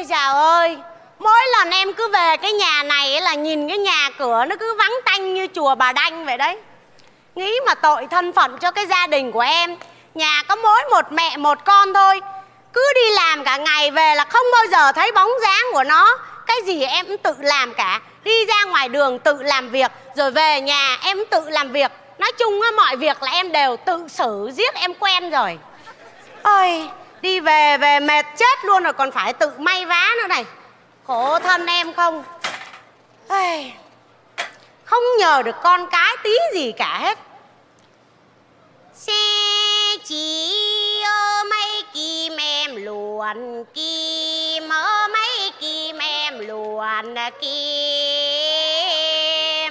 Ôi dào ơi, mỗi lần em cứ về cái nhà này là nhìn cái nhà cửa nó cứ vắng tanh như chùa Bà Đanh vậy đấy. Nghĩ mà tội thân phận cho cái gia đình của em. Nhà có mỗi một mẹ một con thôi, cứ đi làm cả ngày về là không bao giờ thấy bóng dáng của nó. Cái gì em cũng tự làm cả. Đi ra ngoài đường tự làm việc, rồi về nhà em cũng tự làm việc. Nói chung mọi việc là em đều tự xử giết, em quen rồi. Ôi, đi về mệt chết luôn rồi còn phải tự may vá nữa này. Khổ thân em không. Ây, không nhờ được con cái tí gì cả hết. Xe chỉ ơ mấy kim em luồn kim, ơ mấy kim em luồn kim.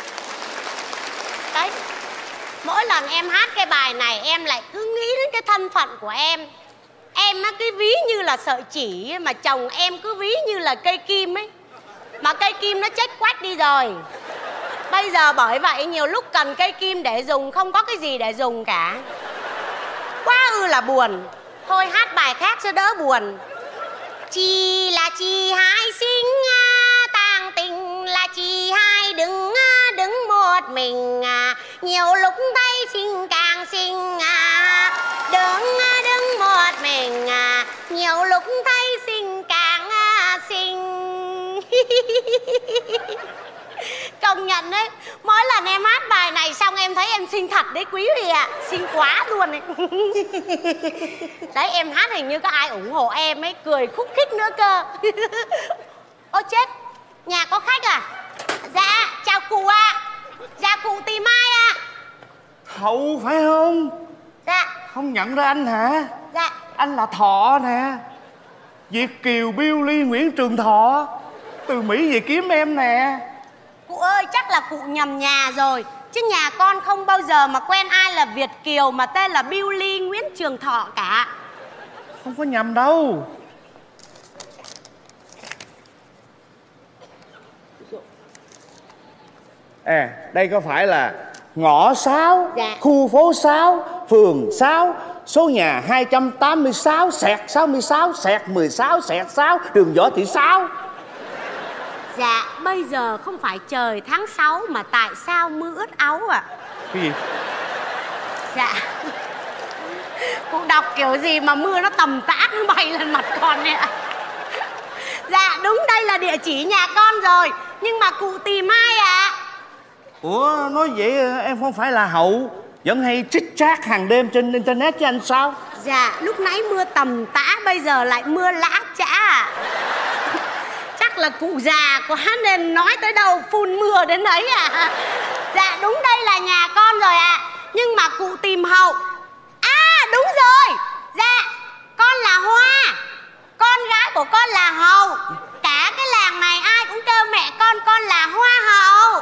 Đấy, mỗi lần em hát cái bài này em lại cứ nghĩ đến cái thân phận của em. Em á cứ ví như là sợi chỉ, mà chồng em cứ ví như là cây kim ấy. Mà cây kim nó chết quách đi rồi. Bây giờ bởi vậy nhiều lúc cần cây kim để dùng, không có cái gì để dùng cả. Quá ư là buồn. Thôi hát bài khác cho đỡ buồn. Chị là chị hai sinh tàng tình, là chị hai đứng một mình. Nhiều lúc thấy xinh càng xinh, đứng một mình. Nhiều lúc thấy xinh càng xinh. Công nhận đấy, mỗi lần em hát bài này xong em thấy em xinh thật đấy quý vị ạ. Xinh quá luôn ấy. Đấy, em hát hình như có ai ủng hộ em ấy, cười khúc khích nữa cơ. Ôi chết, nhà có khách à? Dạ, chào cụ ạ. Dạ, cụ tìm ai ạ? Hậu phải không? Dạ. Không nhận ra anh hả? Dạ. Anh là Thọ nè, Việt kiều Biêu Ly Nguyễn Trường Thọ, từ Mỹ về kiếm em nè. Cụ ơi, chắc là cụ nhầm nhà rồi. Chứ nhà con không bao giờ mà quen ai là Việt kiều mà tên là Biêu Ly Nguyễn Trường Thọ cả. Không có nhầm đâu. À, đây có phải là ngõ 6, dạ, khu phố 6, phường 6, số nhà 286/66/16/16, đường Võ Thị Sáu. Dạ, bây giờ không phải trời tháng 6 mà tại sao mưa ướt áo ạ? Cái gì? Dạ. Cụ đọc kiểu gì mà mưa nó tầm tã nó bay lên mặt con nè. Dạ, đúng đây là địa chỉ nhà con rồi. Nhưng mà cụ tìm ai ạ? Ủa, nói vậy em không phải là Hậu vẫn hay trích chat hàng đêm trên internet chứ anh sao? Dạ, lúc nãy mưa tầm tã, bây giờ lại mưa lã chã à? Chắc là cụ già quá nên nói tới đâu phun mưa đến đấy à? Dạ, đúng đây là nhà con rồi ạ. Nhưng mà cụ tìm Hậu. À, đúng rồi. Dạ, con là Hoa, con gái của con là Hậu. Cả cái làng này ai cũng kêu mẹ con là Hoa Hậu.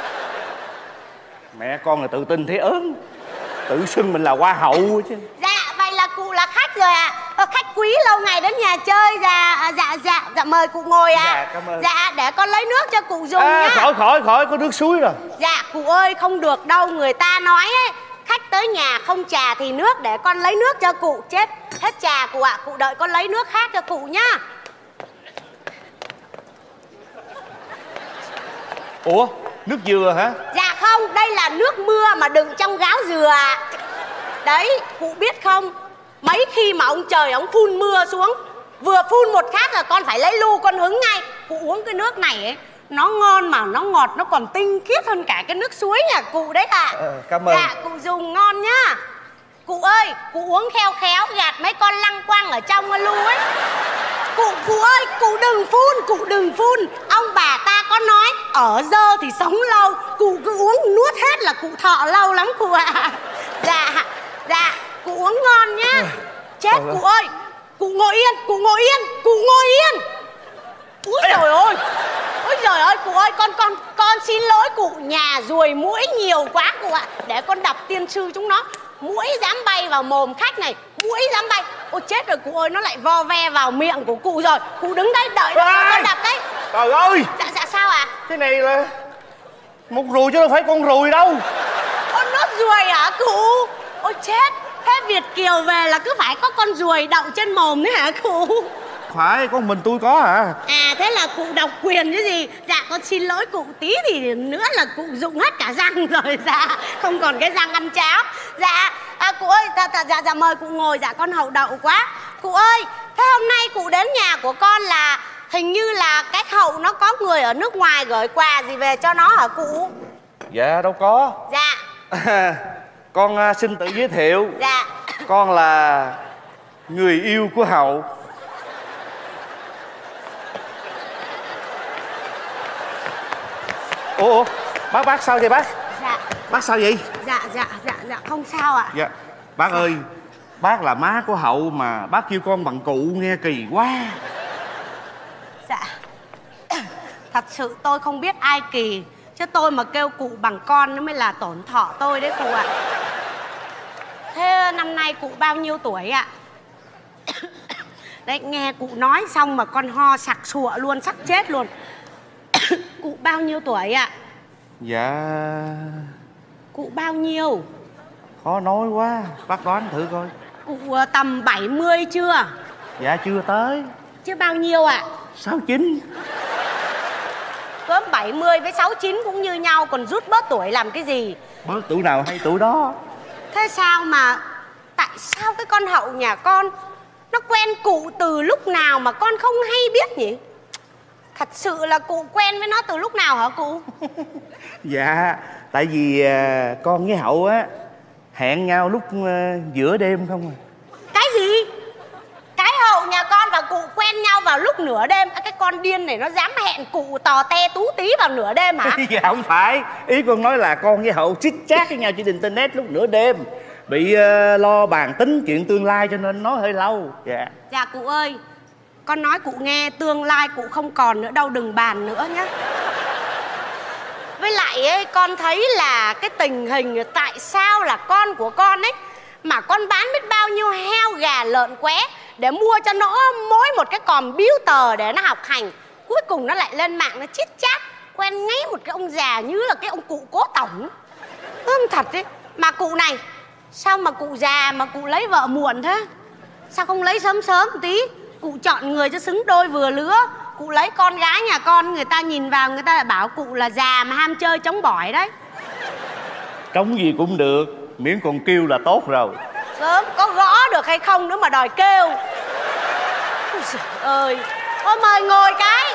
Mẹ con là tự tin thế ớn, tự xưng mình là Hoa Hậu chứ. Dạ, vậy là cụ là khách rồi ạ. Khách quý lâu ngày đến nhà chơi. Dạ, mời cụ ngồi ạ. Dạ, cảm ơn. Dạ, để con lấy nước cho cụ dùng nhá. Khỏi, có nước suối rồi. Dạ, cụ ơi, không được đâu. Người ta nói ấy, khách tới nhà không trà thì nước, để con lấy nước cho cụ. Chết, hết trà cụ ạ. Cụ đợi con lấy nước khác cho cụ nhá. Ủa, nước dừa hả? Dạ không, đây là nước mưa mà đựng trong gáo dừa. Đấy, cụ biết không, mấy khi mà ông trời ông phun mưa xuống, vừa phun một phát là con phải lấy lu con hứng ngay. Cụ uống cái nước này ấy, nó ngon mà nó ngọt, nó còn tinh khiết hơn cả cái nước suối nhà cụ đấy ạ. Cảm ơn. Dạ, cụ dùng ngon nhá. Cụ ơi, cụ uống khéo khéo gạt mấy con lăng quăng ở trong lu ấy. Cụ ơi, cụ đừng phun. Ông bà ta có nói ở dơ thì sống lâu. Cụ cứ uống nuốt hết là cụ thọ lâu lắm cụ ạ. Dạ, cụ uống ngon nhá. Chết cụ ơi, cụ ngồi yên. Úi trời ơi. Ôi trời ơi cụ ơi, con xin lỗi cụ, nhà ruồi muỗi nhiều quá cụ ạ. Để con đọc tiên sư chúng nó. Muỗi dám bay vào mồm khách này, muỗi dám bay. Ôi chết rồi cụ ơi, nó lại vo ve vào miệng của cụ rồi. Cụ đứng đây đợi con đập đấy. Trời ơi. Dạ sao ạ? Cái này là một ruồi chứ đâu phải con ruồi đâu. Con nốt ruồi hả cụ? Ôi chết, thế Việt kiều về là cứ phải có con ruồi đậu trên mồm đấy hả cụ? Phải, có mình tôi có à. À thế là cụ độc quyền chứ gì. Dạ con xin lỗi cụ, tí thì nữa là cụ dụng hết cả răng rồi. Dạ không còn cái răng ăn cháo. Dạ cụ ơi, dạ mời cụ ngồi. Dạ con hậu đậu quá. Cụ ơi, thế hôm nay cụ đến nhà của con là hình như là cái hậu nó có người ở nước ngoài gửi quà gì về cho nó hả cụ? Dạ đâu có. Dạ. Con xin tự giới thiệu. Dạ. Con là người yêu của Hậu. Ủa bác sao vậy bác? Dạ. Bác sao vậy? Dạ không sao ạ. Dạ bác ơi, bác là má của Hậu mà bác kêu con bằng cụ nghe kỳ quá. Dạ. Thật sự tôi không biết ai kỳ, chứ tôi mà kêu cụ bằng con nó mới là tổn thọ tôi đấy cụ ạ. Thế năm nay cụ bao nhiêu tuổi ạ? Đấy, nghe cụ nói xong mà con ho sặc sụa luôn, sắp chết luôn. Cụ bao nhiêu tuổi ạ? Dạ... Cụ bao nhiêu? Khó nói quá, bác đoán thử coi. Cụ tầm 70 chưa? Dạ chưa tới. Chứ bao nhiêu ạ? 69. Cớm 70 với 69 cũng như nhau, còn rút bớt tuổi làm cái gì? Bớt tuổi nào hay tuổi đó. Thế sao mà... Tại sao cái con Hậu nhà con nó quen cụ từ lúc nào mà con không hay biết nhỉ? Thật sự là cụ quen với nó từ lúc nào hả cụ? Dạ, tại vì con với Hậu á hẹn nhau lúc giữa đêm không à. Cái gì? Cái Hậu nhà con và cụ quen nhau vào lúc nửa đêm? Cái con điên này nó dám hẹn cụ tò te tú tí vào nửa đêm hả? Dạ không phải, ý con nói là con với Hậu chit chat với nhau trên internet lúc nửa đêm. Bị lo bàn tính chuyện tương lai cho nên nói hơi lâu. Dạ. Dạ cụ ơi, con nói cụ nghe, tương lai cụ không còn nữa đâu, đừng bàn nữa nhé. Với lại ấy, con thấy là cái tình hình tại sao là con của con ấy mà con bán biết bao nhiêu heo gà lợn qué để mua cho nó mỗi một cái computer để nó học hành. Cuối cùng nó lại lên mạng nó chít chát quen ngay một cái ông già như là cái ông cụ Cố Tổng. Thật đấy. Mà cụ này, sao mà cụ già mà cụ lấy vợ muộn thế? Sao không lấy sớm sớm một tí? Cụ chọn người cho xứng đôi vừa lứa. Cụ lấy con gái nhà con, người ta nhìn vào người ta lại bảo cụ là già mà ham chơi chống bỏi đấy. Trống gì cũng được, miễn còn kêu là tốt rồi. Sớm có gõ được hay không nữa mà đòi kêu. Ôi trời ơi. Thôi mời ngồi cái.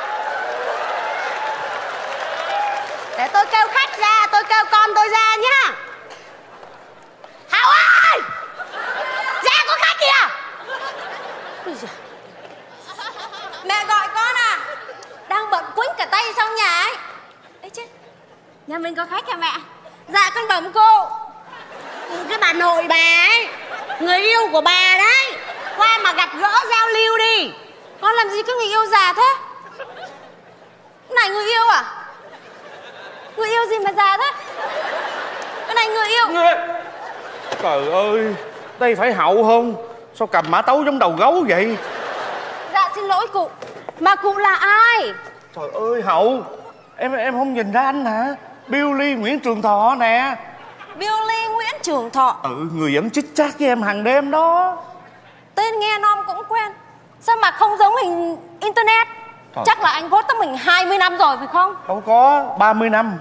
Để tôi kêu khách ra, tôi kêu con tôi ra nhá. Hảo ơi, ra có khách kìa. Ôi trời. Mẹ gọi con à? Đang bận quýnh cả tay trong nhà ấy. Ê chết, nhà mình có khách hả mẹ? Dạ con bẩm cô. Cái bà nội bà ấy, người yêu của bà đấy, qua mà gặp gỡ giao lưu đi. Con làm gì có người yêu già thế? Cái này người yêu à? Người yêu gì mà già thế? Cái này người yêu. Trời ơi, đây phải Hậu không? Sao cầm mã tấu giống đầu gấu vậy? Dạ xin lỗi cụ. Mà cụ là ai? Trời ơi Hậu, em không nhìn ra anh hả? Billy Nguyễn Trường Thọ nè. Billy Nguyễn Trường Thọ. Người vẫn chit chat với em hàng đêm đó. Tên nghe nom cũng quen. Sao mà không giống hình internet? Trời. Chắc là anh post tới mình 20 năm rồi phải không? Đâu có, 30 năm.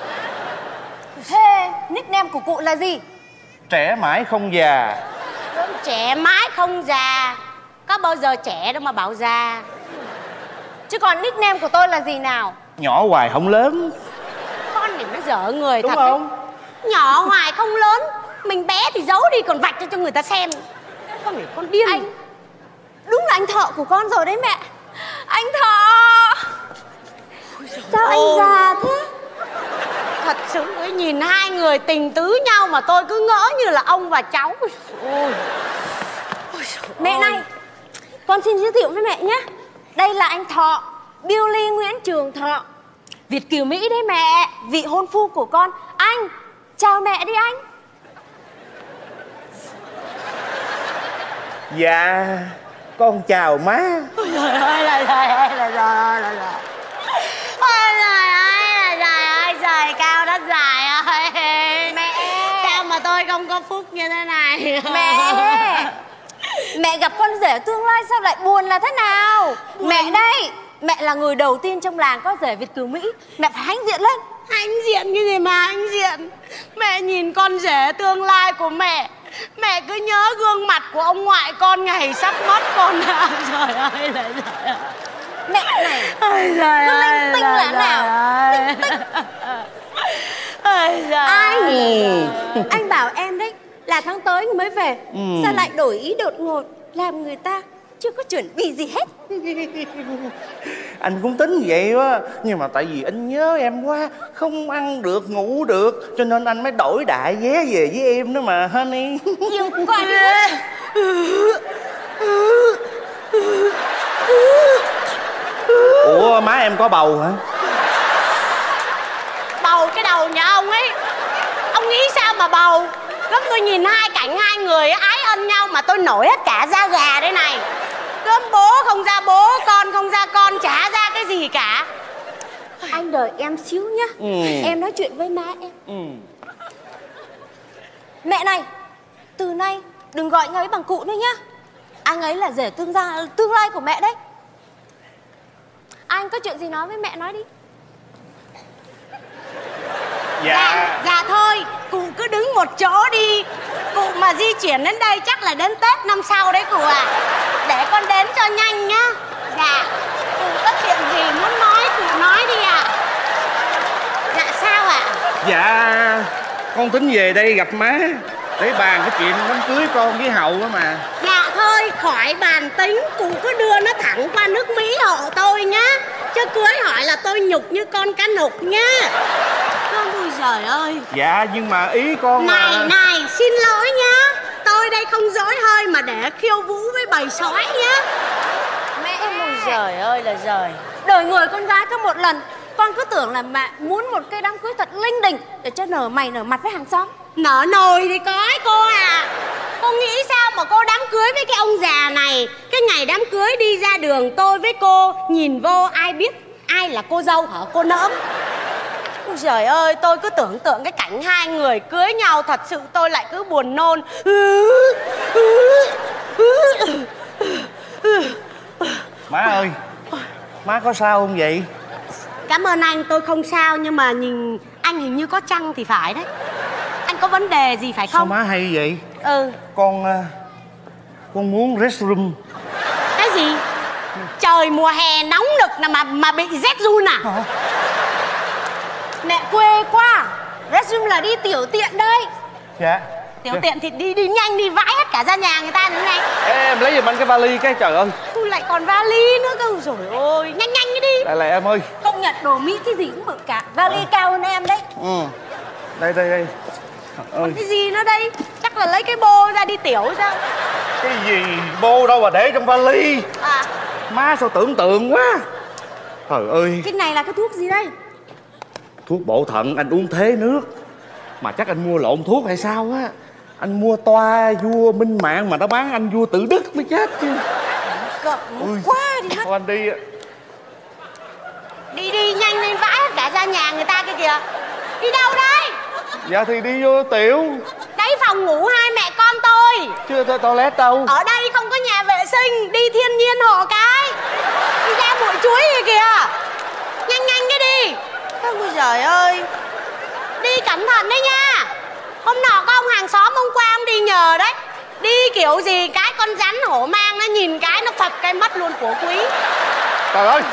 Thế nickname của cụ là gì? Trẻ mãi không già. Trẻ mãi không già, có bao giờ trẻ đâu mà bảo già. Chứ còn nickname của tôi là gì nào? Nhỏ hoài không lớn. Con này nó dở người đúng thật không đấy. Nhỏ hoài không lớn. Mình bé thì giấu đi còn vạch cho người ta xem. Con này con điên. Anh, đúng là anh Thọ của con rồi đấy mẹ. Anh Thọ. Sao anh già thế? Thật sự ấy, nhìn hai người tình tứ nhau mà tôi cứ ngỡ như là ông và cháu. Ôi. Mẹ này, con xin giới thiệu với mẹ nhé. Đây là anh Thọ, Billy Nguyễn Trường Thọ, Việt kiều Mỹ đấy mẹ, vị hôn phu của con. Anh, chào mẹ đi anh. Dạ, con chào má. Ôi trời ơi là trời ơi là trời ơi là trời. Ôi trời ơi là trời ơi, trời cao đất dài ơi. Mẹ, sao mà tôi không có phúc như thế này? Mẹ Mẹ gặp con rể tương lai sao lại buồn là thế nào? Mẹ đây, mẹ là người đầu tiên trong làng có rể Việt kiều Mỹ. Mẹ phải hãnh diện lên. Hãnh diện cái gì mà hãnh diện? Mẹ nhìn con rể tương lai của mẹ, mẹ cứ nhớ gương mặt của ông ngoại con ngày sắp mất con nào. Trời ơi là trời ơi. Mẹ này Trời cứ linh tinh là nào? Anh bảo em đấy là tháng tới mới về. Sao lại đổi ý đột ngột, làm người ta chưa có chuẩn bị gì hết. Anh cũng tính vậy á, nhưng mà tại vì anh nhớ em quá, không ăn được, ngủ được, cho nên anh mới đổi đại vé về với em đó mà honey. Yêu quá. Ủa má em có bầu hả? Bầu cái đầu nhà ông ấy. Ông nghĩ sao mà bầu? Lúc tôi nhìn hai cảnh hai người ái ân nhau mà tôi nổi hết cả da gà đây này. Cơm bố không ra bố, con không ra con, chả ra cái gì cả. Anh đợi em xíu nhá. Em nói chuyện với má em. Mẹ này, từ nay đừng gọi anh ấy bằng cụ nữa nhá. Anh ấy là rể tương lai của mẹ đấy. Anh có chuyện gì nói với mẹ nói đi. Dạ thôi, cụ cứ đứng một chỗ đi. Cụ mà di chuyển đến đây chắc là đến Tết năm sau đấy cụ à. Để con đến cho nhanh nhá. Dạ, cụ có chuyện gì muốn nói cụ nói đi ạ. Dạ sao ạ? Dạ, con tính về đây gặp má để bàn cái chuyện đám cưới con với Hậu đó mà. Dạ thôi, khỏi bàn tính. Cụ cứ đưa nó thẳng qua nước Mỹ hộ tôi nhá. Chứ cưới hỏi là tôi nhục như con cá nục nhá. Ôi trời ơi. Dạ, nhưng mà ý con Này, xin lỗi nhá. Tôi đây không dỗi hơi mà để khiêu vũ với bầy sói nhá. Mẹ Ôi trời ơi là trời. đời người con gái có một lần. Con cứ tưởng là mẹ muốn một cái đám cưới thật linh đình để cho nở mày nở mặt với hàng xóm. Nở nồi thì có ấy cô à. Cô nghĩ sao mà cô đám cưới với cái ông già này. Cái ngày đám cưới đi ra đường tôi với cô nhìn vô ai biết ai là cô dâu hả cô nỡm. Ôi trời ơi, tôi cứ tưởng tượng cái cảnh hai người cưới nhau, thật sự tôi lại cứ buồn nôn. Má ơi, má có sao không vậy? Cảm ơn anh, tôi không sao. Nhưng mà nhìn anh hình như có trăng thì phải đấy. Anh có vấn đề gì phải không? Sao má hay vậy? Con muốn restroom. Cái gì? Trời mùa hè nóng nực mà bị rét run à? Mẹ quê quá. Restroom là đi tiểu tiện đây. Dạ. Tiểu tiện thì đi nhanh, đi vãi hết cả ra nhà người ta nữa này. Em lấy giùm anh cái vali cái, trời ơi. Lại còn vali nữa cơ. Rồi ôi, nhanh cái đi. Lại em ơi. Công nhận đồ Mỹ cái gì cũng bự cả. Vali cao hơn em đấy. Đây. Còn cái gì nữa đây? Chắc là lấy cái bô ra đi tiểu sao? Cái gì bô đâu mà để trong vali. À. Má sao tưởng tượng quá. Trời ơi. Cái này là cái thuốc gì đây? Thuốc bổ thận, anh uống thế nước. Mà chắc anh mua lộn thuốc hay sao á. Anh mua toa vua Minh Mạng mà nó bán anh vua Tự Đức mới chết chứ. Cận quá đi mất. Thôi anh đi. Đi nhanh lên vãi hết cả ra nhà người ta kia kìa. Đi đâu đây? Dạ thì đi vô tiểu. Đấy phòng ngủ hai mẹ con tôi. Chưa tới toilet đâu. Ở đây không có nhà vệ sinh. Đi thiên nhiên hộ cái. Đi ra bụi chuối kìa kìa. Nhanh cái đi. Ôi trời ơi. Đi cẩn thận đấy nha. Hôm nọ có ông hàng xóm hôm qua ông đi nhờ đấy. Đi kiểu gì cái con rắn hổ mang nó nhìn cái nó phập cái mất luôn của quý. Trời ơi.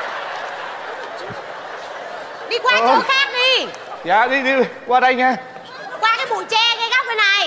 Đi qua chỗ khác đi. Dạ đi qua đây nha. Qua cái bụi tre cái góc bên này.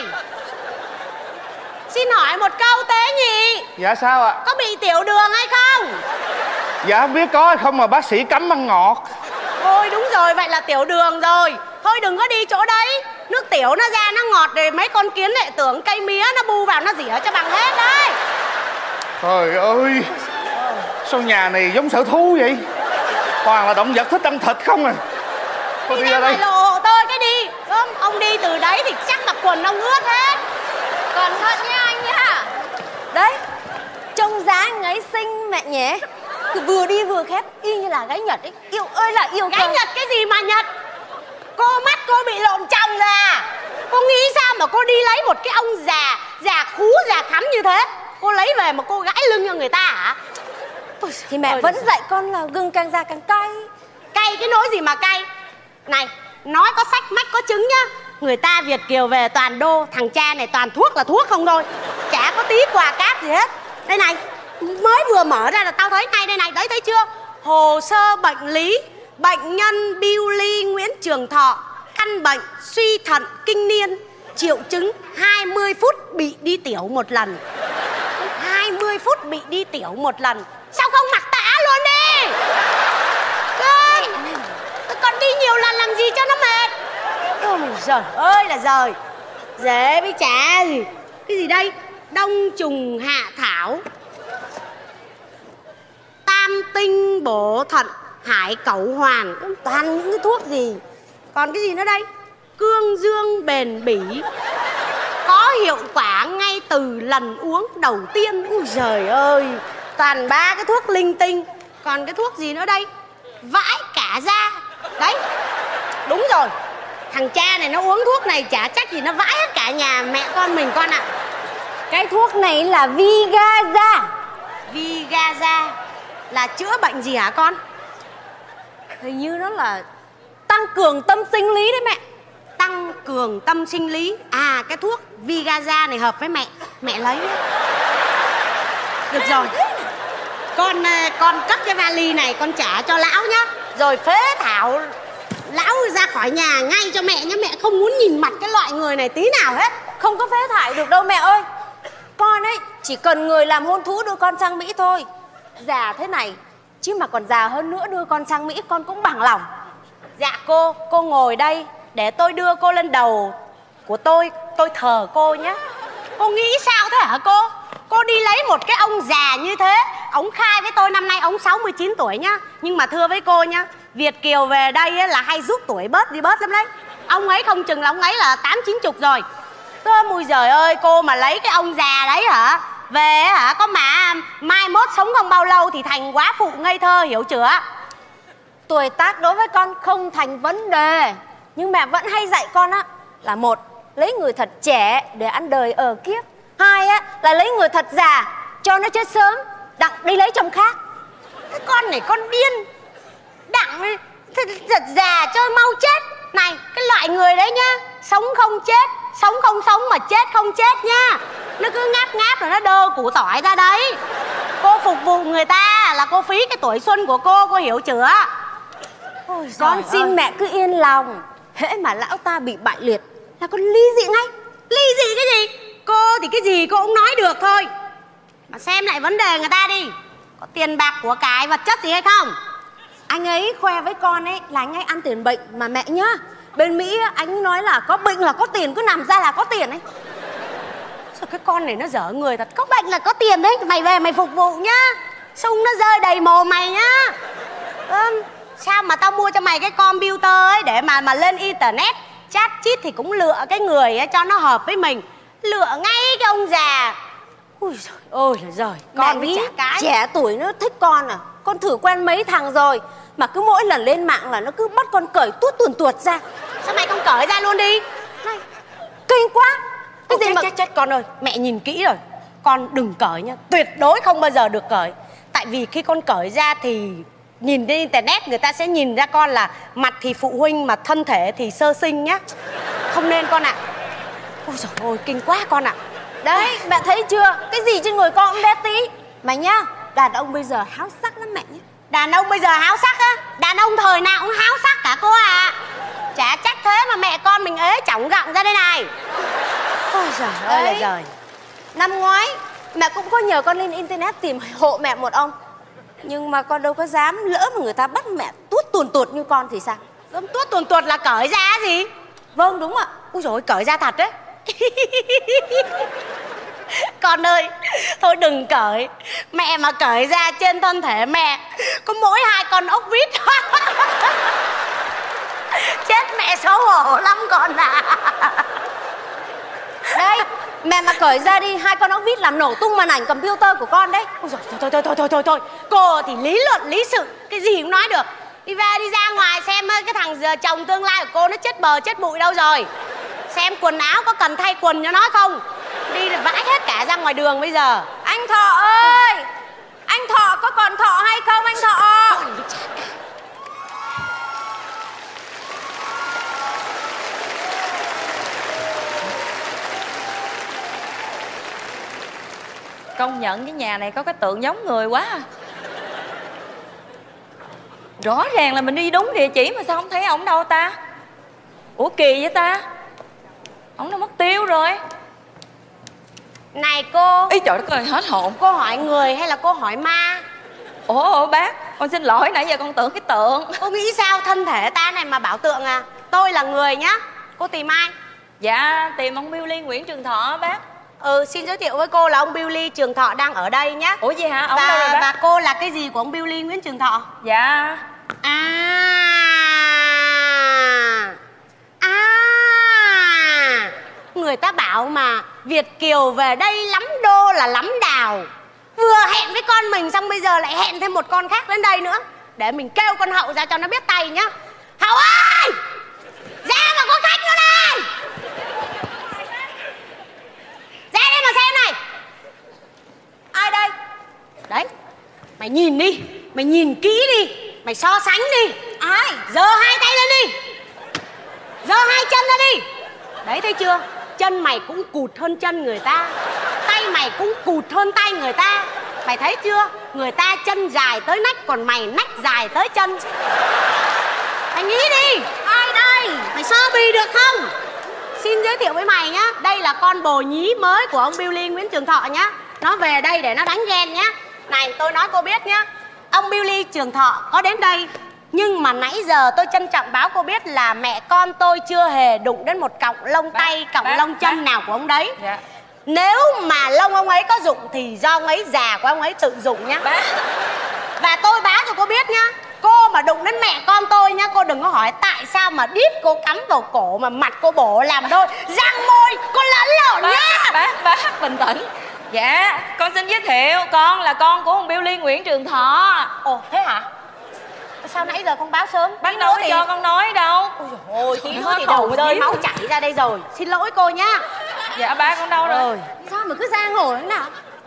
Xin hỏi một câu tế nhị. Dạ sao ạ? Có bị tiểu đường hay không? Dạ không biết có hay không mà bác sĩ cấm ăn ngọt. Thôi đúng rồi, vậy là tiểu đường rồi. Thôi đừng có đi chỗ đấy. Nước tiểu nó ra nó ngọt rồi mấy con kiến lại tưởng cây mía nó bu vào nó rỉa cho bằng hết đấy. Trời ơi. Sao nhà này giống sở thú vậy? Toàn là động vật thích ăn thịt không à. Thôi đi ra đây. Lộ hộ tôi cái đi. Ông đi từ đấy thì chắc là quần ông ướt hết. Cẩn thận nha anh nha. Đấy, trông giá anh ấy xinh mẹ nhé. Cứ vừa đi vừa khép y như là gái Nhật ấy. Yêu ơi là yêu. Gái Nhật cái gì mà Nhật? Cô mắt cô bị lộn chồng rồi à? Cô nghĩ sao mà cô đi lấy một cái ông già khú già khắm như thế? Cô lấy về mà cô gãi lưng cho người ta hả? Thì mẹ vẫn dạy con là gừng càng già càng cay. Cay cái nỗi gì mà cay? Này, nói có sách mách có chứng nhá. Người ta Việt kiều về toàn đô, thằng cha này toàn thuốc là thuốc không thôi, chả có tí quà cáp gì hết. Đây này, mới vừa mở ra là tao thấy ngay đây này, đấy thấy chưa? Hồ sơ bệnh lý bệnh nhân Billy Nguyễn Trường Thọ, căn bệnh suy thận kinh niên, triệu chứng 20 phút bị đi tiểu một lần. 20 phút bị đi tiểu một lần. Sao không mặc tã luôn đi? Con đi nhiều lần làm gì cho nó mệt. Ôi giời ơi là giời. Dễ với chả gì. Cái gì đây? Đông trùng hạ thảo, tam tinh bổ thận, hải cẩu hoàn. Toàn những cái thuốc gì. Còn cái gì nữa đây? Cương dương bền bỉ, có hiệu quả ngay từ lần uống đầu tiên. Ui giời ơi, toàn ba cái thuốc linh tinh. Còn cái thuốc gì nữa đây? Vãi cả da. Đấy, đúng rồi. Thằng cha này nó uống thuốc này chả chắc gì nó vãi hết cả nhà mẹ con mình con ạ. Cái thuốc này là Vigaza. Vigaza là chữa bệnh gì hả con? Hình như nó là tăng cường tâm sinh lý đấy mẹ. Tăng cường tâm sinh lý. À, cái thuốc Vigaza này hợp với mẹ. Mẹ lấy đấy. Được rồi, con cất cái vali này con trả cho lão nhá. Rồi phế thảo lão ra khỏi nhà ngay cho mẹ nhá. Mẹ không muốn nhìn mặt cái loại người này tí nào hết. Không có phế thải được đâu mẹ ơi. Con ấy chỉ cần người làm hôn thú đưa con sang Mỹ thôi. Già thế này chứ mà còn già hơn nữa đưa con sang Mỹ con cũng bằng lòng. Dạ cô ngồi đây để tôi đưa cô lên đầu của tôi thờ cô nhé. Cô nghĩ sao thế hả cô? Cô đi lấy một cái ông già như thế. Ông khai với tôi năm nay ông 69 tuổi nhá. Nhưng mà thưa với cô nhá, Việt kiều về đây ấy là hay rút tuổi bớt đi bớt lắm đấy. Ông ấy không chừng là ông ấy là 80-90 rồi. Thôi mùi giời ơi, cô mà lấy cái ông già đấy hả? Về hả, có mà mai mốt sống không bao lâu thì thành quá phụ ngây thơ, hiểu chưa? Tuổi tác đối với con không thành vấn đề. Nhưng mẹ vẫn hay dạy con á là một, lấy người thật trẻ để ăn đời ở kiếp. Hai á là lấy người thật già cho nó chết sớm, đặng đi lấy chồng khác. Cái con này con điên. Đặng thật già cho mau chết. Này, cái loại người đấy nhá, sống không chết, sống không sống mà chết không chết nhá. Nó cứ ngáp ngáp rồi nó đơ củ tỏi ra đấy. Cô phục vụ người ta là cô phí cái tuổi xuân của cô hiểu chưa? Ôi, con xin mẹ cứ yên lòng. Hễ mà lão ta bị bại liệt là con ly dị ngay. Ly dị cái gì? Cô thì cái gì cô cũng nói được thôi. Mà xem lại vấn đề người ta đi. Có tiền bạc của cải vật chất gì hay không? Anh ấy khoe với con ấy là anh ấy ăn tiền bệnh mà mẹ nhá. Bên Mỹ anh nói là có bệnh là có tiền, cứ nằm ra là có tiền ấy. Sao cái con này nó dở người thật. Có bệnh là có tiền đấy. Mày về mày phục vụ nhá. Sung nó rơi đầy mồm mày nhá. Sao mà tao mua cho mày cái computer ấy để mà lên internet chat chít thì cũng lựa cái người ấy cho nó hợp với mình. Lựa ngay cái ông già. Ui giời ơi là giời. Con với chả cái. Trẻ tuổi nó thích con à. Con thử quen mấy thằng rồi mà cứ mỗi lần lên mạng là nó cứ bắt con cởi tuốt tuột ra. Sao mày không cởi ra luôn đi? Này, kinh quá. Cái gì mà chết con ơi. Mẹ nhìn kỹ rồi. Con đừng cởi nhá. Tuyệt đối không bao giờ được cởi. Tại vì khi con cởi ra thì nhìn trên internet người ta sẽ nhìn ra con là mặt thì phụ huynh mà thân thể thì sơ sinh nhá. Không nên con ạ. Ôi giời ơi, kinh quá con ạ. Đấy, mẹ thấy chưa? Cái gì trên người con cũng bé tí. Mà nhá, đàn ông bây giờ háo sắc lắm mẹ nhé. Đàn ông bây giờ háo sắc á? Đàn ông thời nào cũng háo sắc cả cô ạ. Chả trách thế mà mẹ con mình ế chỏng gọng ra đây này. Ôi giời ơi là giời. Năm ngoái mẹ cũng có nhờ con lên internet tìm hộ mẹ một ông. Nhưng mà con đâu có dám, lỡ mà người ta bắt mẹ tuốt tuột như con thì sao? Tuốt tuột là cởi ra gì? Vâng đúng ạ. Úi dồi ôi, cởi ra thật đấy. Con ơi, thôi đừng cởi. Mẹ mà cởi ra trên thân thể mẹ có mỗi 2 con ốc vít. Chết mẹ xấu hổ lắm con à. Đây, mẹ mà cởi ra đi, 2 con ốc vít làm nổ tung màn ảnh computer của con đấy. Ôi giời, thôi. Cô thì lý luận lý sự cái gì cũng nói được. Đi ra ngoài xem cái thằng chồng tương lai của cô nó chết bờ chết bụi đâu rồi. Xem quần áo có cần thay quần cho nó không. Đi là vãi hết cả ra ngoài đường bây giờ. Anh Anh Thọ ơi, anh Thọ có còn Thọ hay không anh Thọ? Công nhận cái nhà này có cái tượng giống người quá à. Rõ ràng là mình đi đúng địa chỉ mà sao không thấy ổng đâu ta? Ủa kỳ vậy ta? Ổng đã mất tiêu rồi. Này cô. Ý trời đất ơi, hết hồn. Cô hỏi người hay là cô hỏi ma? Ủa bác, con xin lỗi, nãy giờ con tưởng cái tượng. Cô nghĩ sao thân thể ta này mà bảo tượng à? Tôi là người nhá. Cô tìm ai? Dạ, tìm ông Billy Nguyễn Trường Thọ bác. Xin giới thiệu với cô là ông Billy Trường Thọ đang ở đây nhá. Ủa gì hả? Ông đâu rồi bác? Và cô là cái gì của ông Billy Nguyễn Trường Thọ? Dạ. Người ta bảo mà Việt kiều về đây lắm đô là lắm đào. Vừa hẹn với con mình xong bây giờ lại hẹn thêm một con khác đến đây nữa. Để mình kêu con Hậu ra cho nó biết tay nhá. Hậu ơi, ra mà có khách nữa đây. Ra đây mà xem này. Ai đây? Đấy, mày nhìn đi, mày nhìn kỹ đi, mày so sánh đi. Ai? Giơ hai tay lên đi, giơ hai chân ra đi. Đấy, thấy chưa? Chân mày cũng cụt hơn chân người ta, tay mày cũng cụt hơn tay người ta. Mày thấy chưa? Người ta chân dài tới nách, còn mày nách dài tới chân. Mày nghĩ đi. Ai đây? Mày so bì được không? Xin giới thiệu với mày nhá, đây là con bồ nhí mới của ông Billy Nguyễn Trường Thọ nhá. Nó về đây để nó đánh ghen nhá. Này, tôi nói cô biết nhá, ông Billy Trường Thọ có đến đây, nhưng mà nãy giờ tôi trân trọng báo cô biết là mẹ con tôi chưa hề đụng đến một cọng lông tay, cọng lông chân nào của ông đấy. Dạ. Nếu mà lông ông ấy có dụng thì do ông ấy già của ông ấy tự dụng nhá. Và tôi báo cho cô biết nhá, cô mà đụng đến mẹ con tôi nhá, cô đừng có hỏi tại sao mà đít cô cắm vào cổ mà mặt cô bổ làm đôi, răng môi cô lẫn lộn nhá. Bác bình tĩnh. Dạ, con xin giới thiệu, con là con của ông Billy Nguyễn Trường Thọ. Ồ, thế hả? Sao nãy giờ không báo sớm? Bác đâu cho con nói đâu. Ôi tí nữa thì đầu rơi máu chảy ra đây rồi. Xin lỗi cô nhá. Dạ ba con đâu rồi? Sao mà cứ giang hồ thế nào?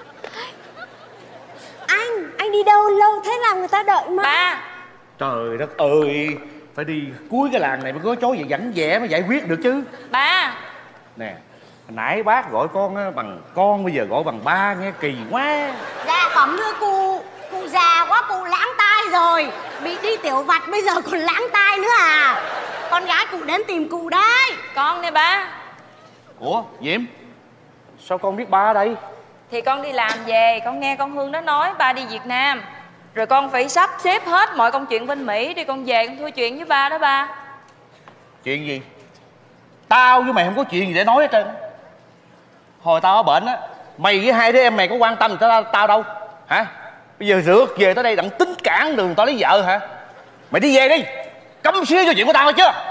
Anh đi đâu lâu thế làm người ta đợi mà. Ba. Trời đất ơi, phải đi cuối cái làng này mới có chỗ gì vắng vẻ mới giải quyết được chứ. Ba. Nè, nãy bác gọi con bằng con, bây giờ gọi bằng ba nghe kỳ quá. Dạ bẩm thưa cụ già quá, cụ lãng tai rồi. Bị đi tiểu vặt bây giờ còn lãng tai nữa à. Con gái cụ đến tìm cụ đấy. Con nè ba. Ủa Diễm, sao con biết ba ở đây? Thì con đi làm về, con nghe con Hương nó nói ba đi Việt Nam, rồi con phải sắp xếp hết mọi công chuyện bên Mỹ đi con về con thưa chuyện với ba đó ba. Chuyện gì? Tao với mày không có chuyện gì để nói hết trơn. Hồi tao ở bệnh á, mày với hai đứa em mày có quan tâm tới tao đâu hả? Bây giờ rượt về tới đây đặng tính cản đường tao lấy vợ hả? Mày đi về đi, cấm xía cho chuyện của tao thôi chưa?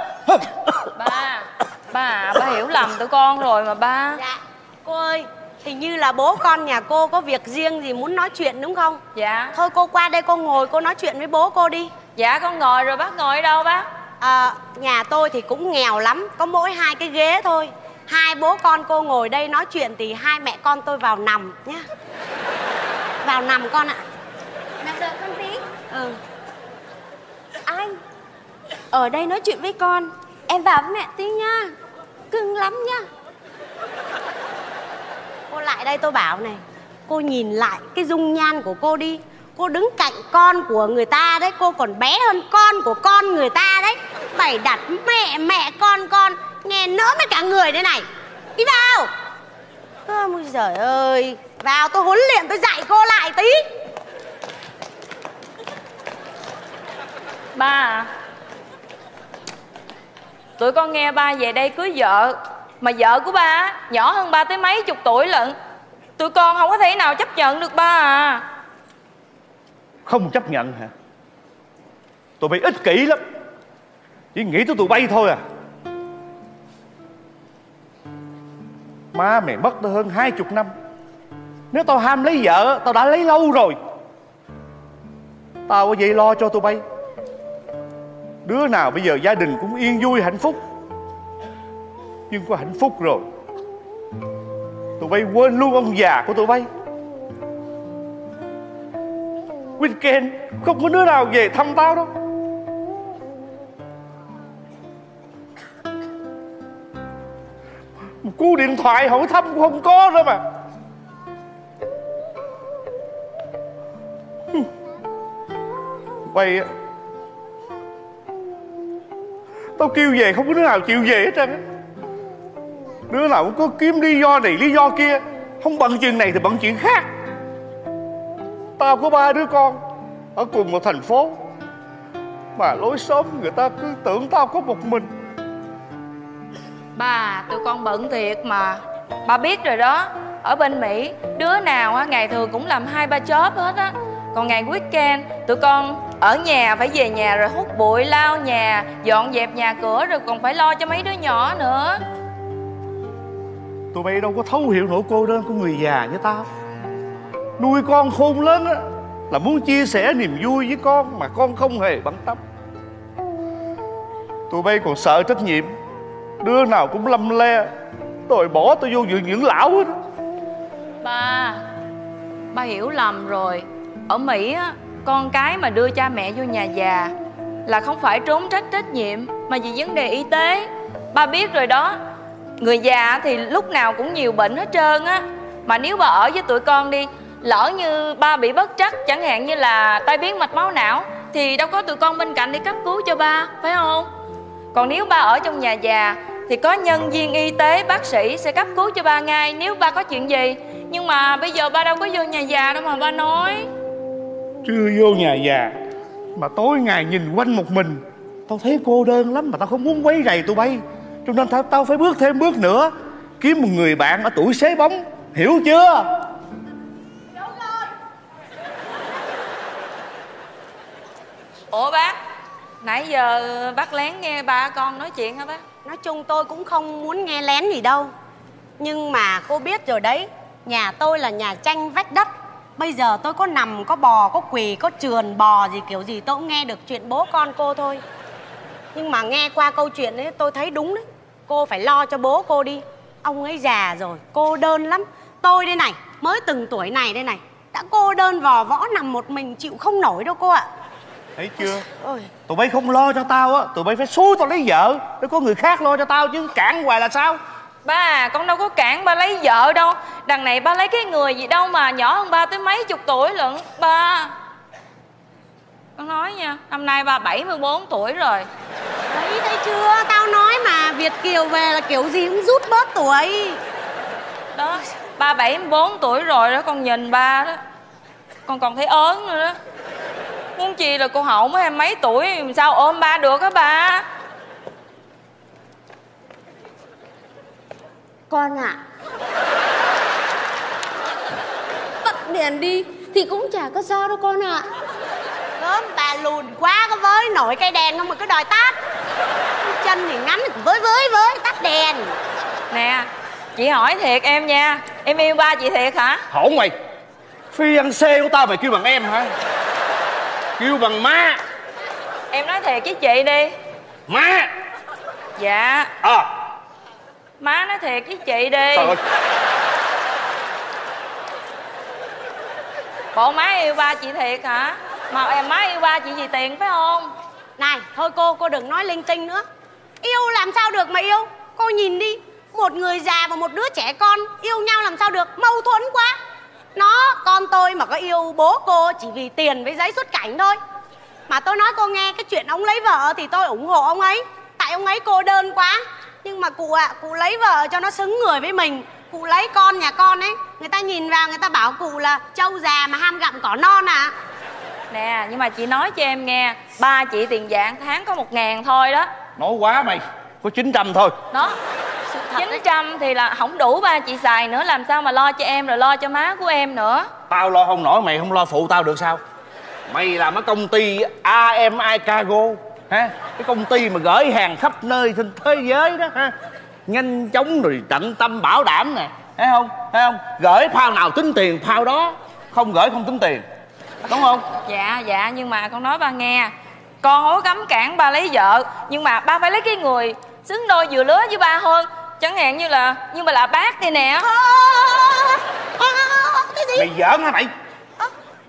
Ba hiểu lầm tụi con rồi mà ba. Dạ cô ơi, hình như là bố con nhà cô có việc riêng gì muốn nói chuyện đúng không? Dạ. Thôi cô qua đây cô ngồi cô nói chuyện với bố cô đi. Dạ con ngồi rồi, bác ngồi ở đâu bác? Nhà tôi thì cũng nghèo lắm, có mỗi 2 cái ghế thôi. Hai bố con cô ngồi đây nói chuyện thì hai mẹ con tôi vào nằm nhá. Vào nằm con ạ. Nằm đợi con tí. Anh ở đây nói chuyện với con, em vào với mẹ tí nha. Cưng lắm nhá. Cô lại đây tôi bảo này, cô nhìn lại cái dung nhan của cô đi. Cô đứng cạnh con của người ta đấy, cô còn bé hơn con của con người ta đấy. Bày đặt mẹ con nghe nỡ với cả người đây này. Đi vào. Ôi giời ơi, vào tôi huấn luyện tôi dạy cô lại tí. Ba à, tụi con nghe ba về đây cưới vợ, mà vợ của ba nhỏ hơn ba tới mấy chục tuổi lận. Tụi con không có thể nào chấp nhận được ba à. Không chấp nhận hả? Tụi bay ích kỷ lắm, chỉ nghĩ tới tụi bay thôi à. Má mày mất tới hơn 20 năm. Nếu tao ham lấy vợ, tao đã lấy lâu rồi. Tao có vậy lo cho tụi bay. Đứa nào bây giờ gia đình cũng yên vui hạnh phúc. Nhưng có hạnh phúc rồi, tụi bay quên luôn ông già của tụi bay. weekend không có đứa nào về thăm tao đâu. Một cú điện thoại hỏi thăm cũng không có nữa mà. Vậy tao kêu về không có đứa nào chịu về hết trơn á. Đứa nào cũng có kiếm lý do này lý do kia, không bận chuyện này thì bận chuyện khác. Tao có 3 đứa con ở cùng một thành phố, mà lối xóm người ta cứ tưởng tao có một mình. Ba, tụi con bận thiệt mà. Ba biết rồi đó. Ở bên Mỹ, đứa nào á ngày thường cũng làm 2-3 job hết á. Còn ngày weekend, tụi con ở nhà phải về nhà rồi hút bụi, lau nhà, dọn dẹp nhà cửa, rồi còn phải lo cho mấy đứa nhỏ nữa. Tụi bay đâu có thấu hiểu nỗi cô đơn của người già như tao. Nuôi con khôn lớn á là muốn chia sẻ niềm vui với con, mà con không hề bận tâm. Tụi bay còn sợ trách nhiệm, đứa nào cũng lăm le đòi bỏ tôi vô viện dưỡng lão hết. Ba hiểu lầm rồi. Ở Mỹ á, con cái mà đưa cha mẹ vô nhà già là không phải trốn trách trách nhiệm, mà vì vấn đề y tế. Ba biết rồi đó. Người già thì lúc nào cũng nhiều bệnh hết trơn á. Mà nếu ba ở với tụi con đi, lỡ như ba bị bất trắc, chẳng hạn như là tai biến mạch máu não, thì đâu có tụi con bên cạnh để cấp cứu cho ba, phải không? Còn nếu ba ở trong nhà già thì có nhân viên y tế, bác sĩ sẽ cấp cứu cho ba ngay nếu ba có chuyện gì. Nhưng mà bây giờ ba đâu có vô nhà già đâu mà ba nói. Chưa vô nhà già mà tối ngày nhìn quanh một mình, tao thấy cô đơn lắm, mà tao không muốn quấy rầy tụi bay. Cho nên tao phải bước thêm bước nữa, kiếm một người bạn ở tuổi xế bóng, hiểu chưa? Ủa bác, nãy giờ bác lén nghe ba con nói chuyện hả bác? Nói chung tôi cũng không muốn nghe lén gì đâu. Nhưng mà cô biết rồi đấy, nhà tôi là nhà tranh vách đất. Bây giờ tôi có nằm, có bò, có quỳ, có trườn bò gì kiểu gì tôi cũng nghe được chuyện bố con cô thôi. Nhưng mà nghe qua câu chuyện ấy tôi thấy đúng đấy. Cô phải lo cho bố cô đi. Ông ấy già rồi, cô đơn lắm. Tôi đây này, mới từng tuổi này đây này, đã cô đơn vò võ nằm một mình chịu không nổi đâu cô ạ. Thấy chưa? Ôi. Tụi bay không lo cho tao á, tụi bay phải xúi tao lấy vợ để có người khác lo cho tao chứ, cản hoài là sao? Ba, con đâu có cản ba lấy vợ đâu. Đằng này ba lấy cái người gì đâu mà nhỏ hơn ba tới mấy chục tuổi lận. Ba, con nói nha, năm nay ba 74 tuổi rồi. Đấy, thấy chưa? Tao nói mà, Việt kiều về là kiểu gì cũng rút bớt tuổi. Đó, ba 74 tuổi rồi đó, con nhìn ba đó, con còn thấy ớn nữa đó. Muốn chi là cô Hậu mới 20 mấy tuổi, làm sao ôm ba được á ba? Con ạ, tắt đèn đi thì cũng chả có sao đâu con ạ. Gớm, bà lùn quá, có với nổi cây đèn không mà cứ đòi tắt. Chân thì ngắn thì với tắt đèn. Nè, chị hỏi thiệt em nha, em yêu ba chị thiệt hả? Hổn mày, phi ăn xe của tao mày kêu bằng em hả? Kêu bằng má. Em nói thiệt với chị đi. Má. Dạ. Má nói thiệt với chị đi. Trời ơi. Bộ má yêu ba chị thiệt hả? Mà em má yêu ba chị vì tiền phải không? Này, thôi cô đừng nói linh tinh nữa. Yêu làm sao được mà yêu. Cô nhìn đi, một người già và một đứa trẻ con yêu nhau làm sao được, mâu thuẫn quá. Con tôi mà có yêu bố cô chỉ vì tiền với giấy xuất cảnh thôi. Mà tôi nói cô nghe, cái chuyện ông lấy vợ thì tôi ủng hộ ông ấy, tại ông ấy cô đơn quá. Nhưng mà cụ ạ, cụ lấy vợ cho nó xứng người với mình. Cụ lấy con nhà con ấy, người ta nhìn vào người ta bảo cụ là trâu già mà ham gặm cỏ non à. Nè, nhưng mà chị nói cho em nghe, ba chị tiền dạng tháng có 1.000 thôi đó. Nói quá mày, có 900 thôi. Đó, 900 thì là không đủ ba chị xài nữa, làm sao mà lo cho em rồi lo cho má của em nữa. Tao lo không nổi, mày không lo phụ tao được sao? Mày làm ở công ty AMI Cargo ha, cái công ty mà gửi hàng khắp nơi trên thế giới đó ha, nhanh chóng rồi tận tâm bảo đảm nè, thấy không? Thấy không? Gửi phao nào tính tiền phao đó, không gửi không tính tiền, đúng không? Dạ, nhưng mà con nói ba nghe, con không có cấm cản ba lấy vợ, nhưng mà ba phải lấy cái người xứng đôi vừa lứa với ba hơn. Chẳng hạn như là bác đây nè. Cái gì? Mày giỡn hả mày?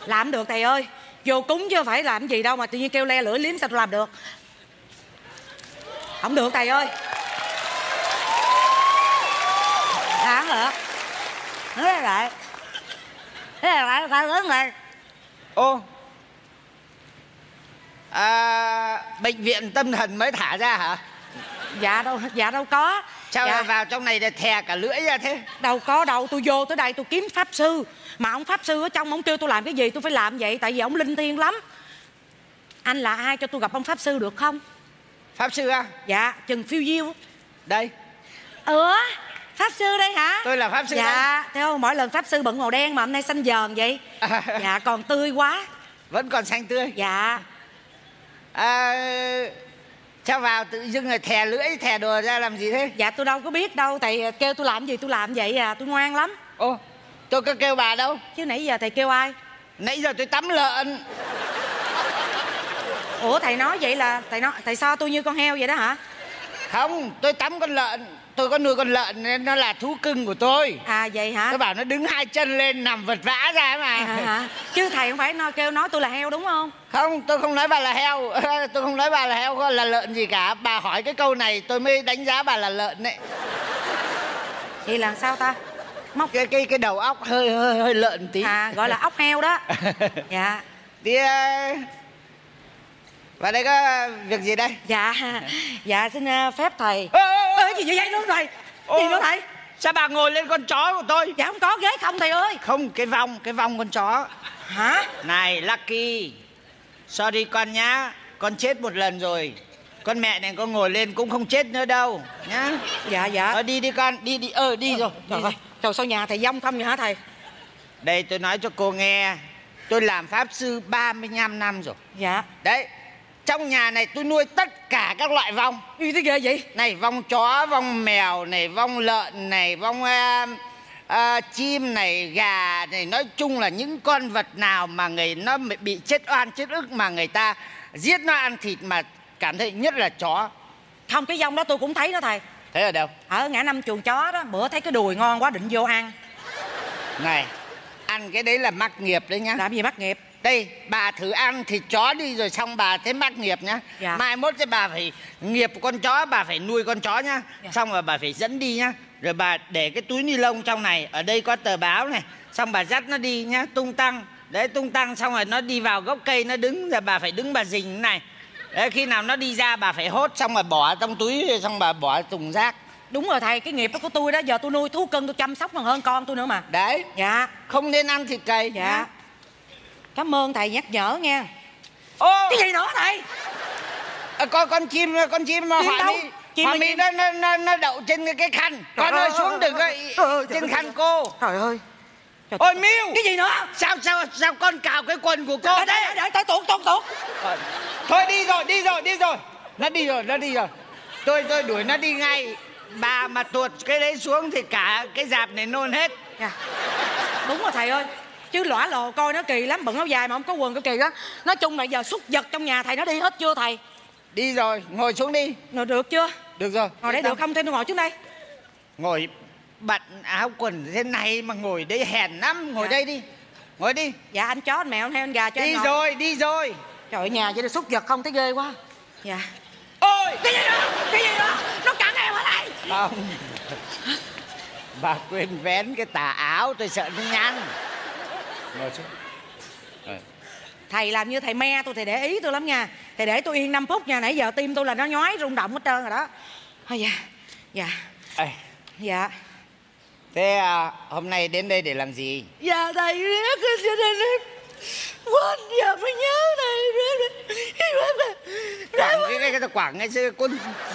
Làm được thầy ơi. Vô cúng chứ phải làm gì đâu mà tự nhiên kêu le lưỡi liếm sao tôi làm được. Không được thầy ơi. Đáng hả? Thế lại. Thế lại ta lớn này. Ô, bệnh viện tâm thần mới thả ra hả? Dạ đâu có. Sao dạ. vào trong này để thè cả lưỡi ra thế? Đâu có đâu, tôi vô tới đây tôi kiếm pháp sư. Mà ông pháp sư ở trong ông kêu tôi làm cái gì tôi phải làm vậy. Tại vì ông linh thiêng lắm. Anh là ai cho tôi gặp ông pháp sư được không? Pháp sư à? Dạ, Trần Phiêu Diêu. Đây. Pháp sư đây hả? Tôi là pháp sư. Dạ, thấy không? Mỗi lần pháp sư bận màu đen mà hôm nay xanh dờn vậy. Dạ, còn tươi quá. Vẫn còn xanh tươi. Dạ. Sao vào tự dưng rồi thè lưỡi, thè đồ ra làm gì thế? Dạ tôi đâu có biết đâu. Thầy kêu tôi làm gì tôi làm vậy à. Tôi ngoan lắm. Ô, tôi có kêu bà đâu. Chứ nãy giờ thầy kêu ai? Nãy giờ tôi tắm lợn. Ủa thầy nói vậy là thầy so tôi như con heo vậy đó hả? Không, tôi tắm con lợn. Tôi có nuôi con lợn nên nó là thú cưng của tôi. À vậy hả? Tôi bảo nó đứng hai chân lên nằm vật vã ra mà. Hả? Chứ thầy không phải kêu nói tôi là heo đúng không? Không, tôi không nói bà là heo. Tôi không nói bà là heo là lợn gì cả. Bà hỏi cái câu này tôi mới đánh giá bà là lợn đấy. Thì làm sao ta? Móc cái đầu óc hơi lợn tí. À gọi là ốc heo đó. Dạ. Thì và đây có việc gì đây? Dạ xin phép thầy. Gì vậy nữa thầy? Gì nữa thầy? Sao bà ngồi lên con chó của tôi? Dạ không có ghế không thầy ơi. Không, cái vòng con chó. Hả? Này Lucky, sorry con nhá. Con chết một lần rồi. Con mẹ này con ngồi lên cũng không chết nữa đâu nhá. Dạ. Đi con, đi rồi. Trời ơi, trời sao nhà thầy vong không vậy hả thầy? Đây tôi nói cho cô nghe. Tôi làm pháp sư 35 năm rồi. Dạ. Đấy, trong nhà này tôi nuôi tất cả các loại vong. Như thế ghê vậy? Này, vong chó, vong mèo này, vong lợn này, vong chim này, gà này. Nói chung là những con vật nào mà nó bị chết oan chết ức mà người ta giết nó ăn thịt mà cảm thấy, nhất là chó. Không, cái vong đó tôi cũng thấy đó thầy. Thấy ở đâu? Ở ngã năm chuồng chó đó. Bữa thấy cái đùi ngon quá định vô ăn. Này, ăn cái đấy là mắc nghiệp đấy nhá. Làm gì mắc nghiệp? Đây, bà thử ăn thịt chó đi rồi xong bà thấy mắc nghiệp nhá. Dạ. Mai mốt thì bà phải nghiệp con chó, bà phải nuôi con chó nhá. Dạ. Xong rồi bà phải dẫn đi nhá. Rồi bà để cái túi ni lông trong này, ở đây có tờ báo này. Xong bà dắt nó đi nhá, tung tăng. Đấy, tung tăng xong rồi nó đi vào gốc cây nó đứng. Rồi bà phải đứng bà rình này. Đấy, khi nào nó đi ra bà phải hốt xong rồi bỏ trong túi, xong bà bỏ thùng rác. Đúng rồi thầy, cái nghiệp đó của tôi đó. Giờ tôi nuôi thú cưng tôi chăm sóc còn hơn con tôi nữa mà. Đấy. Dạ. Không nên ăn thịt cầy. Dạ nhá. Cảm ơn thầy nhắc nhở nha. Ô, cái gì nữa thầy? Con chim Họa Mi. Họa Mi nó đậu trên cái khăn. Con ơi xuống đừng có trên khăn cô. Trời ơi. Ôi Miu. Cái gì nữa? Sao con cào cái quần của cô? Để tuột. Thôi đi rồi. Nó đi rồi. Tôi đuổi nó đi ngay. Bà mà tuột cái đấy xuống thì cả cái dạp này nôn hết. Dạ. Đúng rồi thầy ơi. Chứ lõa lồ coi nó kỳ lắm, bận áo dài mà không có quần cái kỳ đó. Nói chung là giờ súc vật trong nhà thầy nó đi hết chưa thầy? Đi rồi, ngồi xuống đi. Rồi được chưa? Được rồi. Ngồi đây được không? Thêm tôi ngồi xuống đây. Ngồi bận áo quần thế này mà ngồi đây hèn lắm. Ngồi đây đi. Ngồi đi. Dạ anh chó, anh mèo, anh heo, anh gà cho anh ngồi. Đi rồi. Trời ơi, nhà vậy là súc vật không thấy ghê quá. Dạ. Ôi, Cái gì đó? Nó cắn em hả thầy? không. Bà quên vén cái tà áo, tôi sợ nó nhăn. Ngồi xuống. Thầy làm như thầy me tôi, thầy để ý tôi lắm nha. Thầy để tôi yên 5 phút nha. Nãy giờ tim tôi là nó nhói rung động hết trơn rồi đó. Thôi dạ. Dạ. Thế hôm nay đến đây để làm gì? Dạ thầy riết cho nên quên giờ mới nhớ thầy. Cái quảng ngay xưa con.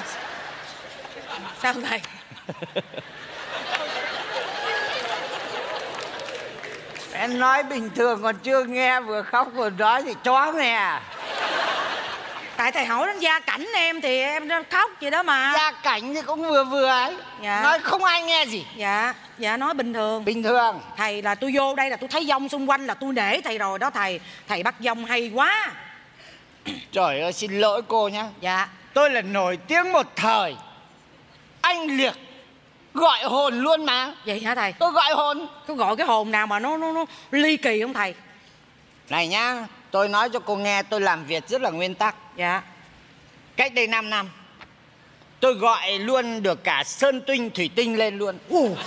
Sao thầy? Em nói bình thường còn chưa nghe, vừa khóc vừa nói thì chó nghe. Tại thầy hỏi đến gia cảnh em thì em khóc vậy đó mà. Gia cảnh thì cũng vừa ấy. Dạ. Nói không ai nghe gì. Dạ nói bình thường. Bình thường. Thầy là tôi vô đây là tôi thấy vong xung quanh là tôi nể thầy rồi đó thầy. Thầy bắt vong hay quá. Trời ơi xin lỗi cô nhá. Dạ. Tôi là nổi tiếng một thời. Anh Liệt gọi hồn luôn mà. Vậy hả thầy? Tôi gọi hồn. Tôi gọi cái hồn nào mà nó ly kỳ không thầy? Này nhá, tôi nói cho cô nghe, tôi làm việc rất là nguyên tắc. Dạ. Cách đây 5 năm tôi gọi luôn được cả sơn tinh thủy tinh lên luôn.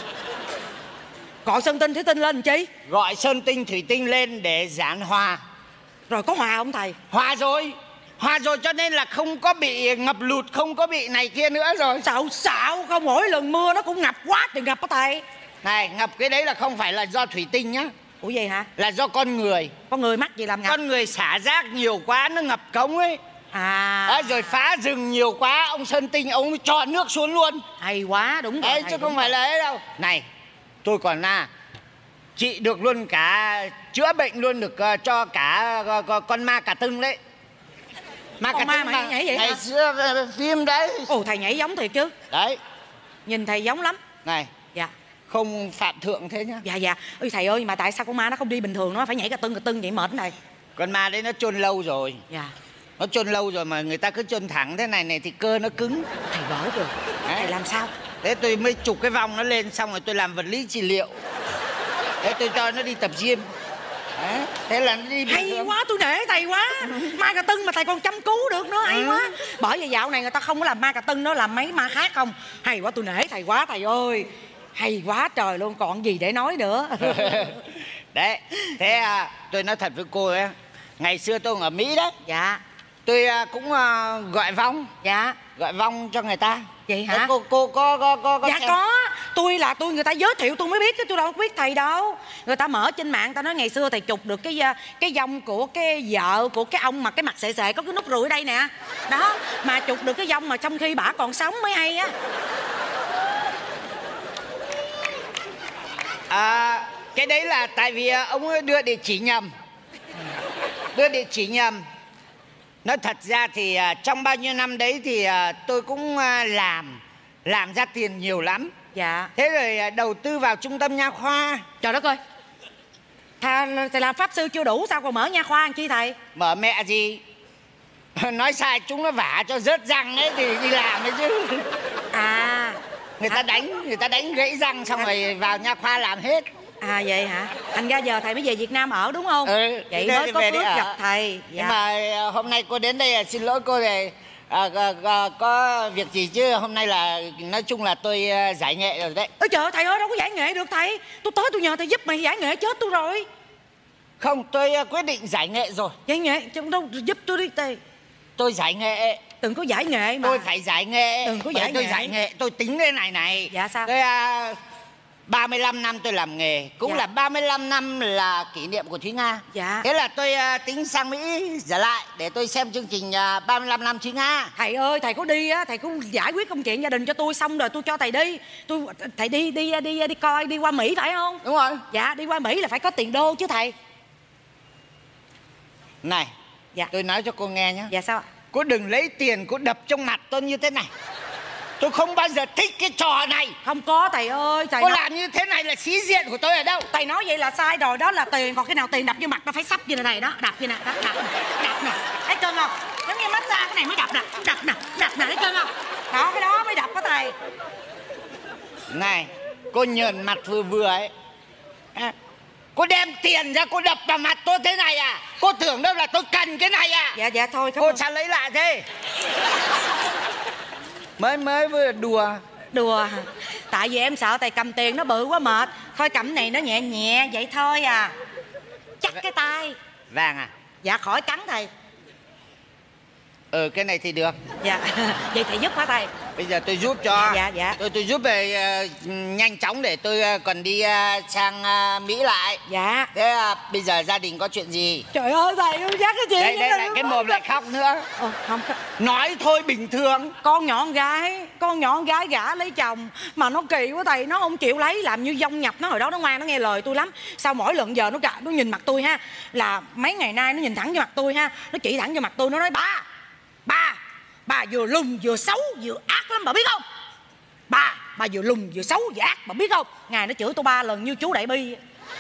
Gọi sơn tinh thủy tinh lên làm chi? Gọi sơn tinh thủy tinh lên để giảng hòa. Rồi có hòa không thầy? Hòa rồi. Hòa rồi, cho nên là không có bị ngập lụt, không có bị này kia nữa rồi. Xạo không, mỗi lần mưa nó cũng ngập quá thì ngập á thầy. Này, ngập cái đấy là không phải là do thủy tinh nhá. Ủa vậy hả? Là do con người. Con người mắc gì làm ngập? Con người xả rác nhiều quá nó ngập cống ấy. Rồi phá rừng nhiều quá, ông sơn tinh ông cho nước xuống luôn. Hay quá, đúng rồi. Đấy, chứ không phải là ấy đâu. Này, tôi còn trị được luôn cả, chữa bệnh luôn được cho cả con ma cà tưng đấy. Con ma mà nhảy vậy ngày hả? xưa phim đấy. Ồ, thầy nhảy giống thiệt chứ. Đấy. Nhìn thầy giống lắm. Này. Dạ. Không phạm thượng thế nhá. Dạ dạ. Ôi thầy ơi, mà tại sao con ma nó không đi bình thường, nó phải nhảy cà tưng vậy mệt này? Con ma đấy nó chôn lâu rồi. Dạ. Nó chôn lâu rồi mà người ta cứ chôn thẳng thế này thì cơ nó cứng. Thầy gỡ được. Thầy làm sao? Thế tôi mới chụp cái vòng nó lên, xong rồi tôi làm vật lý trị liệu. Thế tôi cho nó đi tập gym. Đấy. Thế là nó đi bình hay thường. quá, tôi nể thầy quá. Ma cà tưng mà thầy còn chăm cứu được nữa, hay quá. Bởi vì dạo này người ta không có làm ma cà tưng, nó làm mấy ma khác không. Hay quá, tôi nể thầy quá thầy ơi. Hay quá trời luôn, còn gì để nói nữa. Đấy. Thế tôi nói thật với cô ấy, ngày xưa tôi ở Mỹ đấy. Dạ. Tôi cũng gọi vong. Dạ. Gọi vong cho người ta. Vậy hả? Thế cô có dạ xem? Có. Tôi người ta giới thiệu tôi mới biết chứ tôi đâu có biết thầy đâu. Người ta mở trên mạng, ta nói ngày xưa thầy chụp được cái vong của cái vợ của cái ông mà cái mặt xệ xệ có cái nút ruồi ở đây nè. Đó, mà chụp được cái vong mà trong khi bả còn sống mới hay á. Cái đấy là tại vì ông ấy đưa địa chỉ nhầm. Đưa địa chỉ nhầm. Nói thật ra thì trong bao nhiêu năm đấy thì tôi cũng làm ra tiền nhiều lắm. Dạ. Thế rồi đầu tư vào trung tâm nha khoa. Trời đất ơi, thầy làm pháp sư chưa đủ sao còn mở nha khoa làm chi thầy? Mở mẹ gì. Nói sai chúng nó vả cho rớt răng ấy thì đi làm đấy chứ. Người ta đánh gãy răng xong rồi vào nha khoa làm hết. Vậy hả? Thành ra giờ thầy mới về Việt Nam ở đúng không? Vậy mới có phước gặp thầy. Dạ. Nhưng mà hôm nay cô đến đây là xin lỗi cô này, có việc gì chứ hôm nay là nói chung là tôi giải nghệ rồi đấy. Ôi trời ơi, thầy ơi, đâu có giải nghệ được thầy. Tôi tới tôi nhờ thầy giúp mày giải nghệ chết tôi rồi. Không, tôi quyết định giải nghệ rồi. Giải nghệ? Chứ đâu giúp tôi đi thầy. Tôi giải nghệ. Đừng có giải nghệ mà. Tôi phải giải nghệ. Đừng có giải nghệ. Tôi giải nghệ, tôi tính thế này. Dạ sao? Tôi 35 năm tôi làm nghề. Cũng là 35 năm là kỷ niệm của Thúy Nga. Dạ. Thế là tôi tính sang Mỹ trở lại để tôi xem chương trình 35 năm Thúy Nga. Thầy ơi, thầy có đi á, thầy cũng giải quyết công chuyện gia đình cho tôi xong rồi tôi cho thầy đi. Thầy đi coi, đi qua Mỹ phải không? Đúng rồi. Dạ, đi qua Mỹ là phải có tiền đô chứ thầy. Này. Dạ. Tôi nói cho cô nghe nhé. Dạ sao ạ? Cô đừng lấy tiền cô đập trong mặt tôi như thế này. Tôi không bao giờ thích cái trò này. Không có thầy ơi. Thầy cô làm như thế này là sĩ diện của tôi ở đâu? Thầy nói vậy là sai rồi, đó là tiền. Còn cái nào tiền đập vô mặt nó phải sắp như thế này đó. Đập như nè, đập nè. Thấy cưng không? Giống như massage cái này mới đập nè. Đập nè, thấy cưng không? Đó, cái đó mới đập đó thầy. Này, cô nhờn mặt vừa ấy. Cô đem tiền ra cô đập vào mặt tôi thế này à? Cô tưởng đâu là tôi cần cái này à? Dạ thôi. Cô sao lấy lại thế? Mới vừa đùa. Tại vì em sợ thầy cầm tiền nó bự quá mệt. Thôi cầm này nó nhẹ nhẹ vậy thôi à. Chắc cái tay. Vàng à? Dạ khỏi cắn thầy. Cái này thì được. Dạ. Vậy thầy giúp hả thầy? Bây giờ tôi giúp cho. Dạ. Tôi giúp về nhanh chóng để tôi còn đi sang Mỹ lại. Dạ. Thế bây giờ gia đình có chuyện gì? Trời ơi thầy ơi, dắt cái chuyện đây lại cái mồm lại khóc nữa. Không. Nói thôi bình thường. Con nhỏ gái gả lấy chồng mà nó kỳ quá thầy, nó không chịu lấy, làm như dông nhập. Nó hồi đó nó ngoan, nó nghe lời tôi lắm. Sao mỗi lần giờ nó nhìn mặt tôi ha, là mấy ngày nay nó nhìn thẳng vô mặt tôi ha, nó chỉ thẳng vô mặt tôi, nó nói bà vừa lùn vừa xấu vừa ác lắm bà biết không? Bà vừa lùn vừa xấu vừa ác bà biết không? Ngày nó chửi tôi 3 lần như chú Đại Bi.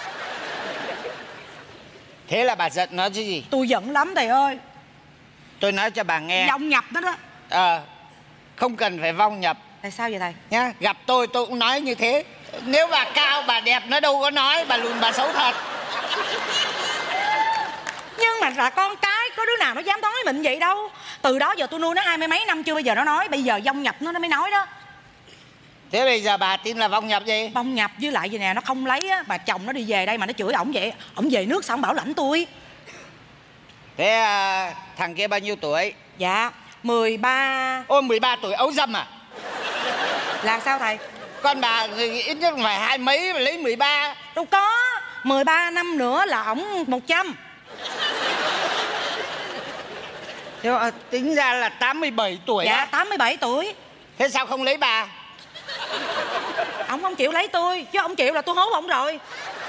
Thế là bà giận nó chứ gì? Tôi giận lắm thầy ơi. Tôi nói cho bà nghe. Vong nhập đó đó. Không cần phải vong nhập. Tại sao vậy thầy? Nhá, gặp tôi cũng nói như thế. Nếu bà cao bà đẹp nó đâu có nói bà lùn bà xấu thật. Nhưng mà là con cái, có đứa nào nó dám nói mình vậy đâu. Từ đó giờ tôi nuôi nó 20 mấy năm chưa bao giờ nó nói. Bây giờ vong nhập nó mới nói đó. Thế bây giờ bà tin là vong nhập gì? Vong nhập với lại vậy nè, nó không lấy á, bà chồng nó đi về đây mà nó chửi ổng vậy. Ổng về nước sao ổng bảo lãnh tôi. Thế thằng kia bao nhiêu tuổi? Dạ 13. Ôi 13 tuổi ấu dâm à? Là sao thầy? Con bà ít nhất phải 20 mấy mà lấy 13. Đâu có, 13 năm nữa là ổng 100. Thế tính ra là 87 tuổi. Dạ á? 87 tuổi. Thế sao không lấy bà? Ổng không chịu lấy tôi. Chứ ổng chịu là tôi hốt ổng rồi.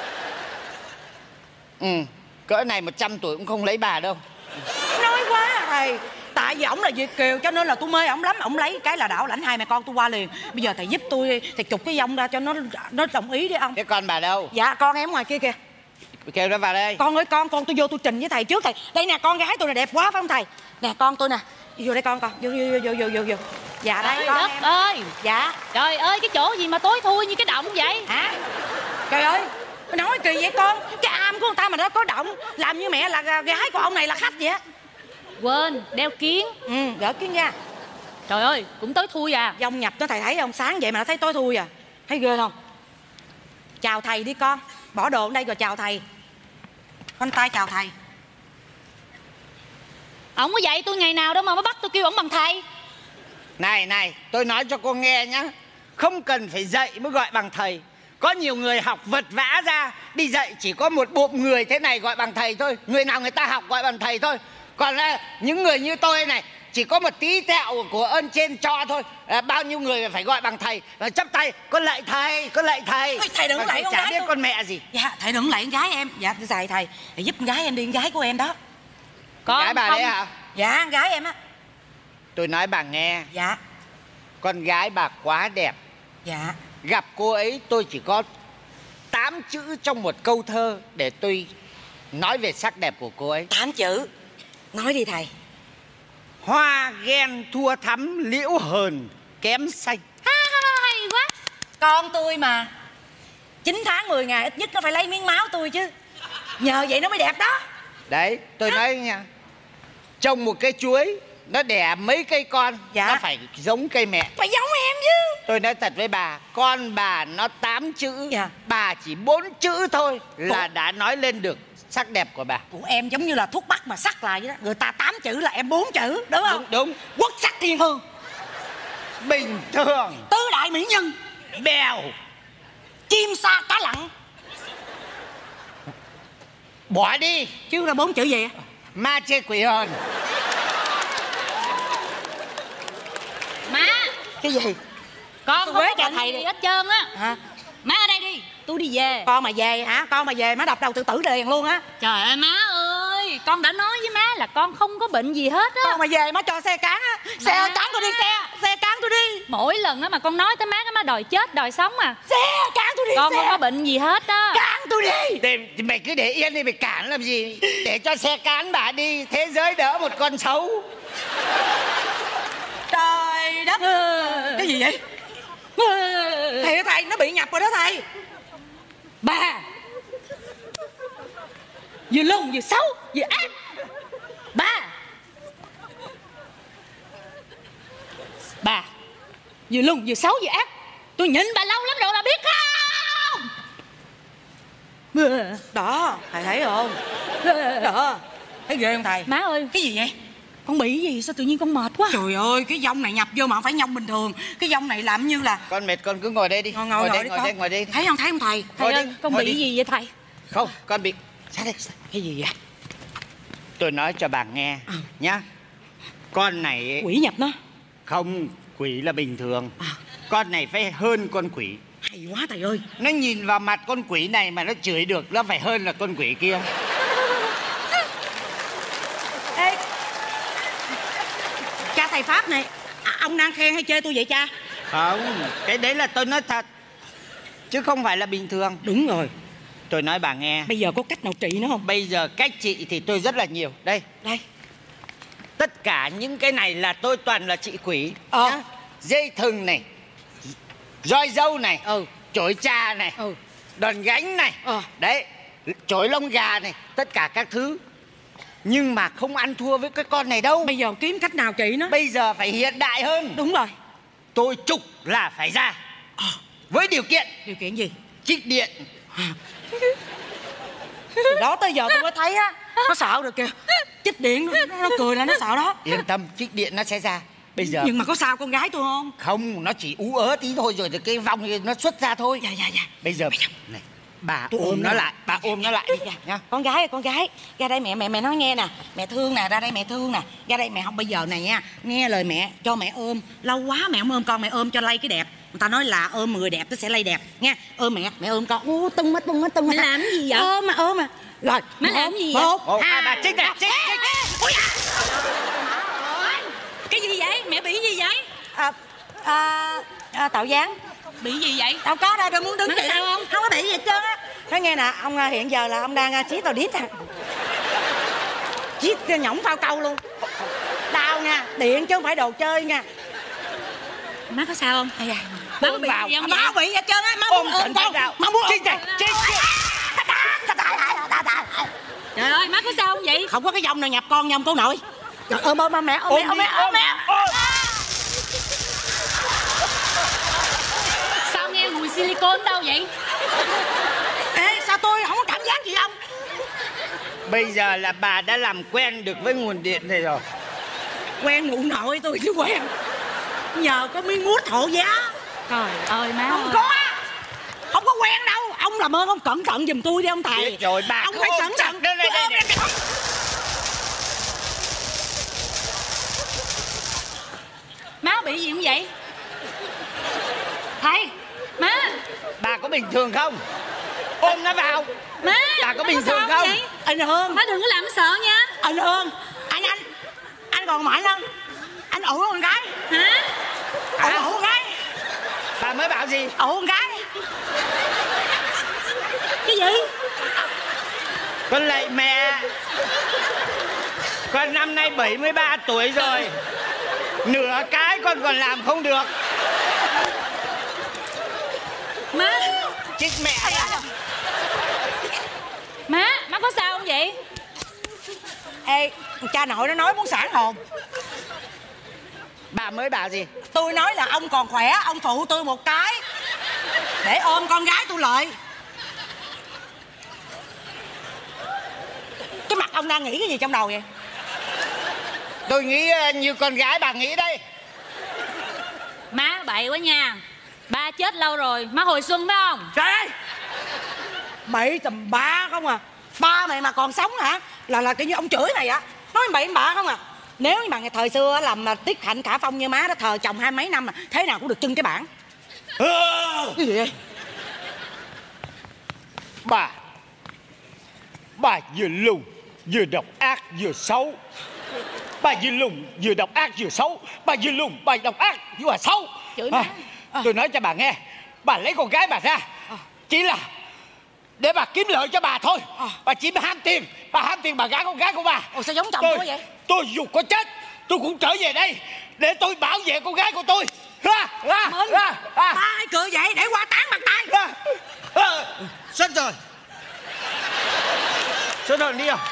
Ừ, cỡ này 100 tuổi cũng không lấy bà đâu. Nói quá thầy. Tại vì ổng là Việt kiều cho nên là tôi mê ổng lắm. Ổng lấy cái là đảo lãnh hai mẹ con tôi qua liền. Bây giờ thầy giúp tôi thầy chụp cái vong ra cho nó đồng ý đi ông. Thế con bà đâu? Dạ con em ngoài kia kìa. Kêu nó vào đây. Con ơi con tôi vô tôi trình với thầy trước thầy. Đây nè con gái tôi là đẹp quá phải không thầy? Nè con tôi nè. Vô đây con vô. Dạ đây trời con đất em. ơi. Dạ. Trời ơi cái chỗ gì mà tối thui như cái động vậy Hả? Trời ơi nói kỳ vậy con. Cái am của người ta mà nó có động. Làm như mẹ là gái của ông này là khách vậy á. Quên đeo kiến. Gỡ kiến ra. Trời ơi cũng tối thui à. Vong nhập nó thầy thấy không? Sáng vậy mà nó thấy tối thui à. Thấy ghê không? Chào thầy đi con. Bỏ đồ ở đây rồi chào thầy. Khoanh tay chào thầy. Ổng có dạy tôi ngày nào đâu mà mới bắt tôi kêu ổng bằng thầy. Này, tôi nói cho cô nghe nhá. Không cần phải dạy mới gọi bằng thầy. Có nhiều người học vật vã ra. Đi dạy chỉ có một bụng người thế này gọi bằng thầy thôi. Người nào người ta học gọi bằng thầy thôi. Còn những người như tôi này chỉ có một tí tẹo của ơn trên cho thôi. Bao nhiêu người phải gọi bằng thầy. Và chắp tay, con lạy thầy, con lạy thầy. Ôi, thầy đừng lạy con chả gái biết tôi. Con mẹ gì. Dạ thầy đừng lạy con gái em. Dạ thầy thầy giúp con gái em đi, con gái của em đó. Con Gái bà không... đấy hả? Dạ con gái em á. Tôi nói bà nghe. Dạ. Con gái bà quá đẹp. Dạ. Gặp cô ấy tôi chỉ có 8 chữ trong một câu thơ để tôi nói về sắc đẹp của cô ấy. 8 chữ. Nói đi thầy. Hoa ghen thua thắm, liễu hờn kém xanh. Hay quá. Con tôi mà 9 tháng 10 ngày ít nhất nó phải lấy miếng máu tôi chứ. Nhờ vậy nó mới đẹp đó. Đấy, tôi nói nha. Trồng một cây chuối nó đẻ mấy cây con. Dạ. Nó phải giống cây mẹ. Phải giống em chứ. Tôi nói thật với bà, con bà nó 8 chữ. Dạ. Bà chỉ 4 chữ thôi là đã nói lên được sắc đẹp của bà. Của em giống như là thuốc bắc mà sắc lại vậy đó. Người ta 8 chữ là em 4 chữ, đúng không? Đúng. Quốc sắc thiên hương. Bình thường. Tứ đại mỹ nhân. Bèo. Chim sa cá lặn. Bỏ đi. Chứ là 4 chữ gì? Ma chê quỷ hờn. Má. Cái gì? Con Tôi không quế có cho bệnh thầy gì đi. hết trơn á. Hả? Má ở đây đi, tôi đi về. Con mà về hả? Con mà về má đập đầu tự tử liền luôn á. Trời ơi má ơi, con đã nói với má là con không có bệnh gì hết á. Con mà về má cho xe cán á. Xe ơi cán tôi đi xe cán tôi đi. Mỗi lần á mà con nói tới má, cái má đòi chết đòi sống à. Xe cán tôi đi. Con xe. không có bệnh gì hết á. Cán tôi đi. Thì mày cứ để yên đi, mày cản làm gì? Để cho xe cán bà đi, thế giới đỡ một con xấu. Trời đất. Cái gì vậy? Thầy ơi thầy, nó bị nhập rồi đó thầy. Bà vừa lùn vừa xấu vừa ác. Bà vừa lùn vừa xấu vừa ác. Tôi nhịn bà lâu lắm rồi bà biết không? Đó, thầy thấy không? Đó. Thấy ghê không thầy? Má ơi. Cái gì vậy? Con bị gì sao tự nhiên con mệt quá. Trời ơi, cái vong này nhập vô mà không phải nhông bình thường. Cái vong này làm như là Con mệt con cứ ngồi đây đi. ngồi đây, đi ngồi con. đây, ngồi đây. Thấy không thầy? Thầy Ngồi ơi, đi, con ngồi bị đi. gì vậy thầy? Không, con bị... Sao đây? Cái gì vậy? Tôi nói cho bà nghe nhá. Con này ấy, Quỷ nhập nó. không, quỷ là bình thường. Con này phải hơn con quỷ. Hay quá thầy ơi. Nó nhìn vào mặt con quỷ này mà nó chửi được, nó phải hơn là con quỷ kia. Ê, cha thầy Pháp này, ông đang khen hay chê tôi vậy cha? Không, cái đấy là tôi nói thật, chứ không phải là bình thường. Đúng rồi. Tôi nói bà nghe. Bây giờ có cách nào trị nó không? Bây giờ cách trị thì tôi rất là nhiều. Đây, Đây. tất cả những cái này là tôi toàn là trị quỷ Ờ. Dây thừng này, roi dâu này, chổi trà này, đòn gánh này, đấy, chổi lông gà này, tất cả các thứ Nhưng mà không ăn thua với cái con này đâu. Bây giờ kiếm cách nào trị nó? Bây giờ phải hiện đại hơn. Đúng rồi. Tôi trục là phải ra. Với điều kiện. Điều kiện gì? Trích điện. Từ đó tới giờ tôi mới thấy á, nó sợ rồi kìa. Chích điện nó cười là nó sợ đó. Yên tâm, trích điện nó sẽ ra. Bây giờ Nhưng mà có sao con gái tôi không? không, nó chỉ ú ớ tí thôi rồi cái vòng nó xuất ra thôi. Dạ. Bây giờ này, bà Tôi ôm nó lại, bà ôm nó lại đi nha. Con gái, ra đây mẹ nói nghe nè. Mẹ thương nè, ra đây mẹ thương nè. Ra đây mẹ không bây giờ này nha. Nghe lời mẹ, cho mẹ ôm. Lâu quá mẹ không ôm con, mẹ ôm cho lây cái đẹp. Người ta nói là ôm người đẹp nó sẽ lây đẹp nha. Ôm mẹ ôm con. Tung hết. Mẹ làm cái gì vậy? Ôm mà. Rồi, Mẹ làm gì vậy? 1, 2, bà Trích nè, Trích. Cái gì vậy? Mẹ bị gì vậy? Tạo dáng. Bị gì vậy? Đâu có đâu, đừng muốn đứng Nó vậy. sao không? Không có bị gì hết trơn á. Nói nghe nè, ông hiện giờ là ông đang chí tàu đít à. Chí nhõng phao câu luôn. Đau nha, điện chứ không phải đồ chơi nha. Má có sao không? Má có bị gì không? Má bị gì hết trơn á, má muốn ôm con. Má muốn ôm con. Trời ơi, má có sao không vậy? Không có cái dòng nào nhập con nhầm cô nội. Trời, ôm mẹ. Sao nghe mùi silicone đâu vậy? Ê, sao tôi không có cảm giác gì không? Bây giờ là bà đã làm quen được với nguồn điện này rồi. Quen mụ nội tôi chứ quen. Nhờ có miếng mút hộ giá. Trời ơi má Không ơi. có. Không có quen đâu. Ông làm ơn ông cẩn thận giùm tôi đi ông thầy. Biết rồi, bà ông cứ phải ôm cẩn chặt thận. đây này. Má bị gì không vậy? Thầy, má. Bà có bình thường không? Ôm nó vào. Má, Bà có má bình sao thường không? vậy? Anh Hương. Má đừng có làm sợ nha. Anh Hương. Anh còn mạnh không? Anh ủ con gái. Hả? Ủ con gái. Bà mới bảo gì? Ủ con gái. Cái gì? Con lạy mẹ. Con năm nay 73 tuổi rồi. Nửa cái con còn làm không được. Má. Chết mẹ đó. Má có sao không vậy? Ê, cha nội nó nói muốn sản hồn. Bà mới bảo gì? Tôi nói là ông còn khỏe, ông phụ tôi một cái để ôm con gái tôi lại. Cái mặt ông đang nghĩ cái gì trong đầu vậy? Tôi nghĩ như con gái bà nghĩ đây. Má bậy quá nha. Ba chết lâu rồi, má hồi xuân phải không? Trời ơi, bậy tầm ba không à. Ba mày mà còn sống hả? Là kiểu như ông chửi mày á. Nói bậy bạ không à. Nếu như mà ngày thời xưa làm Tiết Hạnh Khả Phong như má đó, thờ chồng 20 mấy năm mà thế nào cũng được trưng cái bảng. Cái gì vậy? Bà vừa lùn vừa độc ác vừa xấu. Bà vừa lùn vừa độc ác vừa xấu. Bà vừa lùn bà độc ác vừa xấu. Chửi má. Tôi nói cho bà nghe, bà lấy con gái bà ra chỉ là để bà kiếm lợi cho bà thôi. Bà chỉ ham tiền. Bà ham tiền bà gả con gái của bà. Ồ, sao giống chồng tôi vậy? Tôi dù có chết tôi cũng trở về đây để tôi bảo vệ con gái của tôi. Ba ai cười vậy để qua tán mặt tay. Xuất rồi. Xuất rồi đi không?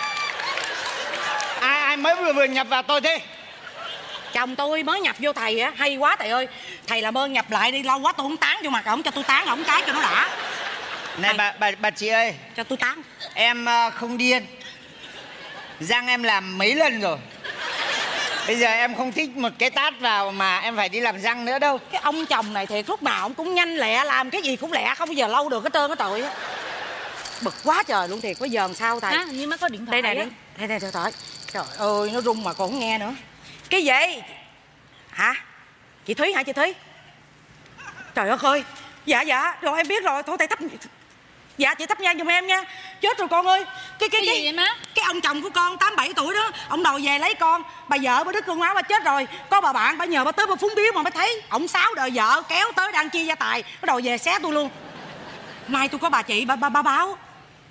Ai mới vừa nhập vào tôi thế? Chồng tôi mới nhập vô thầy á. Hay quá thầy ơi. Thầy làm ơn nhập lại đi, lâu quá tôi không tán vô mặt ổng. Cho tôi tán ổng cái cho nó đã. Này bà chị ơi. Cho tôi tán. Em không điên. Răng em làm mấy lần rồi. Bây giờ em không thích một cái tát vào mà em phải đi làm răng nữa đâu. Cái ông chồng này thiệt lúc nào ông cũng nhanh lẹ, làm cái gì cũng lẹ, không bao giờ lâu được hết trơn á tội á. Bực quá trời luôn thiệt. Bây giờ làm sao thầy? Như má có điện thoại. Đây này, đây điện thoại. Trời ơi nó rung mà còn không nghe nữa. Cái gì? Hả? Chị Thúy hả chị Thúy? Trời đất ơi. Dạ rồi em biết rồi. Thôi thầy thắp. Dạ chị thắp nhang giùm em nha. Chết rồi con ơi. Cái gì vậy má? Cái ông chồng của con 87 tuổi đó, ông đòi về lấy con. Bà vợ bà đứt con áo bà chết rồi. Có bà bạn bà nhờ bà tới bà phúng biếu mà mới thấy. Ông 6 đời vợ kéo tới đang chia gia tài. Nó đòi về xé tôi luôn. Nay tôi có bà chị bà báo.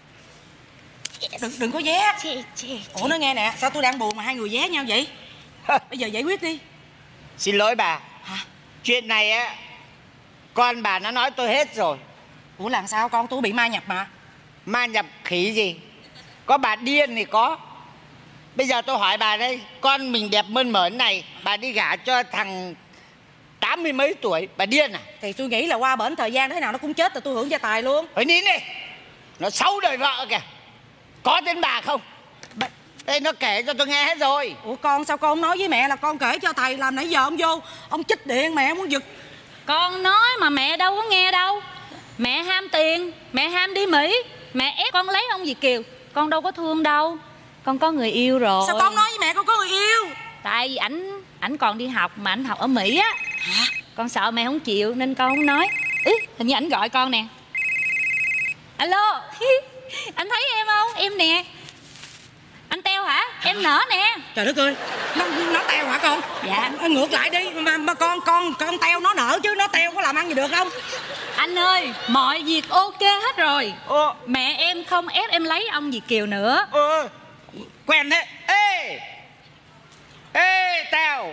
Đừng có vé. Chị. Ủa nó nghe nè, sao tôi đang buồn mà hai người vé nhau vậy? Bây giờ giải quyết đi. Xin lỗi bà. Hả? Chuyện này á, con bà nó nói tôi hết rồi. Ủa làm sao con tôi bị ma nhập mà. Ma nhập khỉ gì? Có bà điên thì có. Bây giờ tôi hỏi bà đây, con mình đẹp mơn mởn này, bà đi gả cho thằng 80 mấy tuổi, bà điên à? Thì tôi nghĩ là qua bển thời gian thế nào nó cũng chết rồi tôi hưởng gia tài luôn. Thôi nín đi, nó xấu đời vợ kìa. Có tên bà không? Đây nó kể cho tôi nghe hết rồi. Ủa con sao con không nói với mẹ là con kể cho thầy, làm nãy giờ ông vô ông chích điện mẹ muốn giật. Con nói mà mẹ đâu có nghe đâu. Mẹ ham tiền, mẹ ham đi Mỹ, mẹ ép con lấy ông Việt kiều. Con đâu có thương đâu, con có người yêu rồi. Sao con nói với mẹ con có người yêu? Tại vì ảnh còn đi học mà ảnh học ở Mỹ á. Hả? Con sợ mẹ không chịu nên con không nói. Hình như ảnh gọi con nè. Alo. Anh thấy em không? Em nè. Anh Teo hả? Em Nở nè. Trời đất ơi, nó Teo hả con? Dạ. Ngược lại đi, mà con Teo nó Nở chứ nó Teo có làm ăn gì được không? Anh ơi, mọi việc ok hết rồi. Mẹ em không ép em lấy ông Việt kiều nữa. Quen đấy. Ê Teo.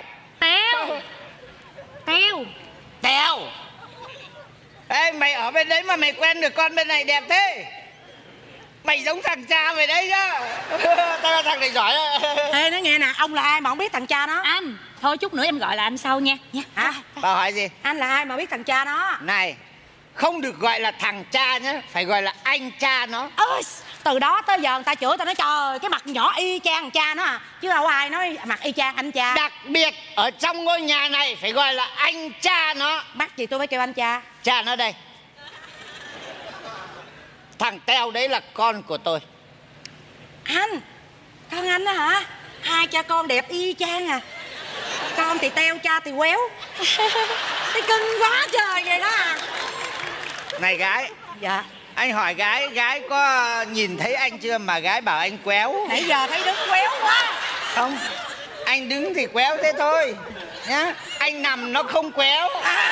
Ê, mày ở bên đấy mà mày quen được con bên này đẹp thế. Mày giống thằng cha mày đấy nhá. Tao thằng này giỏi. Ê nói nghe nè, ông là ai mà không biết thằng cha nó? Anh, thôi chút nữa em gọi là anh sau nha. Hả? Bà hỏi gì? Anh là ai mà biết thằng cha nó? Này, không được gọi là thằng cha nhá, phải gọi là anh cha nó. Từ đó tới giờ người ta chửi tao nói trời cái mặt nhỏ y chang thằng cha nó à, chứ đâu ai nói mặt y chang anh cha. Đặc biệt ở trong ngôi nhà này phải gọi là anh cha nó. Bắt gì tôi phải kêu anh cha? Cha nó đây. Thằng Teo đấy là con của tôi. Anh? Con anh đó hả? Hai cha con đẹp y chang à. Con thì Teo, cha thì quéo. Thấy cưng quá trời vậy đó à. Này gái. Dạ. Anh hỏi gái có nhìn thấy anh chưa mà gái bảo anh quéo? Nãy giờ thấy đứng quéo quá. Không, anh đứng thì quéo thế thôi nhá. Anh nằm nó không quéo.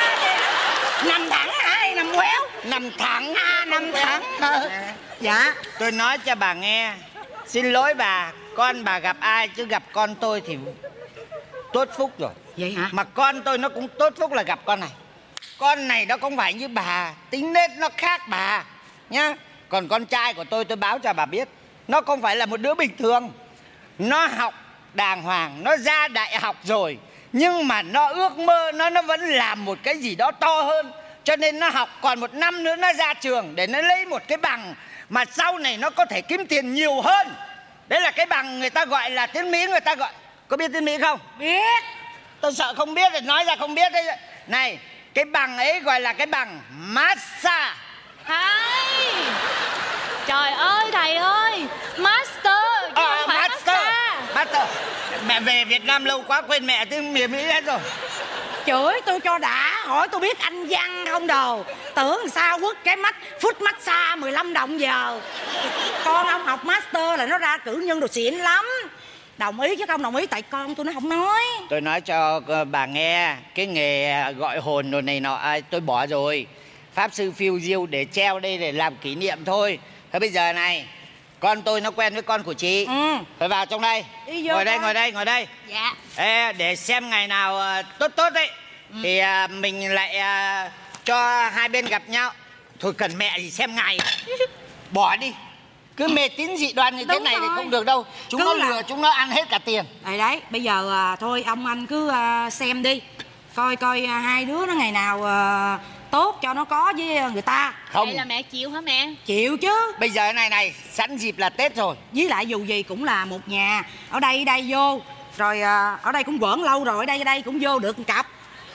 Nằm thẳng hả hay nằm quéo? Nằm thẳng. Nằm thẳng. Dạ. Tôi nói cho bà nghe. Xin lỗi bà, con bà gặp ai chứ gặp con tôi thì tốt phúc rồi. Vậy hả? Mà con tôi nó cũng tốt phúc là gặp con này. Con này nó không phải như bà, tính nết nó khác bà nhá. Còn con trai của tôi báo cho bà biết, nó không phải là một đứa bình thường. Nó học đàng hoàng, nó ra đại học rồi, nhưng mà nó ước mơ nó vẫn làm một cái gì đó to hơn. Cho nên nó học còn 1 năm nữa nó ra trường để nó lấy một cái bằng mà sau này nó có thể kiếm tiền nhiều hơn. Đấy là cái bằng người ta gọi là tiếng Mỹ, người ta gọi. Có biết tiếng Mỹ không? Biết. Tôi sợ không biết thì nói ra không biết đấy. Này, cái bằng ấy gọi là cái bằng master. Thầy. Trời ơi thầy ơi, master chứ không phải master. Mẹ về Việt Nam lâu quá quên mẹ tiếng miền Mỹ hết rồi. Chửi tôi cho đã, hỏi tôi biết Anh văn không đồ. Tưởng sao quất cái mắt phút massage 15 đồng giờ. Con ông học master là nó ra cử nhân đồ xịn lắm. Đồng ý chứ không đồng ý tại con tôi nó không nói. Tôi nói cho bà nghe, cái nghề gọi hồn đồ này nọ tôi bỏ rồi. Pháp sư phiêu diêu để treo đây để làm kỷ niệm thôi. Thôi bây giờ này, con tôi nó quen với con của chị. Thôi vào trong đây. Ngồi đây. Dạ. Ê, để xem ngày nào tốt đấy thì mình lại cho hai bên gặp nhau. Thôi cần mẹ gì xem ngày. Bỏ đi. Cứ mê tín dị đoan như thế này thì không được đâu. Chúng nó lừa, chúng nó ăn hết cả tiền. Đấy, bây giờ thôi ông anh cứ xem đi. Coi hai đứa nó ngày nào tốt cho nó có với người ta. Không. Vậy là mẹ chịu hả mẹ? Chịu chứ. Bây giờ này, sẵn dịp là Tết rồi. Với lại dù gì cũng là một nhà. Ở đây vô. Rồi ở đây cũng quẩn lâu rồi. Ở đây cũng vô được một cặp.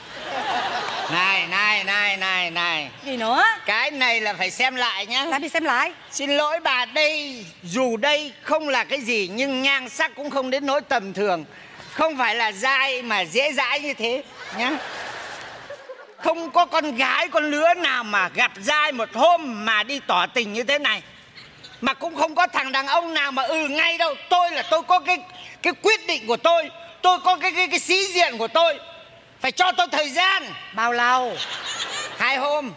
Này. Gì nữa? Cái này là phải xem lại nhá. Làm gì xem lại? Xin lỗi bà đây, dù đây không là cái gì nhưng nhan sắc cũng không đến nỗi tầm thường. Không phải là dai mà dễ dãi như thế nhá. Không có con gái con lứa nào mà gặp dai một hôm mà đi tỏ tình như thế này. Mà cũng không có thằng đàn ông nào mà ngay đâu. Tôi có cái quyết định của tôi. Tôi có cái sĩ diện của tôi. Phải cho tôi thời gian. Bao lâu? 2 hôm.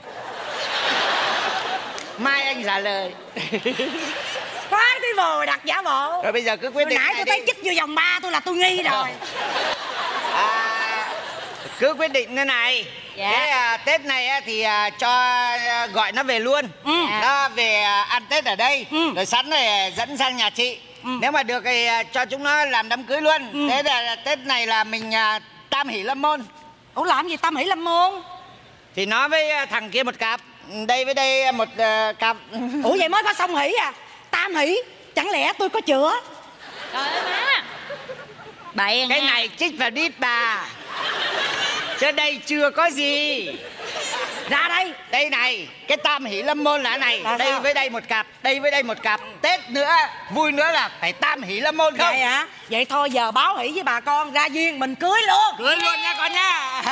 Mai anh trả lời. Khoái cái vồ đặt giả bộ. Rồi bây giờ cứ quyết định. Hồi nãy tôi thấy chích vô vòng 3 tôi là tôi nghi rồi. Cứ quyết định thế này. Dạ. Thế Tết này thì cho gọi nó về luôn. Nó về ăn Tết ở đây. Rồi sẵn rồi dẫn sang nhà chị. Nếu mà được thì cho chúng nó làm đám cưới luôn. Thế là Tết này là mình tam hỷ lâm môn. Ủa làm gì tam hỷ lâm môn? Thì nó với thằng kia một cặp, đây với đây một cặp. Ủa vậy mới có song hỷ à? Tam hỷ, chẳng lẽ tôi có chữa? Trời ơi má, bậy cái này chích vào đít bà, chứ đây chưa có gì. Ra đây. Đây này, cái tam hỷ lâm môn là này. Là đây sao? Với đây một cặp, đây với đây một cặp. Tết nữa, vui nữa là phải tam hỷ lâm môn không? Vậy hả? Vậy thôi giờ báo hỷ với bà con ra duyên mình cưới luôn. Cưới luôn nha con nha.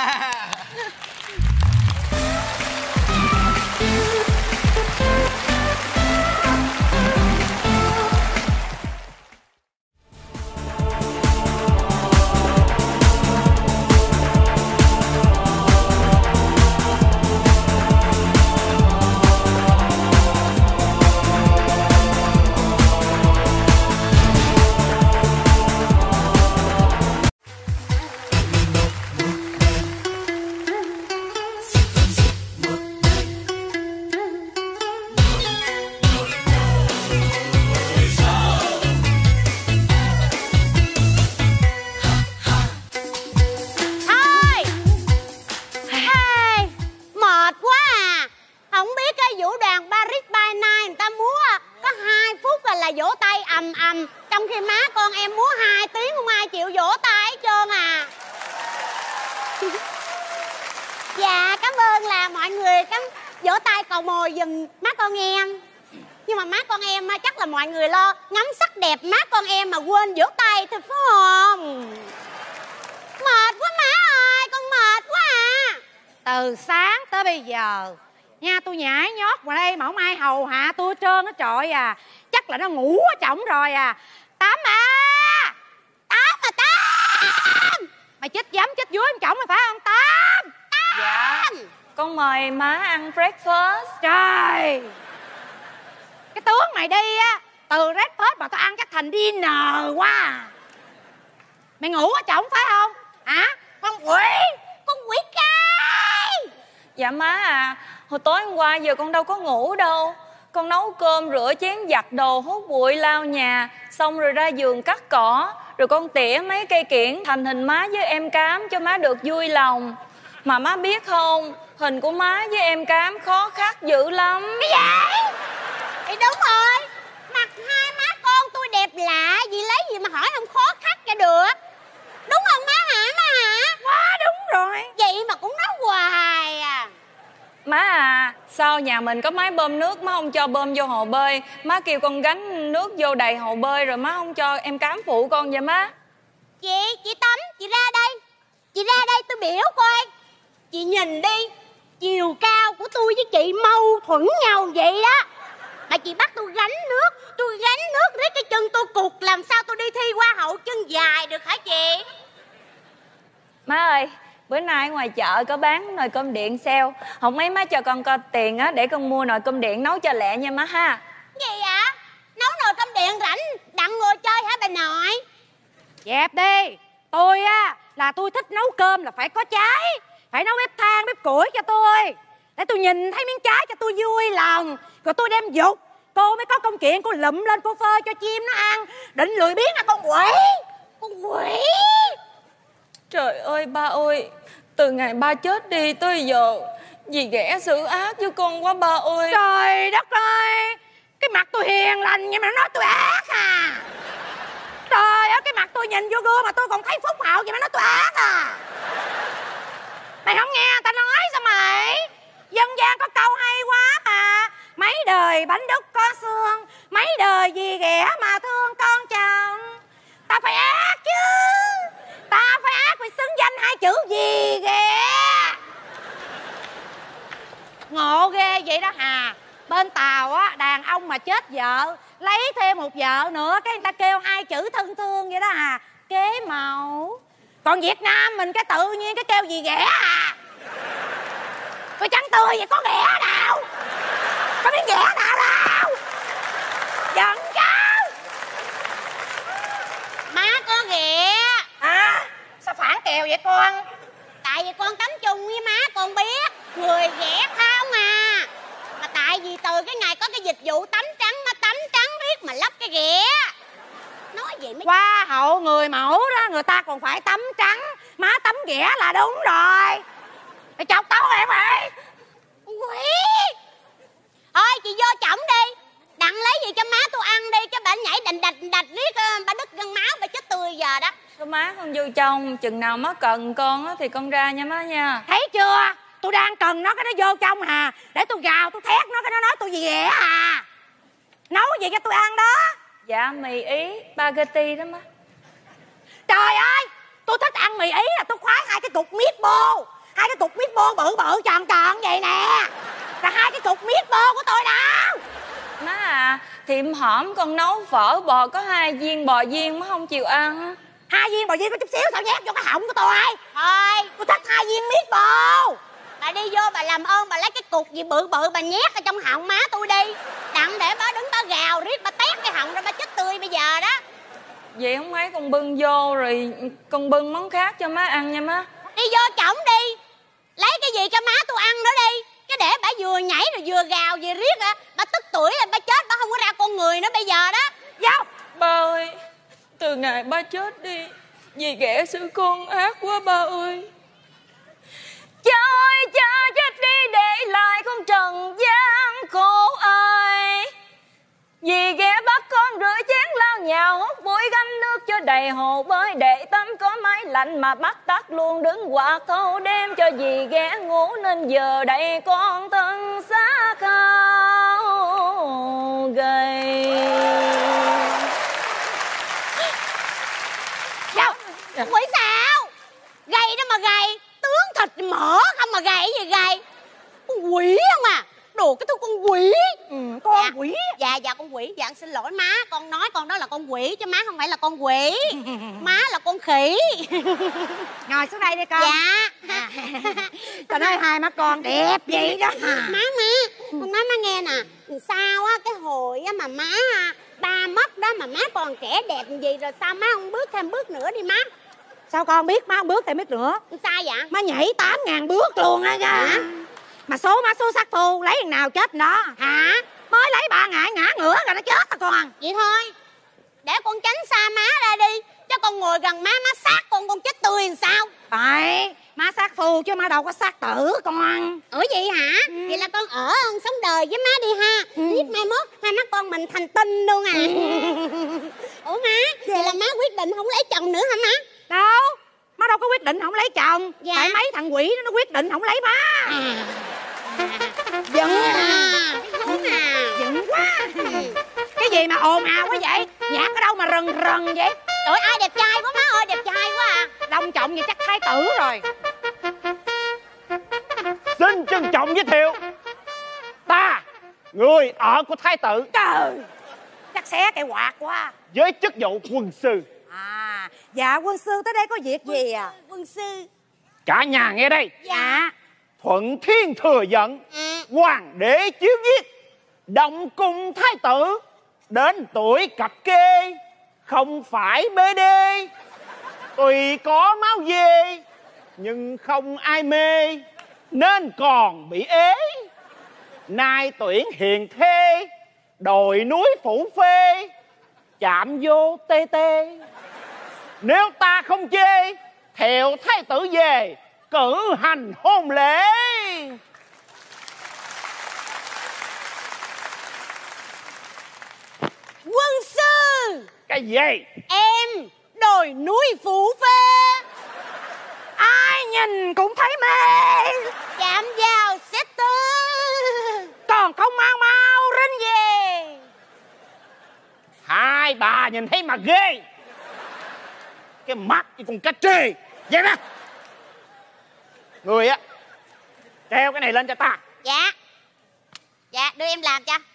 Vỗ tay ầm ầm, trong khi má con em múa 2 tiếng không ai chịu vỗ tay hết trơn à. Dạ cảm ơn là mọi người vỗ tay cầu mồi giùm má con em. Nhưng mà má con em chắc là mọi người lo ngắm sắc đẹp má con em mà quên vỗ tay thì phải không? Mệt quá má ơi, con mệt quá à. Từ sáng tới bây giờ nha, tôi nhảy nhót vào đây mà không ai hầu hạ tôi hết trơn á trời à. Chắc là nó ngủ ở trỏng rồi à. Tám à, Tám à Tám. Mày chết dám chết dưới em trỏng rồi phải không Tám? Dạ con mời má ăn breakfast. Trời, cái tướng mày đi á, từ breakfast mà tao ăn chắc thành dinner quá à. Mày ngủ ở trỏng phải không hả? Con quỷ cái. Dạ má à, hồi tối hôm qua giờ con đâu có ngủ đâu. Con nấu cơm, rửa chén, giặt đồ, hút bụi, lau nhà, xong rồi ra giường cắt cỏ, rồi con tỉa mấy cây kiểng thành hình má với em Cám cho má được vui lòng. Mà má biết không, hình của má với em Cám khó khắc dữ lắm. Cái gì? Thì đúng rồi, mặt hai má con tôi đẹp lạ, gì lấy gì mà hỏi không khó khắc cho được. Đúng không má hả, má hả? Quá đúng rồi. Vậy mà cũng nói hoài à. Má à, sao nhà mình có máy bơm nước má không cho bơm vô hồ bơi? Má kêu con gánh nước vô đầy hồ bơi rồi má không cho em Cám phụ con vậy má? Chị Tấm, chị ra đây. Chị ra đây tôi biểu coi. Chị nhìn đi, chiều cao của tôi với chị mâu thuẫn nhau vậy đó. Mà chị bắt tôi gánh nước riết cái chân tôi cụt, làm sao tôi đi thi hoa hậu chân dài được hả chị? Má ơi, bữa nay ngoài chợ có bán nồi cơm điện sale. Không mấy má cho con coi tiền á để con mua nồi cơm điện nấu cho lẹ nha má ha. Gì ạ? Nấu nồi cơm điện rảnh đặng ngồi chơi hả bà nội? Dẹp đi. Tôi á là tôi thích nấu cơm là phải có cháy, phải nấu bếp than bếp củi cho tôi, để tôi nhìn thấy miếng trái cho tôi vui lòng, rồi tôi đem dục cô mới có công chuyện cô lụm lên cô phơi cho chim nó ăn. Định lười biếng à con quỷ. Con quỷ. Trời ơi ba ơi, từ ngày ba chết đi tới giờ dì ghẻ xử ác với con quá ba ơi. Trời đất ơi, cái mặt tôi hiền lành nhưng mà nó nói tôi ác à. Trời ơi, cái mặt tôi nhìn vô gương mà tôi còn thấy phúc hậu vậy mà nói tôi ác à. Mày không nghe người ta nói sao mày? Dân gian có câu hay quá mà. Mấy đời bánh đúc có xương, mấy đời dì ghẻ mà thương con chồng. Ta phải ác chứ. Ta phải ác phải xứng danh hai chữ dì ghẻ. Ngộ ghê vậy đó hà. Bên Tàu á, đàn ông mà chết vợ lấy thêm một vợ nữa cái người ta kêu hai chữ thân thương vậy đó hà, kế mẫu. Còn Việt Nam mình cái tự nhiên cái kêu gì ghẻ à. Tôi trắng tươi vậy có ghẻ nào, có biết ghẻ nào đâu. Giận chứ. Má có ghẻ. À sao phản kèo vậy con? Tại tại vì con tắm chung với má con biết người ghẻ không à. Mà tại vì từ cái ngày có cái dịch vụ tắm trắng má tắm trắng riết mà lấp cái ghẻ. Nói vậy mới Hoa hậu người mẫu đó, người ta còn phải tắm trắng, má tắm ghẻ là đúng rồi. Mày chọc tao em ơi. quỷ. Thôi chị vô chổng đi, đặng lấy gì cho má tôi ăn đi, chứ bà nhảy đạch riết bà đứt gân máu bà chết tươi giờ đó. Thôi má con vô trong, chừng nào má cần con á thì con ra nha má nha. Thấy chưa, tôi đang cần nó cái nó vô trong hà, để tôi gào tôi thét nó cái nó nói tôi gì ghẻ à. Nấu gì cho tôi ăn đó. Dạ mì Ý, spaghetti đó má. Trời ơi, tôi thích ăn mì Ý là tôi khoái hai cái cục meatball. Hai cái cục meatball bự bự tròn tròn vậy nè. Là hai cái cục meatball của tôi đó. Má à, thì hổm con nấu phở bò có 2 viên bò viên má không chịu ăn. 2 viên bò viên có chút xíu sao nhét vô cái họng của tôi. Thôi tôi thích 2 viên meatball. Bà đi vô bà làm ơn bà lấy cái cục gì bự bự bà nhét ở trong họng má tôi đi, đặng để bà đứng bà gào riết bà tét cái họng ra bà chết tươi bây giờ đó. Vậy không mấy con bưng vô rồi con bưng món khác cho má ăn nha má. Đi vô chổng đi, lấy cái gì cho má tôi ăn nữa đi, chứ để bà vừa nhảy rồi vừa gào về riết à, bà tức tuổi rồi bà chết bà không có ra con người nữa bây giờ đó. Vô. Ba ơi, từ ngày ba chết đi, vì ghẻ xử con ác quá ba ơi. Cha ơi cha chết đi để lại con trần gian khổ ai. Vì ghẻ bắt con rửa chén lao nhào hút bụi găm nước cho đầy hồ bơi, để tắm có máy lạnh mà bắt tắt luôn đứng quạt thâu đêm, cho vì ghẻ ngủ nên giờ đây con thân xác cao gầy. Sao? Quỷ sao? Gầy đó mà gầy, tướng thịt mỡ không mà gầy gì gầy. Con quỷ không à, đồ cái thứ con quỷ. Con quỷ. Dạ con quỷ. Dạ xin lỗi má, con nói con đó là con quỷ chứ má không phải là con quỷ. Má là con khỉ. Ngồi xuống đây đi con. Dạ. Trời ơi hai má con đẹp vậy đó. Má con nói má nghe nè, sao á cái hồi á mà má ba mất đó mà má còn trẻ đẹp gì rồi sao má không bước thêm bước nữa đi má. Sao con biết má không bước thêm bước nữa? Sao vậy? Má nhảy 8.000 bước luôn á nha. Mà số má số sắc thu lấy thằng nào chết đó. Hả? Mới lấy 3 ngày ngã ngửa rồi nó chết rồi con. Vậy thôi, để con tránh xa má ra đi, chứ con ngồi gần má sát con chết tươi làm sao? Phải, má sát phu chứ má đâu có sát tử con. Ủa vậy hả? Vậy là con ở sống đời với má đi ha. Biết mai mốt hai má con mình thành tinh luôn à. Ủa má, vậy là má quyết định không lấy chồng nữa hả má? Đâu, má đâu có quyết định không lấy chồng. Dạ. Tại mấy thằng quỷ nó quyết định không lấy má. Giận Giận quá. Cái gì mà ồn ào quá vậy? Nhạc ở đâu mà rần rần vậy? Trời ai đẹp trai quá má ơi, đẹp trai quá à. Long trọng vậy chắc thái tử rồi. Xin trân trọng giới thiệu, ta người ở của thái tử. Trời, chắc xé cây quạt quá. Với chức vụ quân sư. À, dạ quân sư tới đây có việc gì à? Quân sư. Cả nhà nghe đây. Dạ. Thuận thiên thừa giận, hoàng đế chiếu giết, động cung thái tử, đến tuổi cập kê, không phải bê đê. Tuy có máu dê, nhưng không ai mê, nên còn bị ế. Nay tuyển hiền thê, đồi núi phủ phê, chạm vô tê tê. Nếu ta không chê, theo thái tử về, cử hành hôn lễ. Quân sư. Cái gì? Em đồi núi phủ phê, ai nhìn cũng thấy mê, chạm vào sẽ tơ, còn không mau mau rinh về. Hai bà nhìn thấy mà ghê. Cái mắt như con cá trê vậy đó. Người á, treo cái này lên cho ta. Dạ. Dạ đưa em làm cho.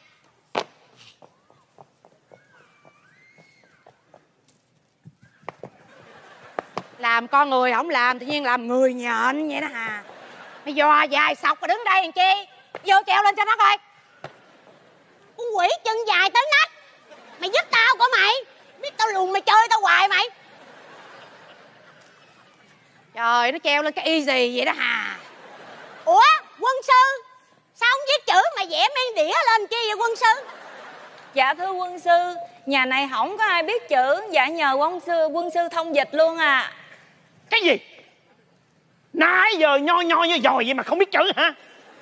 Làm con người không làm, tự nhiên làm người nhện vậy đó hà. Mày dò dài sọc rồi đứng đây làm chi? Vô treo lên cho nó coi. Con quỷ chân dài tới nách. Mày giúp tao của mày. Biết tao lùn mày chơi tao hoài mày. Trời Trời, nó treo lên cái y gì vậy đó hà? Ủa quân sư, sao không viết chữ mà vẽ men đĩa lên chi vậy quân sư? Dạ thưa quân sư, nhà này không có ai biết chữ, dạ nhờ quân sư thông dịch luôn à. Cái gì? Nãy giờ nho như dòi vậy mà không biết chữ hả?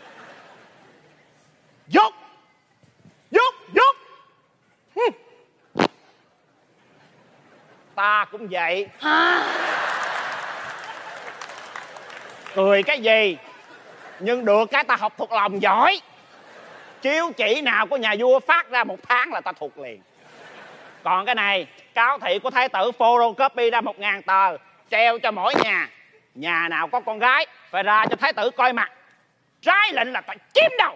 Dốt. Ta cũng vậy. Cười cái gì? Nhưng được cái ta học thuộc lòng giỏi. Chiếu chỉ nào của nhà vua phát ra 1 tháng là ta thuộc liền. Còn cái này, cáo thị của thái tử photocopy ra 1000 tờ, treo cho mỗi nhà. Nhà nào có con gái phải ra cho thái tử coi mặt. Trái lệnh là ta chiếm đầu.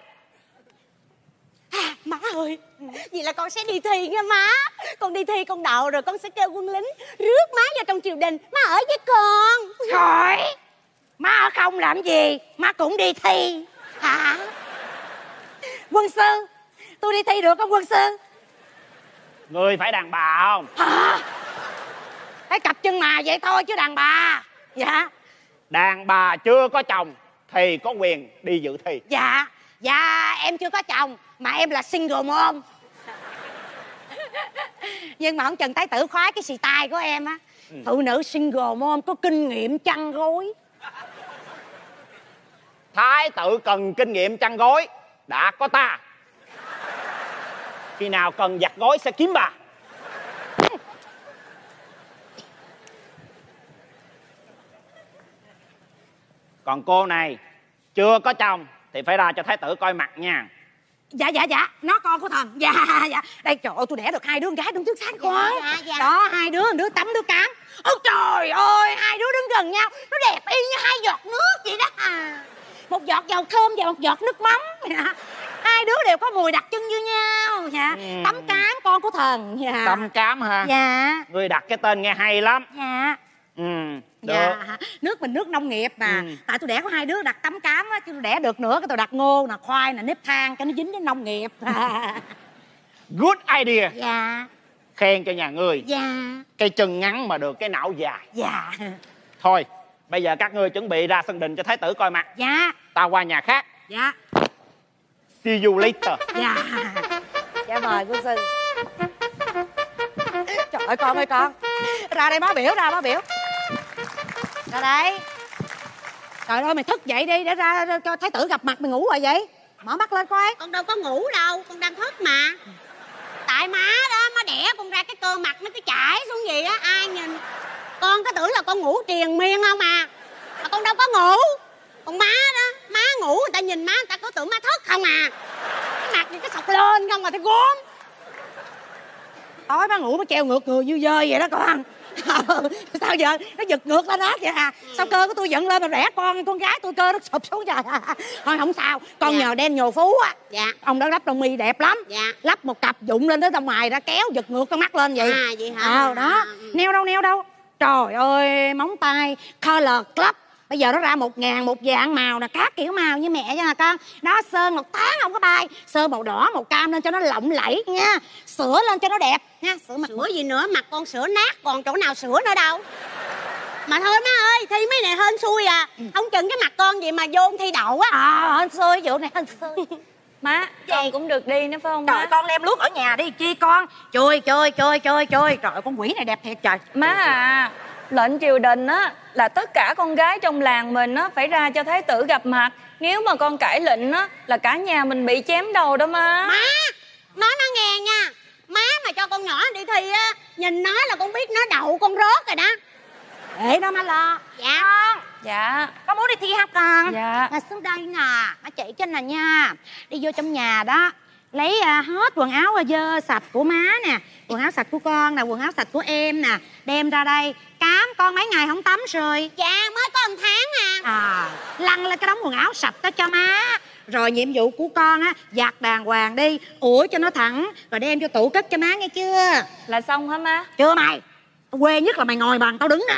Má ơi, vậy là con sẽ đi thi nha má. Con đi thi con đậu rồi con sẽ kêu quân lính rước má vào trong triều đình. Má ở với con. Rồi, má ở không làm gì, má cũng đi thi hả? Quân sư, tôi đi thi được không quân sư? Người phải đàn bà không? Hả? Cái cặp chân mà vậy thôi chứ đàn bà. Dạ. Đàn bà chưa có chồng thì có quyền đi dự thi. Dạ em chưa có chồng mà em là single mom. Nhưng mà ông Trần Thái Tử khoái cái xì tai của em á. Phụ nữ single mom có kinh nghiệm chăn gối. Thái tử cần kinh nghiệm chăn gối đã có ta. Khi nào cần giặt gối sẽ kiếm bà. Còn cô này chưa có chồng thì phải ra cho thái tử coi mặt nha. Dạ nó con của thần. Dạ đây trời ơi, tôi đẻ được 2 đứa con gái đứng trước sáng con. Dạ. Đó, 2 đứa, một đứa tắm đứa cám. Ôi trời ơi, 2 đứa đứng gần nhau nó đẹp y như 2 giọt nước vậy đó à. 1 giọt dầu thơm và 1 giọt nước mắm. 2 đứa đều có mùi đặc trưng như nhau. Dạ. Tắm cám con của thần. Dạ. Tắm cám hả? Dạ. Người đặt cái tên nghe hay lắm. Dạ. Được. Dạ. Nước mình nước nông nghiệp mà. Tại tôi đẻ có 2 đứa đặt tắm cám á, chứ tôi đẻ được nữa cái tôi đặt ngô nè, khoai nè, nếp than cho nó dính với nông nghiệp. Good idea. Dạ. Khen cho nhà ngươi. Dạ. Cây chân ngắn mà được cái não dài. Dạ. Thôi bây giờ các ngươi chuẩn bị ra sân đình cho thái tử coi mặt. Dạ. Ta qua nhà khác. Dạ. See you later. Dạ. Dạ mời quân sư. Trời ơi con ơi con. Ra đây má biểu, ra má biểu. Ra đây. Trời ơi mày thức dậy đi để ra cho thái tử gặp mặt. Mày ngủ rồi vậy? Mở mắt lên coi. Con đâu có ngủ đâu, con đang thức mà. Tại má đó, má đẻ con ra cái cơ mặt nó cứ chảy xuống gì á, ai nhìn. Con có tưởng là con ngủ triền miên không à. Mà con đâu có ngủ. Còn má đó, má ngủ người ta nhìn má người ta cứ tưởng má thức không à. Cái mặt thì cái sọc lên không mà thấy gốm. Tối má ngủ má treo ngược người như dơi vậy đó con. Sao giờ nó giật ngược lên hết vậy à? Sao cơ của tôi giận lên mà rẽ con gái tôi cơ nó sụp xuống trời. Thôi không sao, con nhờ Daniel Phú á. Dạ. Ông đó lắp lông mi đẹp lắm. Dạ. Lắp một cặp dụng lên tới tông ngoài ra kéo giật ngược con mắt lên vậy. À vậy hả? Đó. Neo đâu. Trời ơi, móng tay Color Club. Bây giờ nó ra 1000 một dạng màu nè, các kiểu màu như mẹ cho nè con. Đó, sơn 1 tháng không có bay. Sơn màu đỏ, màu cam lên cho nó lộng lẫy nha. Sữa lên cho nó đẹp nha. Sữa gì nữa, mặt con sữa nát còn chỗ nào sữa nữa đâu. Mà thôi má ơi, thi mấy này hên xui à. Không chừng cái mặt con gì mà vô thi đậu á. Hên xui, vụ này hên xui. Má, con cũng được đi nữa phải không Trời má? con lem luốc ở nhà đi chi con. Chơi. Trời con quỷ này đẹp thiệt trời. Má à, lệnh triều đình á là tất cả con gái trong làng mình á phải ra cho thái tử gặp mặt. Nếu mà con cãi lệnh á là cả nhà mình bị chém đầu đó má. Má, nói má nghe nha. Má mà cho con nhỏ đi thi á, nhìn nó là con biết nó đậu con rớt rồi đó. Để đó má lo. Dạ. Con. Dạ. Có muốn đi thi không con? Dạ. Mà xuống đây nè, má chỉ cho nè nha. Đi vô trong nhà đó, lấy hết quần áo dơ sạch của má nè, quần áo sạch của con nè, quần áo sạch của em nè, đem ra đây. Cám con mấy ngày không tắm rồi. Dạ mới có 1 tháng à. Lăn lên cái đống quần áo sạch đó cho má. Rồi nhiệm vụ của con á, giặt đàng hoàng đi, ủi cho nó thẳng, rồi đem vô tủ cất cho má nghe chưa? Là xong hả má? Chưa mày. Quê nhất là mày ngồi bằng tao đứng nè.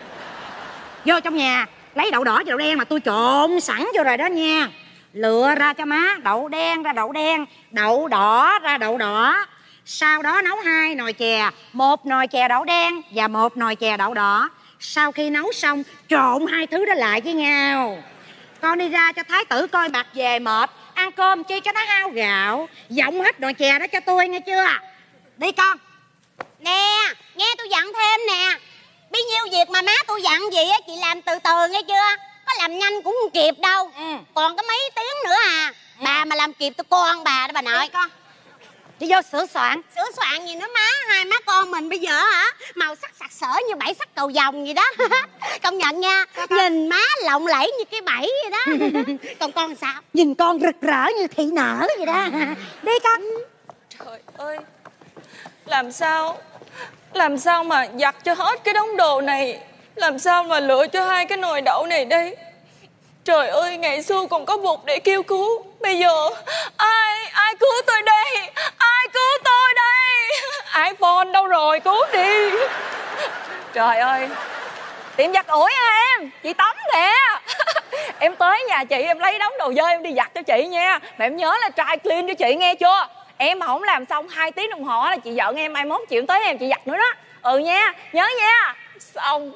Vô trong nhà lấy đậu đỏ và đậu đen mà tôi trộn sẵn vô rồi đó nha. Lựa ra cho má đậu đen ra đậu đen, đậu đỏ ra đậu đỏ. Sau đó nấu 2 nồi chè, 1 nồi chè đậu đen và 1 nồi chè đậu đỏ. sau khi nấu xong trộn hai thứ đó lại với nhau. Con đi ra cho thái tử coi mặt về mệt, ăn cơm chi cho nó hao gạo. Dọng hết nồi chè đó cho tôi nghe chưa? Đi con. Nè, nghe tôi dặn thêm nè. Bấy nhiêu việc mà má tôi dặn gì á, chị làm từ từ nghe chưa? Có làm nhanh cũng không kịp đâu. Còn có mấy tiếng nữa à. Bà mà làm kịp tôi con bà đó bà nội. Con đi vô sửa soạn. Sửa soạn gì nữa má? Hai má con mình bây giờ hả, màu sắc sặc sỡ như bảy sắc cầu vồng vậy đó. Công nhận nha, nhìn má lộng lẫy như cái bẫy vậy đó. Còn con sao? Nhìn con rực rỡ như thị nở vậy đó. Đi con. Trời ơi, làm sao mà giặt cho hết cái đống đồ này, làm sao mà lựa cho hai cái nồi đậu này đây. Trời ơi, ngày xưa còn có bụt để kêu cứu, bây giờ ai cứu tôi đây, ai cứu tôi đây. iPhone đâu rồi, cứu đi. Trời ơi, tiệm giặt ủi hả em? Chị Tấm nè. Em tới nhà chị em lấy đống đồ dơ em đi giặt cho chị nha. Mà em nhớ là try clean cho chị nghe chưa? Em mà không làm xong 2 tiếng đồng hồ là chị giận em, mai mốt chị tới em chị giặt nữa đó. Ừ nha, nhớ nha. Xong.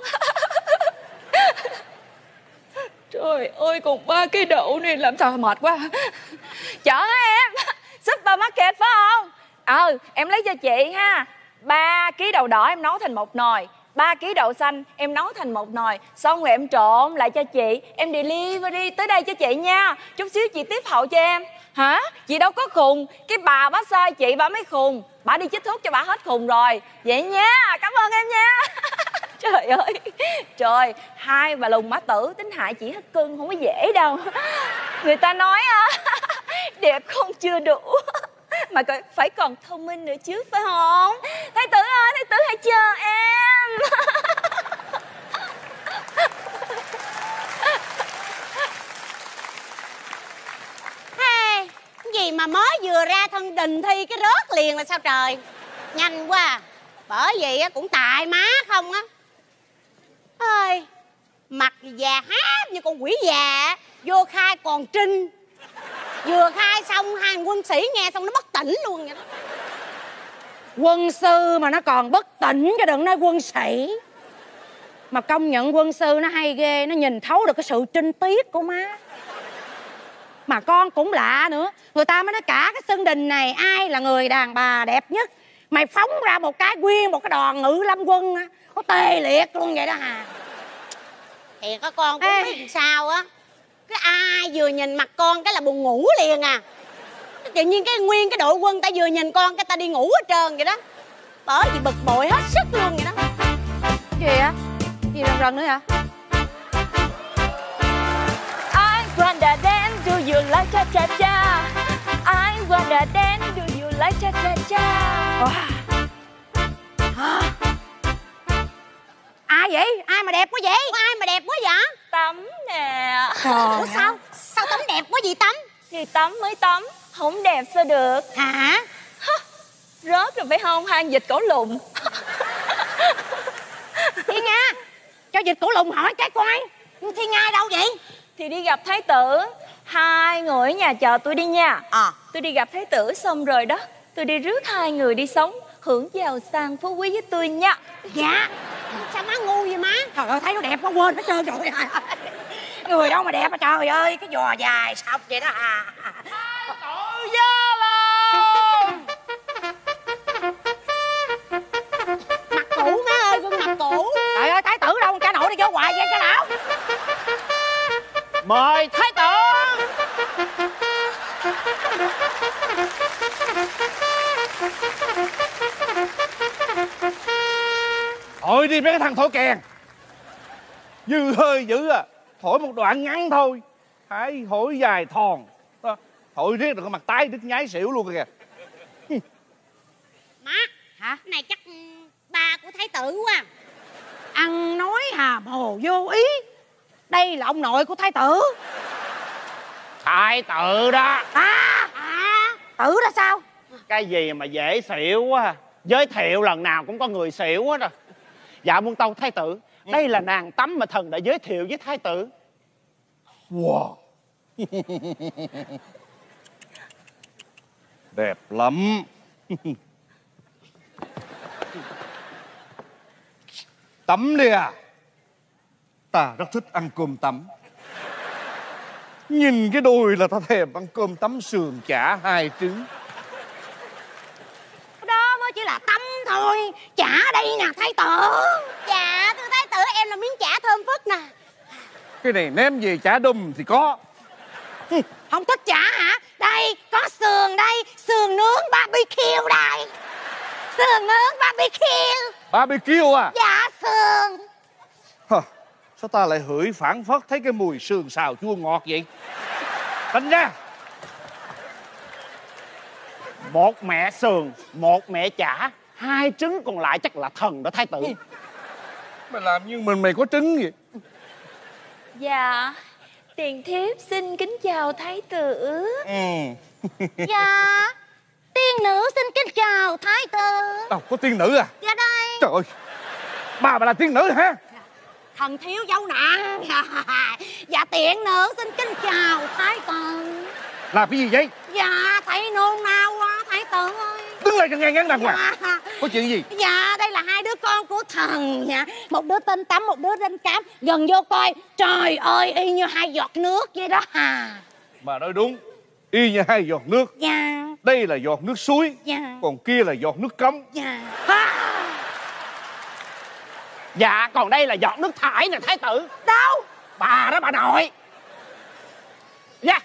Trời ơi, còn 3 cái đậu này làm sao mệt quá. Chở hả em? Supermarket phải không? Em lấy cho chị ha. 3 ký đậu đỏ em nấu thành một nồi, 3 ký đậu xanh em nấu thành một nồi. Xong rồi em trộn lại cho chị, em delivery tới đây cho chị nha. Chút xíu chị tiếp hậu cho em. Hả? Chị đâu có khùng. Cái bà bá sai chị bà mới khùng. Bà đi chích thuốc cho bà hết khùng rồi. Vậy nha, cảm ơn em nha. Trời ơi, trời, hai bà lùng mã tử tính hại chị hết cưng không có dễ đâu. Người ta nói đẹp không chưa đủ mà phải còn thông minh nữa chứ phải không? Thái tử ơi, thái tử hãy chờ em. Hey, cái gì mà mới vừa ra thân đình thi cái rớt liền là sao trời? Nhanh quá à. Bởi vì cũng tại má không á. Ơi, mặt già háp như con quỷ già. Vô khai còn trinh. Vừa khai xong hai quân sĩ nghe xong nó bất tỉnh luôn vậy đó. Quân sư mà nó còn bất tỉnh cho đừng nói quân sĩ. Mà công nhận quân sư nó hay ghê. Nó nhìn thấu được cái sự trinh tiết của má. Mà con cũng lạ nữa. Người ta mới nói cả cái sân đình này ai là người đàn bà đẹp nhất. Mày phóng ra một cái nguyên một cái đoàn ngự lâm quân á, có tê liệt luôn vậy đó hà. Thiệt á, con cũng biết sao á. Cái ai vừa nhìn mặt con cái là buồn ngủ liền à. Tự nhiên cái nguyên cái đội quân ta vừa nhìn con cái ta đi ngủ hết trơn vậy đó. Bởi vì bực bội hết sức luôn vậy đó. Gì á? Gì rần rần nữa hả? I wanna dance, do you like cha cha cha? I wanna dance, do you like cha cha cha? Hả? Ai vậy? Ai mà đẹp quá vậy? Ai mà đẹp quá vậy? Tấm nè. Ủa sao? Sao Tấm đẹp quá vậy Tấm? Thì Tấm mới Tấm, không đẹp sao được. Hả? Rớt rồi phải không? Hang vịt cổ lùn. Thiên Nga, cho vịt cổ lùn hỏi cái coi. Thiên Nga đâu vậy? Thì đi gặp thái tử. Hai người ở nhà chờ tôi đi nha. Tôi đi gặp thái tử xong rồi đó, tôi đi rước hai người đi sống hưởng giàu sang phú quý với tôi nha. Dạ. Sao má ngu vậy má? Trời ơi, thấy nó đẹp quá quên hết trơn rồi. Người đâu mà đẹp mà trời ơi, cái giò dài sọc vậy đó à. Tự gia lên. Mặt cũ má ơi, gương mặt cũ. Trời ơi, thái tử đâu, cha nội đi vô hoài vậy cha lão. Mời thái tử. Thôi đi mấy cái thằng thổi kèn. Dư hơi dữ à. Thổi một đoạn ngắn thôi. Hãy thổi dài thòn. Thổi riết được cái mặt tái đứt nhái xỉu luôn kìa. Má, hả? Cái này chắc ba của thái tử quá. Ăn nói hàm hồ vô ý. Đây là ông nội của thái tử. Thái tử đó. Tử đó sao? Cái gì mà dễ xỉu quá. Giới thiệu lần nào cũng có người xỉu hết rồi. Dạ muôn tâu thái tử, đây là nàng Tấm mà thần đã giới thiệu với thái tử. Wow. Đẹp lắm. Tấm đi à. Ta rất thích ăn cơm tấm. Nhìn cái đùi là ta thèm ăn cơm tấm sườn chả 2 trứng. Đó mới chỉ là tấm thôi. Chả đây nè thái tử. Dạ thưa thái tử, em là miếng chả thơm phức nè. Cái này ném về chả đùm thì có. Không thích chả hả? Đây có sườn đây. Sườn nướng barbecue đây. Sườn nướng barbecue. Barbecue à? Dạ sườn. Hả? Sao ta lại hửi phảng phất thấy cái mùi sườn xào chua ngọt vậy? Đánh ra. Một mẹ sườn, một mẹ chả, 2 trứng còn lại chắc là thần đó thái tử. Mày làm như mày có trứng vậy. Dạ, tiền thiếp xin kính chào thái tử. Dạ, tiên nữ xin kính chào thái tử. Đâu có tiên nữ à? Dạ đây. Trời ơi, bà là tiên nữ hả? Thần thiếu dâu nặng. Dạ tiện nữ xin kính chào thái tử. Làm cái gì vậy? Dạ thấy nôn nao quá thái tử ơi. Đứng lại cho ngang ngắn đàng hoàng. Có chuyện gì? Dạ đây là 2 đứa con của thần. Dạ, một đứa tên Tắm, một đứa tên Cám. Gần vô coi. Trời ơi y như 2 giọt nước vậy đó hà. Bà nói đúng, y như 2 giọt nước. Dạ. Đây là giọt nước suối. Dạ. Còn kia là giọt nước cống. Dạ. Dạ còn đây là giọt nước thải nè thái tử. Đâu? Bà đó bà nội. Dạ.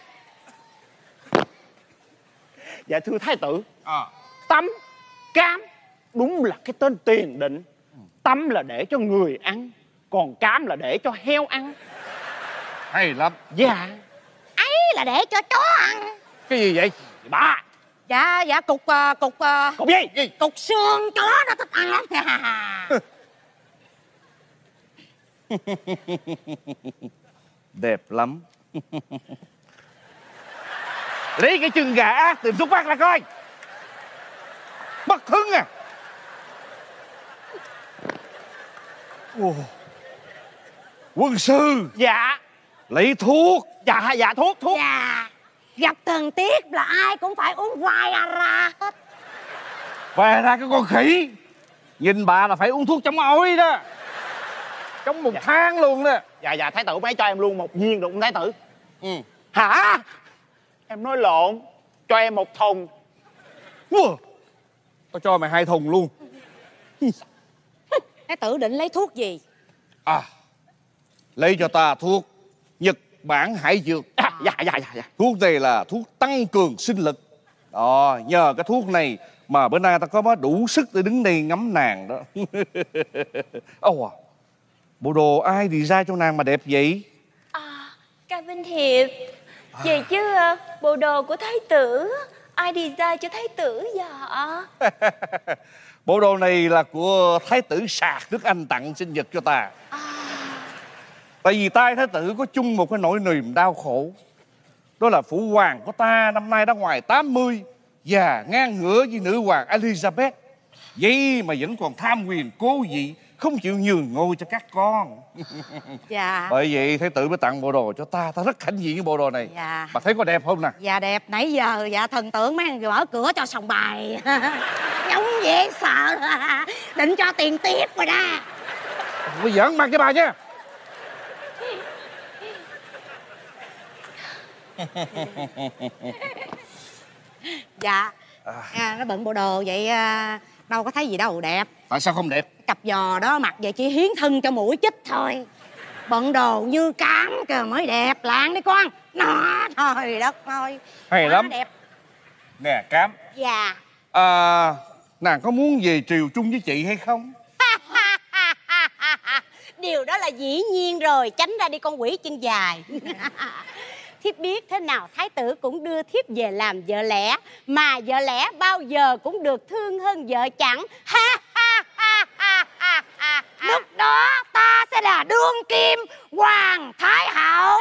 Dạ thưa thái tử, Tắm, Cám đúng là cái tên tiền định. Tắm là để cho người ăn, còn Cám là để cho heo ăn. Hay lắm. Dạ. Ấy là để cho chó ăn. Cái gì vậy? Bà. Dạ cục Cục gì? Cục xương chó nó thích ăn lắm. Đẹp lắm. Lấy cái chân gà ác tìm thuốc bắc ra coi. Bất hứng à. Quân sư. Dạ. Lấy thuốc. Dạ thuốc. Dạ. Gặp thần tiết là ai cũng phải uống Viagra hết. Về ra cái con khỉ. Nhìn bà là phải uống thuốc chống ối đó. Trong 1 tháng luôn đó. Dạ thái tử mấy cho em luôn 1 viên được không thái tử? Hả? Em nói lộn. Cho em 1 thùng. Tao cho mày 2 thùng luôn. Thái tử định lấy thuốc gì? Lấy cho ta thuốc Nhật Bản Hải Dược. Dạ. Thuốc này là thuốc tăng cường sinh lực. Nhờ cái thuốc này mà bữa nay ta có đủ sức để đứng đây ngắm nàng đó. Bộ đồ ai design cho nàng mà đẹp vậy? Ca Vinh Hiệp. Vậy chứ bộ đồ của thái tử ai design cho thái tử dạ? Bộ đồ này là của thái tử Sạc nước Anh tặng sinh nhật cho ta. Tại vì tai thái tử có chung một cái nỗi niềm đau khổ. Đó là phụ hoàng của ta năm nay đã ngoài 80, già ngang ngửa với nữ hoàng Elizabeth. Vậy mà vẫn còn tham quyền cố vị, không chịu nhường ngôi cho các con. Dạ. Bởi vậy thái tử mới tặng bộ đồ cho ta. Ta rất hãnh diện với bộ đồ này. Dạ. Bà thấy có đẹp không nè? Dạ đẹp. Nãy giờ dạ thần tưởng mấy người mở cửa cho sòng bài. Giống dễ sợ. Định cho tiền tiếp rồi đó. Tôi giỡn mặt với bà nha. Dạ. Nó bận bộ đồ vậy đâu có thấy gì đâu đẹp. Tại sao không đẹp? Cặp giò đó mặc vậy chỉ hiến thân cho mũi chích thôi. Bận đồ như Cám kìa mới đẹp lạng đi con. Nó trời đất ơi. Hay lắm. Đẹp. Nè Cám. Dạ. Nàng có muốn về triều chung với chị hay không? Điều đó là dĩ nhiên rồi. Tránh ra đi con quỷ chân dài. Thiếp biết thế nào thái tử cũng đưa thiếp về làm vợ lẽ. Mà vợ lẽ bao giờ cũng được thương hơn vợ chẳng. Lúc đó ta sẽ là đương kim hoàng thái hậu.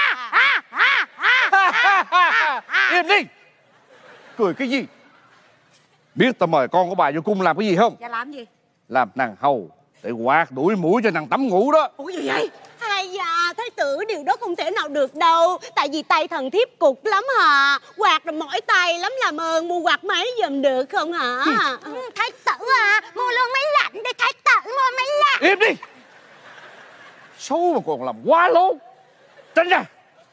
Im đi. Cười cái gì? Biết ta mời con của bà vô cung làm cái gì không? Dạ làm gì? Làm nàng hầu để quạt đuổi mũi cho nàng Tắm ngủ đó. Ủa gì vậy? Ai da, thái tử điều đó không thể nào được đâu. Tại vì tay thần thiếp cục lắm hả? Quạt rồi mỏi tay lắm, làm ơn mua quạt máy giùm được không hả? Thái tử à, mua luôn máy lạnh đi thái tử, mua máy lạnh. Im đi. xấu mà còn làm quá lố. Tránh ra.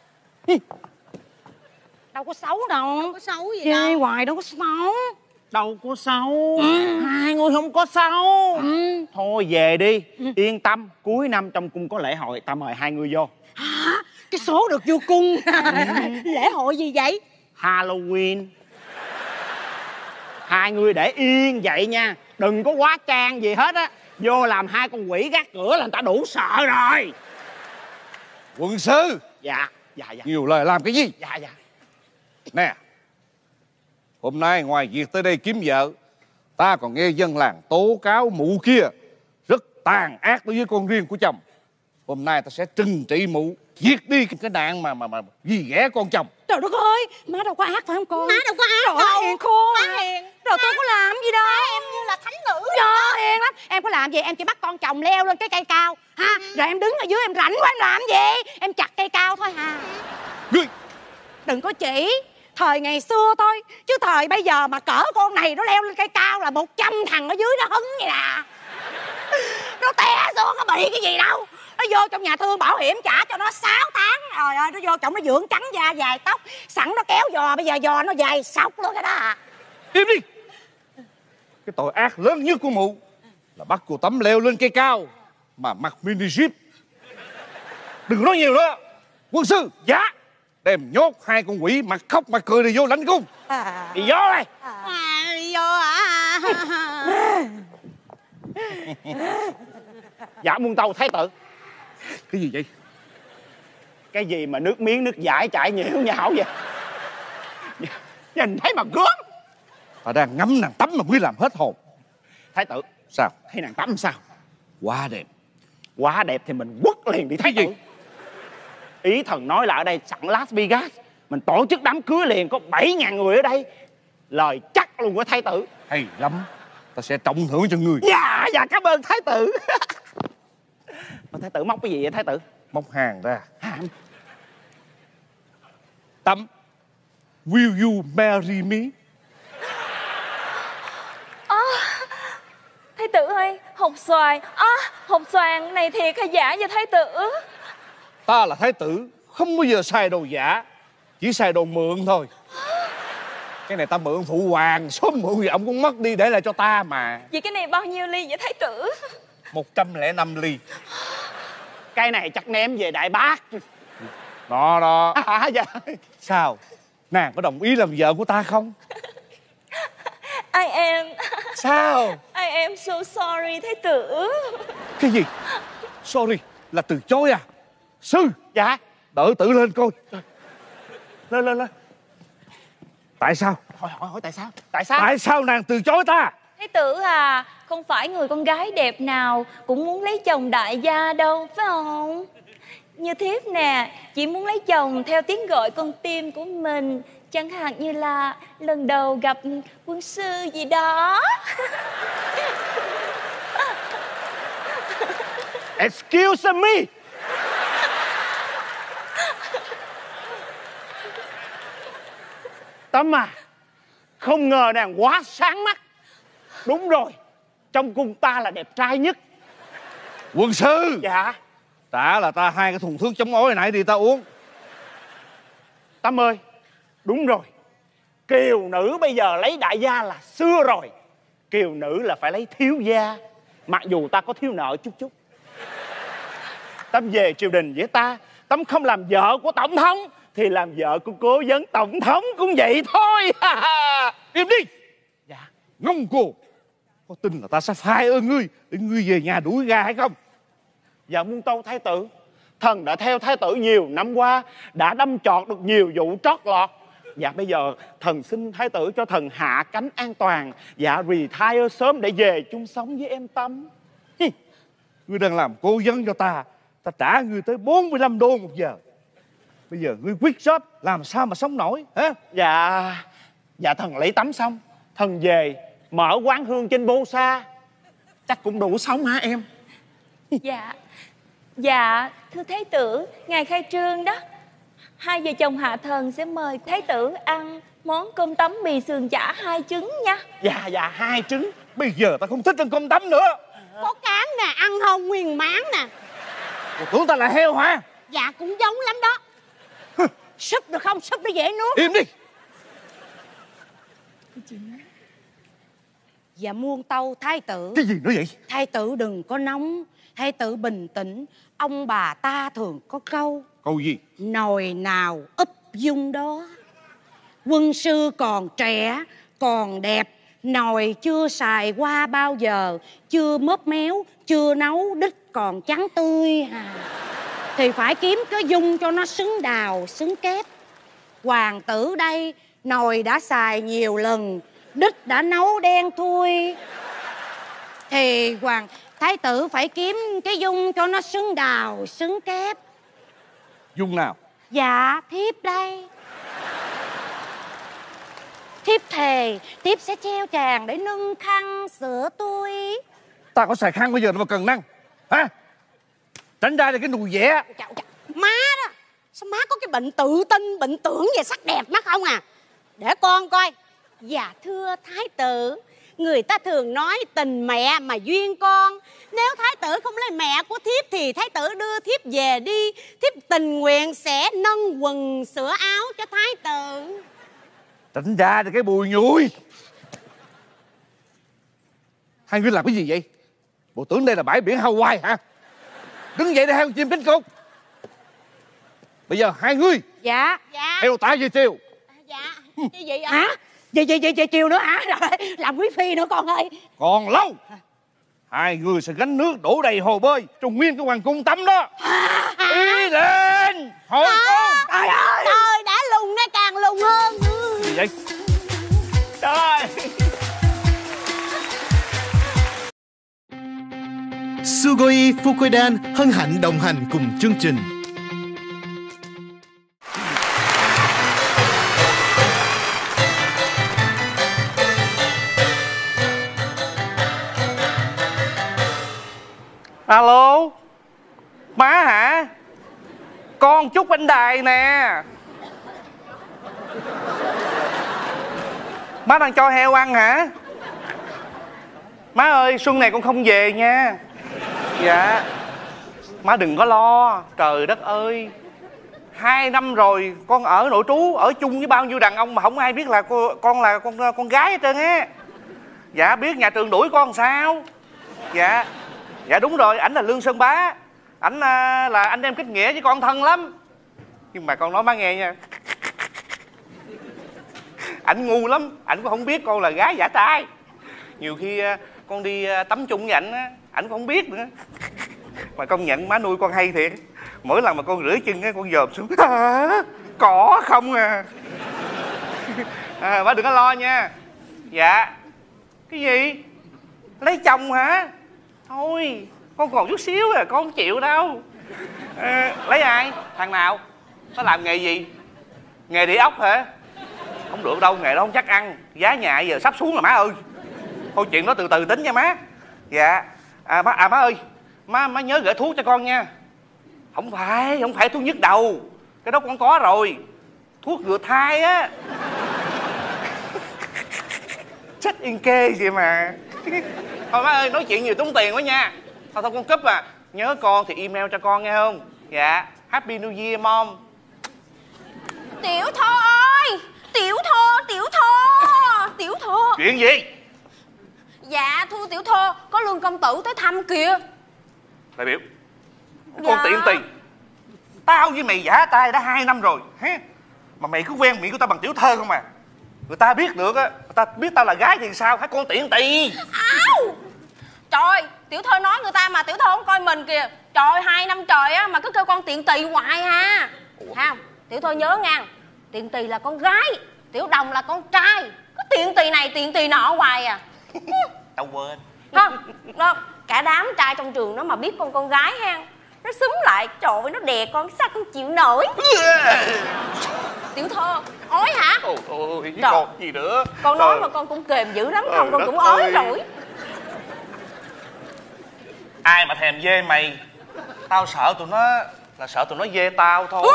Đâu có xấu đâu. Đâu có xấu gì Chê đâu. hoài đâu có xấu. Đâu có xấu. Hai người không có xấu. Thôi về đi. Yên tâm, cuối năm trong cung có lễ hội, ta mời hai người vô. Hả? Cái số được vô cung. Lễ hội gì vậy? Halloween. Hai người để yên vậy nha, đừng có quá trang gì hết á. Vô làm hai con quỷ gác cửa là người ta đủ sợ rồi. Quân sư. Dạ. Nhiều lời làm cái gì? Dạ. Nè, hôm nay ngoài việc tới đây kiếm vợ, ta còn nghe dân làng tố cáo mụ kia rất tàn ác đối với con riêng của chồng. Hôm nay ta sẽ trừng trị mụ, giết đi cái nạn mà vì ghẻ con chồng. Trời đất ơi, má đâu có ác phải không con? Má đâu có ác Trời đâu. ơi, hiền khô. Má hiền. Rồi tôi có làm gì đâu. Em như là thánh nữ. Trời, hiền lắm. Em có làm gì? Em chỉ bắt con chồng leo lên cái cây cao ha. Rồi em đứng ở dưới em rảnh quá em làm gì? Em chặt cây cao thôi hà. Ngươi. Đừng có chỉ. Thời ngày xưa thôi. Chứ thời bây giờ mà cỡ con này nó leo lên cây cao là 100 thằng ở dưới nó hứng vậy nè. Nó té xuống nó bị cái gì đâu. Nó vô trong nhà thương bảo hiểm trả cho nó 6 tháng. Trời ơi, nó vô trong nó dưỡng trắng da dài tóc. Sẵn nó kéo giò, bây giờ giò nó dài sọc luôn cái đó à. Im đi. Cái tội ác lớn nhất của mụ là bắt cô Tấm leo lên cây cao mà mặc mini jeep. Đừng nói nhiều nữa. Quân sư. Dạ. Đem nhốt hai con quỷ mặt khóc mặt cười đi vô lãnh cung. Đi vô đây. Đi vô à. Dạ muôn tâu thái tử. Cái gì vậy? Cái gì mà nước miếng nước dãi chảy nhiễu nhão vậy? Nhìn thấy mà gớm. Ta đang ngắm nàng Tấm mà mới làm hết hồn. Thái tử. Sao? Thấy nàng Tấm sao? Quá đẹp. Quá đẹp thì mình quất liền đi thái tử. Ý thần nói là ở đây sẵn Las Vegas, mình tổ chức đám cưới liền, có 7.000 người ở đây. Lời chắc luôn của thái tử. Hay lắm. Ta sẽ trọng thưởng cho người. Dạ cảm ơn thái tử. Mà thái tử móc cái gì vậy thái tử? Móc hàng ra. Hàm. Tấm, will you marry me? Thái tử ơi, hột xoài. Hột xoài này thiệt hay giả vậy thái tử? Ta là thái tử, không bao giờ xài đồ giả, chỉ xài đồ mượn thôi. Cái này ta mượn phụ hoàng, số mượn thì ông cũng mất đi để lại cho ta mà. Vậy cái này bao nhiêu ly vậy thái tử? 105 ly. Cái này chắc ném về Đại Bác. Đó. Dạ. Sao? Nàng có đồng ý làm vợ của ta không? I am. Sao? I am so sorry thái tử. Cái gì? Sorry, là từ chối à? Sư. Dạ. Đỡ tử lên coi. Lên. Tại sao? Hỏi tại sao? Tại sao nàng từ chối ta? Thái tử à, không phải người con gái đẹp nào cũng muốn lấy chồng đại gia đâu, phải không? Như thiếp nè, chỉ muốn lấy chồng theo tiếng gọi con tim của mình. Chẳng hạn như là lần đầu gặp quân sư gì đó. Excuse me. Tấm à, không ngờ nàng quá sáng mắt. Đúng rồi, trong cung ta là đẹp trai nhất. Quân sư. Dạ. Trả là ta 2 cái thùng thuốc chống ối hồi nãy đi ta uống. Tấm ơi, đúng rồi, kiều nữ bây giờ lấy đại gia là xưa rồi. Kiều nữ là phải lấy thiếu gia. Mặc dù ta có thiếu nợ chút. Tấm về triều đình với ta, Tấm không làm vợ của tổng thống thì làm vợ của cố vấn tổng thống cũng vậy thôi. Im đi. Dạ. Ngông cô. Có tin là ta sẽ phai ơn ngươi để ngươi về nhà đuổi gà hay không? Dạ muôn tâu thái tử, thần đã theo thái tử nhiều năm qua, đã đâm chọt được nhiều vụ trót lọt. Dạ bây giờ thần xin thái tử cho thần hạ cánh an toàn. Dạ retire sớm để về chung sống với em Tấm. Ngươi đang làm cố vấn cho ta, ta trả ngươi tới 45 đô một giờ. Bây giờ ngươi quit job làm sao mà sống nổi hả? Dạ thần lấy Tấm xong, thần về mở quán hương trên Bô Sa, chắc cũng đủ sống hả em? Dạ, thưa thái tử, ngày khai trương đó, 2 vợ chồng hạ thần sẽ mời thái tử ăn món cơm tấm mì sườn chả 2 trứng nha. Dạ 2 trứng. Bây giờ ta không thích ăn cơm tấm nữa. Có cám nè, ăn không nguyên máng nè. Cô tưởng ta là heo hả? Dạ cũng giống lắm đó. Súp được không? Súp nó dễ nuốt. Im đi. Dạ muôn tâu thái tử. Cái gì nữa vậy? Thái tử đừng có nóng, thái tử bình tĩnh. Ông bà ta thường có câu: Câu gì? nồi nào úp dung đó. Quân sư còn trẻ, còn đẹp, nồi chưa xài qua bao giờ, chưa mớp méo, chưa nấu, đít còn trắng tươi thì phải kiếm cái dung cho nó xứng đào, xứng kép. Hoàng tử đây nồi đã xài nhiều lần, đít đã nấu đen thui, thì thái tử phải kiếm cái dung cho nó xứng đào, xứng kép. Dung nào? Dạ thiếp đây. Thiếp thề thiếp sẽ treo tràng để nâng khăn sửa túi. Ta có xài khăn bây giờ mà cần năng hả? Tránh ra là cái nùi vẽ. Má đó, sao má có cái bệnh tự tin, bệnh tưởng về sắc đẹp má không à? Để con coi. Dạ thưa thái tử, người ta thường nói tình mẹ mà duyên con. Nếu thái tử không lấy mẹ của thiếp thì thái tử đưa thiếp về đi. Thiếp tình nguyện sẽ nâng quần sửa áo cho thái tử. Tránh ra thì cái bùi nhùi. Hai người làm cái gì vậy? Bộ tưởng đây là bãi biển Hawaii hả? Đứng dậy để hai con chim cánh cụt. Bây giờ hai người Dạ. theo ta về triều. Dạ, như vậy ạ? Hả? Về chiều nữa hả? Rồi làm quý phi nữa con ơi. Còn lâu. Hai người sẽ gánh nước đổ đầy hồ bơi trong nguyên cái hoàng cung tắm đó. Đi lên hồi con. Trời ơi, Trời đã lùng nay càng lùng hơn. Gì vậy? Trời. Sugoi Fukoidan hân hạnh đồng hành cùng chương trình. Alo, má hả? Con Trúc Anh Đài nè. Má đang cho heo ăn hả? Má ơi, xuân này con không về nha. Dạ. Má đừng có lo. Trời đất ơi, 2 năm rồi con ở nội trú, ở chung với bao nhiêu đàn ông mà không ai biết là con là con gái hết trơn á. Dạ, biết nhà trường đuổi con sao? Dạ. Dạ đúng rồi, ảnh là Lương Sơn Bá. Ảnh là anh em kết nghĩa với con thân lắm. Nhưng mà con nói má nghe nha, ảnh ngu lắm, ảnh cũng không biết con là gái giả trai. Nhiều khi con đi tắm chung với ảnh á, ảnh cũng không biết nữa. Mà công nhận má nuôi con hay thiệt. Mỗi lần mà con rửa chân á, con dòm xuống có không à. Má đừng có lo nha. Dạ. Cái gì? Lấy chồng hả? Thôi, con còn chút xíu à, con không chịu đâu. Lấy ai? Thằng nào? Nó làm nghề gì? Nghề địa ốc hả? Không được đâu, nghề đó không chắc ăn. Giá nhà giờ sắp xuống rồi má ơi. Thôi chuyện đó từ từ tính nha má. Dạ. Má ơi, má nhớ gửi thuốc cho con nha. Không phải thuốc nhức đầu. Cái đó con có rồi. Thuốc ngừa thai á. Chết yên kê gì mà. Thôi má ơi, nói chuyện nhiều tốn tiền quá nha. Thôi con cúp à. Nhớ con thì email cho con nghe không? Dạ. Happy New Year mom. Tiểu Thơ ơi, Tiểu Thơ. Chuyện gì? Dạ thưa Tiểu Thơ, có Lương công tử tới thăm kìa. Đại biểu, Dạ. con tiện tì. Tao với mày giả tay đã 2 năm rồi ha? Mà mày cứ quen miệng của tao bằng Tiểu Thơ không à? Người ta biết được á, người ta biết tao là gái thì sao hả con tiện tì? Áo. Trời, Tiểu Thơ nói người ta mà Tiểu Thơ không coi mình kìa. Trời, 2 năm trời á mà cứ kêu con tiện tì hoài ha. Không, Tiểu Thơ nhớ nha, tiện tì là con gái, Tiểu Đồng là con trai. Cứ tiện tì này tiện tì nọ hoài à. Tao quên. Không, không, cả đám trai trong trường nó mà biết con gái ha, nó xúm lại, trời ơi nó đè con sao con chịu nổi. Tiểu Thơ, ói hả? Ôi, chứ còn gì nữa. Con nói mà con cũng kềm dữ lắm, không con cũng ói rồi. Ai mà thèm dê mày. Tao sợ tụi nó là sợ tụi nó dê tao thôi.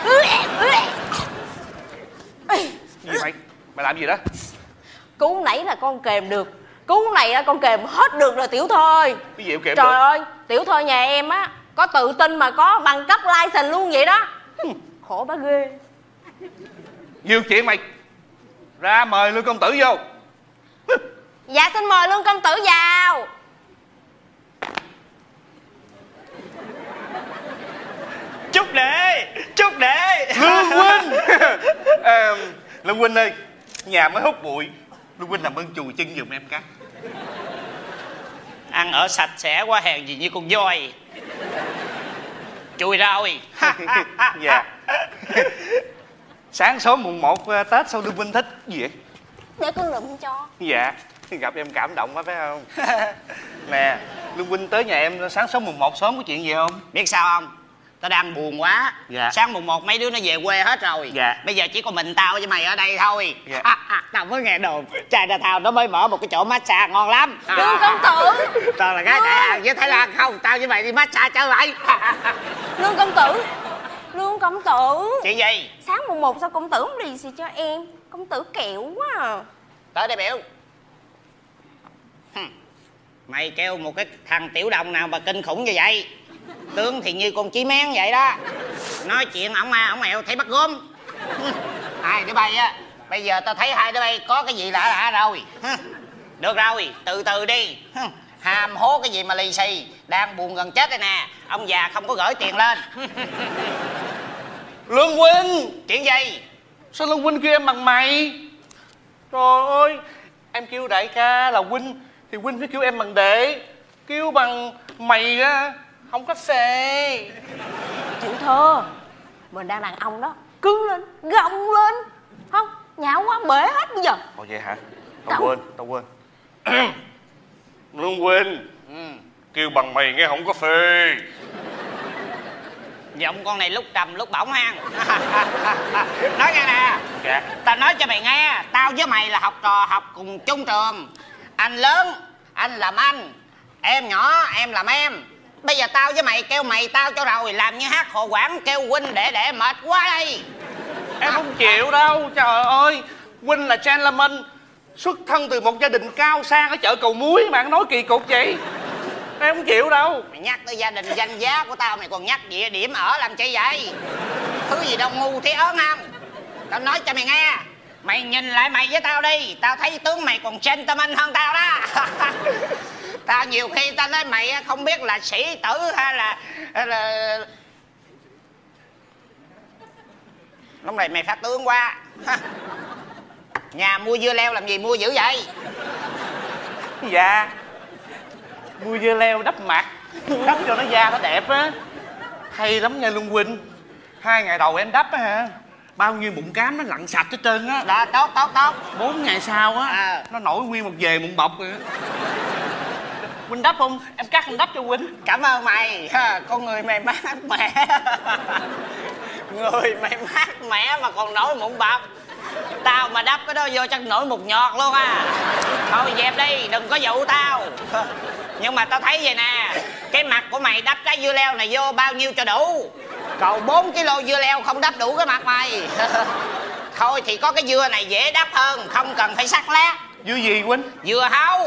Gì mày? Mày làm gì đó? Cú nãy là con kềm được, cú này là con kềm hết được rồi Tiểu Thơ ơi. Cái gì kềm Trời được? ơi, Tiểu Thơ nhà em á Có tự tin mà có bằng cấp license luôn vậy đó. Khổ bá ghê. Nhiều chuyện mày. Ra mời Lương công tử vô. Dạ xin mời Lương công tử vào. Chúc đệ, chúc đệ. Lương huynh. Lương huynh ơi, nhà mới hút bụi, Lương huynh làm ơn chùi chân giùm em cái. Ăn ở sạch sẽ quá, hèn gì như con voi. Chùi rồi. Dạ. Sáng sớm mùng 1 Tết sao Lương huynh thích gì vậy? Để con lụm cho. Dạ, gặp em cảm động quá phải không? Nè, Lương huynh tới nhà em sáng sớm mùng 1 sớm có chuyện gì không? Biết sao không? Tao đang buồn quá. Dạ. Sáng mùng 1 mấy đứa nó về quê hết rồi. Dạ. Bây giờ chỉ có mình tao với mày ở đây thôi. Dạ. Tao mới nghe đồn Chinatown nó mới mở một cái chỗ massage ngon lắm. Lương công tử. Tao là gái Đại Hàn với Thái Lan không? Tao với mày đi massage chơi vậy. Lương công tử. Lương công tử. Chuyện gì? Sáng mùng 1 sao công tử không lì xì cho em? Công tử kẹo quá à. Tới đây biểu. Mày kêu một cái thằng tiểu đồng nào mà kinh khủng như vậy. Tướng thì như con chí mén vậy đó. Nói chuyện ổng ổng mèo thấy bắt gốm. Hai đứa bay á, bây giờ tao thấy hai đứa bay có cái gì lạ rồi. Được rồi, từ từ đi. Hàm hố cái gì mà lì xì. Đang buồn gần chết đây nè. Ông già không có gửi tiền lên. Lương huynh. Chuyện gì? Sao Lương huynh kêu em bằng mày? Trời ơi, em kêu đại ca là huynh thì huynh phải kêu em bằng đệ. Kêu bằng mày á không có xề. Chịu thơ. Mình đang đàn ông đó. Cứng lên, gồng lên. Không, nhão quá bể hết bây giờ. Ồ vậy hả? Tao quên. Lương huynh. Kêu bằng mày nghe không có phê. Giọng con này lúc trầm lúc bổng ha. Nói nghe nè. Dạ. Tao nói cho mày nghe. Tao với mày là học trò học cùng chung trường. Anh lớn, anh làm anh. Em nhỏ, em làm em. Bây giờ tao với mày kêu mày tao cho rồi. Làm như hát Hồ Quảng kêu huynh để mệt quá đây. Em không chịu đâu. Trời ơi, huynh là gentleman, xuất thân từ một gia đình cao sang ở chợ Cầu Muối mà ăn nói kỳ cục vậy. Em không chịu đâu. Mày nhắc tới gia đình danh giá của tao mày còn nhắc địa điểm ở làm chi vậy? Thứ gì đâu ngu thế ớn không? Tao nói cho mày nghe. Mày nhìn lại mày với tao đi. Tao thấy tướng mày còn gentleman hơn tao đó. Tao nhiều khi tao nói mày không biết là sĩ tử hay là lúc này mày phát tướng quá. Nhà mua dưa leo làm gì mua dữ vậy? Dạ, mua dưa leo đắp mặt, đắp cho nó da nó đẹp á. Hay lắm nha Lương huynh. 2 ngày đầu em đắp á hả, bao nhiêu mụn cám nó lặn sạch hết trơn á. Đó, tốt 4 ngày sau á nó nổi nguyên một về mụn bọc rồi á. Huynh đắp không? Em cắt em đắp cho huynh. Cảm ơn mày. Con người mày mát mẻ. Người mày mát mẻ mà còn nổi mụn bọc. Tao mà đắp cái đó vô chắc nổi một nhọt luôn à. Thôi dẹp đi, đừng có dụ tao. Nhưng mà tao thấy vậy nè. Cái mặt của mày đắp trái dưa leo này vô bao nhiêu cho đủ. Còn 4 kg dưa leo không đắp đủ cái mặt mày. Thôi thì có cái dưa này dễ đắp hơn, không cần phải sắc lát. Dưa gì huynh? Dưa hấu.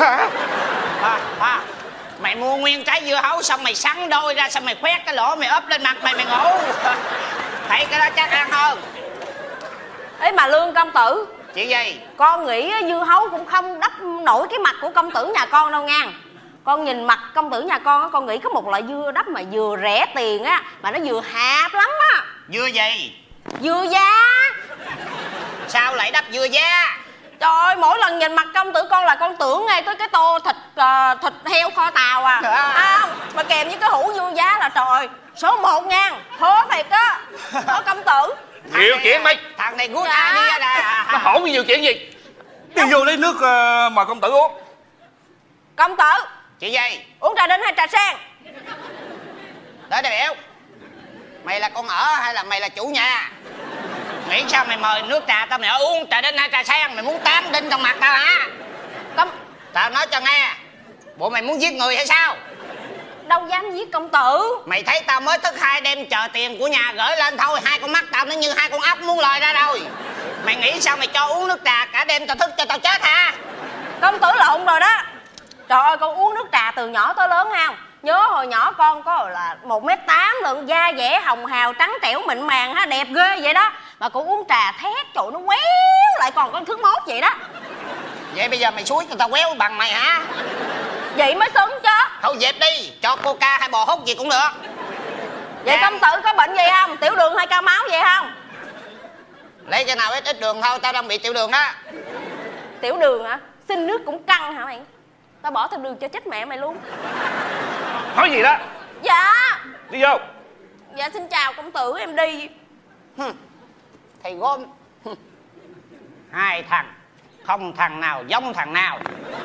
Mày mua nguyên trái dưa hấu xong mày sắn đôi ra, xong mày khoét cái lỗ mày ốp lên mặt mày ngủ. Thấy cái đó chắc ăn hơn. Ấy mà Lương công tử. Chuyện gì? Con nghĩ dưa hấu cũng không đắp nổi cái mặt của công tử nhà con đâu nha. Con nhìn mặt công tử nhà con nghĩ có một loại dưa đắp mà vừa rẻ tiền á, mà nó vừa hạp lắm á. Dưa gì? Dưa da. Sao lại đắp dưa da? Trời ơi, mỗi lần nhìn mặt công tử con là con tưởng ngay tới cái tô thịt heo kho tàu à. Không, mà kèm với cái hũ dưa giá là trời số 1 nha. Thố thiệt á. Có công tử. Nhiều chuyện mày. Thằng này good idea nè. Nó hỏi nhiều chuyện gì? Đi vô lấy nước mời công tử uống. Công tử. Chuyện gì? Uống trà đinh hay trà sen? Tới đây biểu. Mày là con ở hay là mày là chủ nhà? Nghĩ sao mày mời nước trà tao mày ở uống trà đinh hay trà sen? Mày muốn tán đinh trong mặt tao hả? Tao nói cho nghe. Bộ mày muốn giết người hay sao? Đâu dám giết công tử. Mày thấy tao mới thức 2 đêm chờ tiền của nhà gửi lên thôi. 2 con mắt tao nó như 2 con ốc muốn lòi ra rồi. Mày nghĩ sao mày cho uống nước trà cả đêm tao thức cho tao chết hả? Công tử lộn rồi đó. Trời ơi, con uống nước trà từ nhỏ tới lớn không? Nhớ hồi nhỏ con có là 1m8 lận, da dẻ hồng hào trắng trẻo mịn màng ha, đẹp ghê vậy đó. Mà cũng uống trà thét, trời nó quéo lại còn con thước mốt vậy đó. Vậy bây giờ mày xúi người ta quéo bằng mày hả? Vậy mới xứng chứ. Thôi dẹp đi, cho coca hay bò hút gì cũng được. Vậy công tử có bệnh gì không? Tiểu đường hay cao máu gì không? Lấy cái nào ít đường thôi, tao đang bị tiểu đường đó. Tiểu đường hả? Xin nước cũng căng hả mày? Tao bỏ thêm đường cho chết mẹ mày luôn. Nói gì đó? Dạ. Đi vô. Dạ xin chào công tử, em đi. Thầy Gom. Hai thằng, không thằng nào giống thằng nào.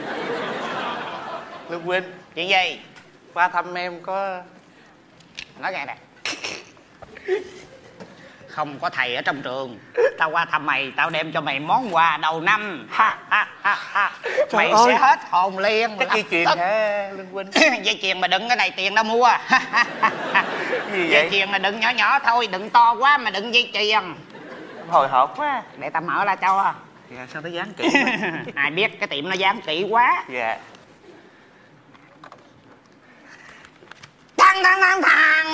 Lương Huynh, Chuyện gì? qua thăm em có... Nói nghe nè. Không có thầy ở trong trường, tao qua thăm mày, tao đem cho mày món quà đầu năm. Ha ha ha ha. Mày ơi, sẽ hết hồn liền. Cái dây chuyền hả Lương Huynh? Dây chuyền mà đựng cái này tiền đâu mua. Gì vậy? Dây chuyền mà đựng nhỏ nhỏ thôi, đựng to quá mà đựng dây chuyền. Hồi hộp quá. Để tao mở ra cho. Dạ, sao nó dán kỹ quá? Ai biết cái tiệm nó dán kỹ quá. Dạ. Thằng thằng thằng thằng.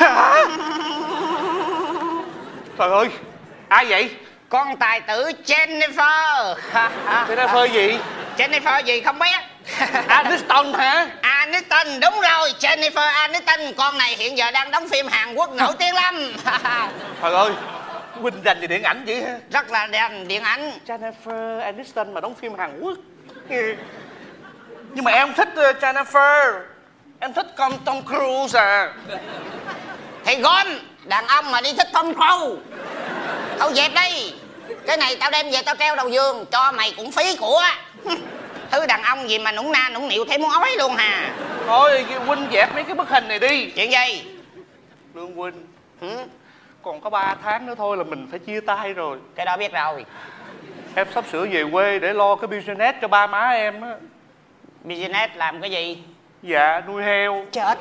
Trời ơi, ai vậy? Con tài tử Jennifer. Jennifer gì? Jennifer gì không biết. Aniston hả? Aniston, đúng rồi, Jennifer Aniston. Con này hiện giờ đang đóng phim Hàn Quốc nổi tiếng lắm. Trời ơi, Huynh dành về điện ảnh vậy hả? Rất là đèn điện ảnh. Jennifer Aniston mà đóng phim Hàn Quốc. Nhưng mà em thích Jennifer. Em thích con Tom Cruise à. Thì gom, đàn ông mà đi thích Tom Cruise. Thôi dẹp đi. Cái này tao đem về tao treo đầu giường, cho mày cũng phí của. Thứ đàn ông gì mà nũng na nũng nịu thấy muốn ói luôn hà. Thôi Huynh dẹp mấy cái bức hình này đi. Chuyện gì? Lương Huynh, còn có 3 tháng nữa thôi là mình phải chia tay rồi. Cái đó biết rồi. Em sắp sửa về quê để lo cái business cho ba má em á. Business làm cái gì? Dạ, nuôi heo. Chết.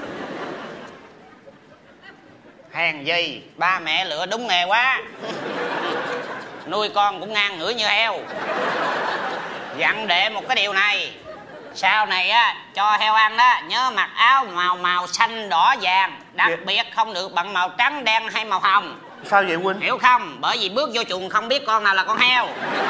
Hèn gì, ba mẹ lựa đúng nghề quá. Nuôi con cũng ngang ngửa như heo. Dặn đệ một cái điều này. Sau này á, cho heo ăn đó, nhớ mặc áo màu xanh đỏ vàng. Đặc biệt không được bận màu trắng đen hay màu hồng. Sao vậy Huynh? Hiểu không? Bởi vì bước vô chuồng không biết con nào là con heo.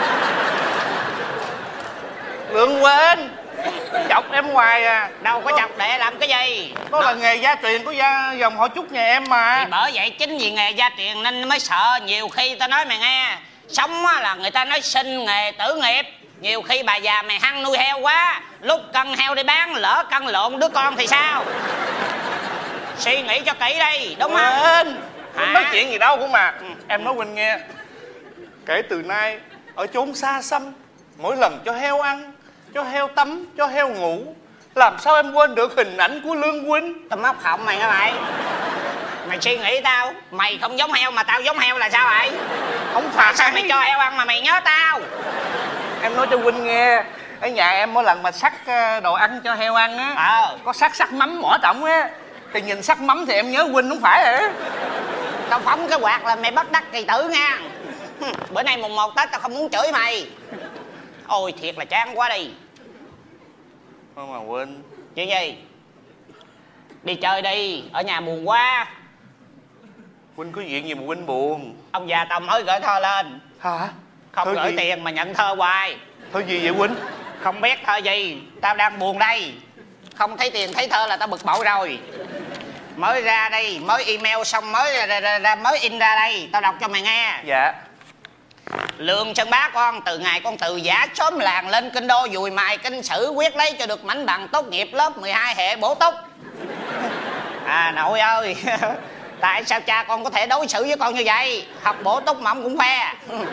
Lương Huynh, chọc em hoài à. Đâu có chọc đệ làm cái gì. Đó là nghề gia truyền của dòng họ Trúc nhà em mà. Thì bởi vậy chính vì nghề gia truyền nên mới sợ. Nhiều khi tao nói mày nghe, sống là người ta nói sinh nghề tử nghiệp. Nhiều khi bà già mày hăng nuôi heo quá, lúc cân heo đi bán lỡ cân lộn đứa con thì sao? Suy nghĩ cho kỹ đi, đúng không? Huynh nói chuyện gì đâu cũng mà. Em nói Huynh nghe, kể từ nay ở chốn xa xăm, mỗi lần cho heo ăn, cho heo tắm, cho heo ngủ, làm sao em quên được hình ảnh của Lương Huynh. Tao móc họng mày hả mày? Mày suy nghĩ tao, mày không giống heo mà tao giống heo là sao vậy? Không phải. Sao mày cho heo ăn mà mày nhớ tao? Em nói cho Huynh nghe, ở nhà em mỗi lần mà sắc đồ ăn cho heo ăn á, có sắc mắm mỏ trọng á, thì nhìn sắc mắm thì em nhớ Huynh không phải hả? Tao phóng cái quạt là mày bất đắc kỳ tử nha. Bữa nay mùng 1 Tết tao không muốn chửi mày. Ôi thiệt là chán quá đi. Thôi mà Huynh. Chuyện gì? Đi chơi đi, ở nhà buồn quá. Huynh có chuyện gì mà Huynh buồn? Ông già tao mới gửi thơ lên. Hả? Không thơ gửi gì? tiền mà nhận thơ hoài. Thơ gì vậy Huynh? Không biết thơ gì, tao đang buồn đây. Không thấy tiền thấy thơ là tao bực bội rồi. Mới ra đây, mới email xong mới mới in ra đây, tao đọc cho mày nghe. Dạ. Lương Sơn Bá con, từ ngày con từ giả xóm làng lên kinh đô dùi mài kinh sử, quyết lấy cho được mảnh bằng tốt nghiệp lớp 12 hệ bổ túc. À nội ơi, tại sao cha con có thể đối xử với con như vậy? Học bổ túc mà ông cũng khoe.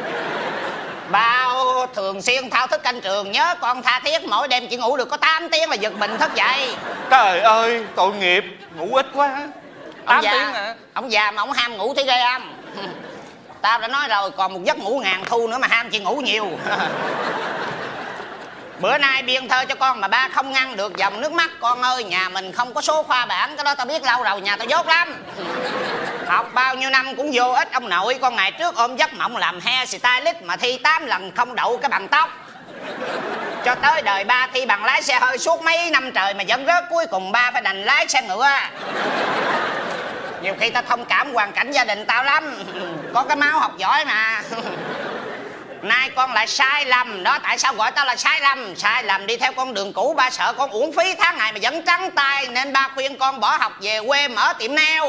Bao thường xuyên thao thức canh trường, nhớ con tha thiết mỗi đêm chỉ ngủ được có 8 tiếng là giật mình thức dậy. Trời ơi, tội nghiệp, ngủ ít quá. 8 tiếng hả? Ông già mà ông ham ngủ thấy ghê không? Tao đã nói rồi, còn một giấc ngủ ngàn thu nữa mà ham chị ngủ nhiều. Bữa nay biên thơ cho con mà ba không ngăn được dòng nước mắt. Con ơi, nhà mình không có số khoa bảng, cái đó tao biết lâu rồi, nhà tao dốt lắm. Học bao nhiêu năm cũng vô ích ông nội. Con ngày trước ôm giấc mộng làm hair stylist mà thi 8 lần không đậu cái bằng tóc. Cho tới đời ba thi bằng lái xe hơi suốt mấy năm trời mà vẫn rớt, cuối cùng ba phải đành lái xe ngựa. Nhiều khi tao thông cảm hoàn cảnh gia đình tao lắm, có cái máu học giỏi mà. Nay con lại sai lầm đó. Tại sao gọi tao là sai lầm? Sai lầm đi theo con đường cũ, ba sợ con uổng phí tháng ngày mà vẫn trắng tay, nên ba khuyên con bỏ học về quê mở tiệm nail.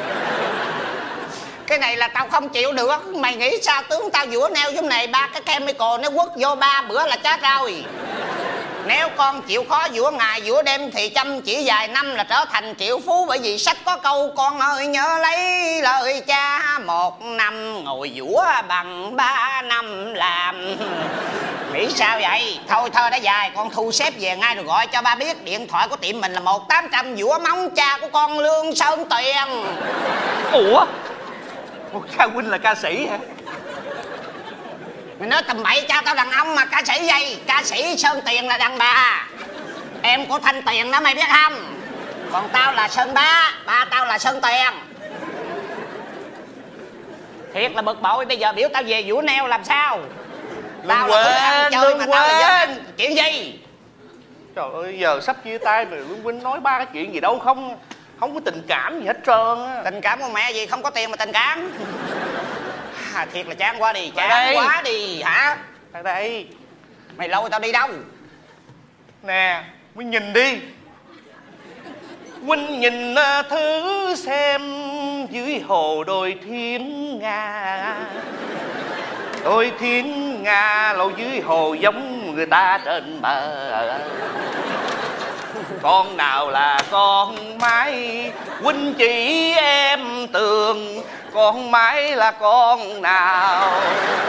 Cái này là tao không chịu được. Mày nghĩ sao tướng tao vũa nail giống này, ba cái chemical nó quất vô 3 bữa là chết rồi. Nếu con chịu khó vũa ngày vũa đêm thì chăm chỉ vài năm là trở thành triệu phú. Bởi vì sách có câu con ơi nhớ lấy lời cha, 1 năm ngồi vũa bằng 3 năm làm. Nghĩ sao vậy? Thôi thơ đã dài, con thu xếp về ngay rồi gọi cho ba biết. Điện thoại của tiệm mình là 1-800 vũa móng cha của con Lương Sơn Tuyền. Ủa? Ủa, cha huynh là ca sĩ hả? Mày nói tầm bậy, cha tao đàn ông mà ca sĩ gì? Ca sĩ Sơn Tuyền là đàn bà, em của Thanh Tuyền đó mày biết không? Còn tao là Sơn Ba, ba tao là Sơn Tuyền. Thiệt là bực bội, bây giờ biểu tao về vũa neo làm sao? Tao là thích ăn chơi mà tao là dân. Chuyện gì? Trời ơi, giờ sắp chia tay mà Lương huynh nói ba cái chuyện gì đâu, không có tình cảm gì hết trơn á. Tình cảm con mẹ gì, không có tiền mà tình cảm. Thiệt là chán quá đi, chán quá đi hả? Thằng đây. Mày lôi tao đi đâu? Nè, Huynh nhìn đi. Huynh nhìn thử xem dưới hồ đôi thiên nga. Đôi thiên nga lâu dưới hồ giống người ta trên bờ. Con nào là con mái, Huynh chỉ em tường. Con mái là con nào?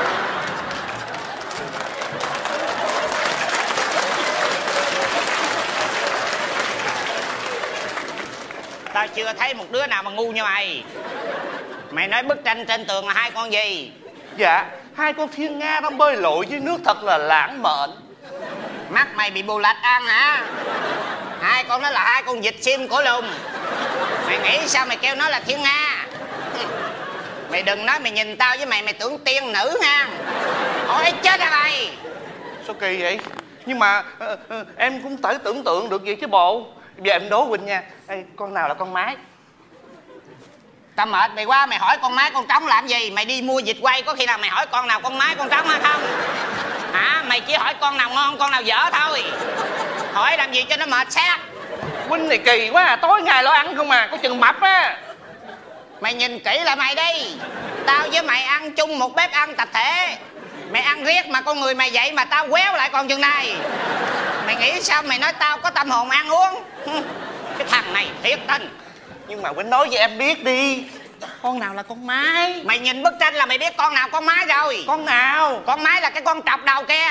Tao chưa thấy một đứa nào mà ngu như mày. Mày nói bức tranh trên tường là 2 con gì? Dạ, 2 con thiên nga đang bơi lội dưới nước thật là lãng mạn. Mắt mày bị bù lạch ăn hả? 2 con đó là 2 con vịt sim của lùn. Mày nghĩ sao mày kêu nó là thiên nga? Mày đừng nói mày nhìn tao với mày tưởng tiên nữ nha. Ôi chết ra mày. Sao kỳ vậy? Nhưng mà em cũng phải tưởng tượng được vậy chứ bộ. Giờ em đố Huynh nha. Ê, con nào là con mái? Tao mệt mày quá, mày hỏi con mái con trống làm gì? Mày đi mua vịt quay có khi nào mày hỏi con nào con mái con trống hay không? Hả? Mày chỉ hỏi con nào ngon con nào dở thôi. Hỏi làm gì cho nó mệt xác. Huynh này kỳ quá à, tối ngày lo ăn không à, có chừng mập á. Mày nhìn kỹ lại mày đi. Tao với mày ăn chung một bếp ăn tập thể. Mày ăn riết mà con người mày vậy mà tao quéo lại còn chừng này. Mày nghĩ sao mày nói tao có tâm hồn ăn uống? Cái thằng này thiệt tình. Nhưng mà Huynh nói với em biết đi. Con nào là con mái? Mày nhìn bức tranh là mày biết con nào con mái rồi. Con nào? Con mái là cái con trọc đầu kia.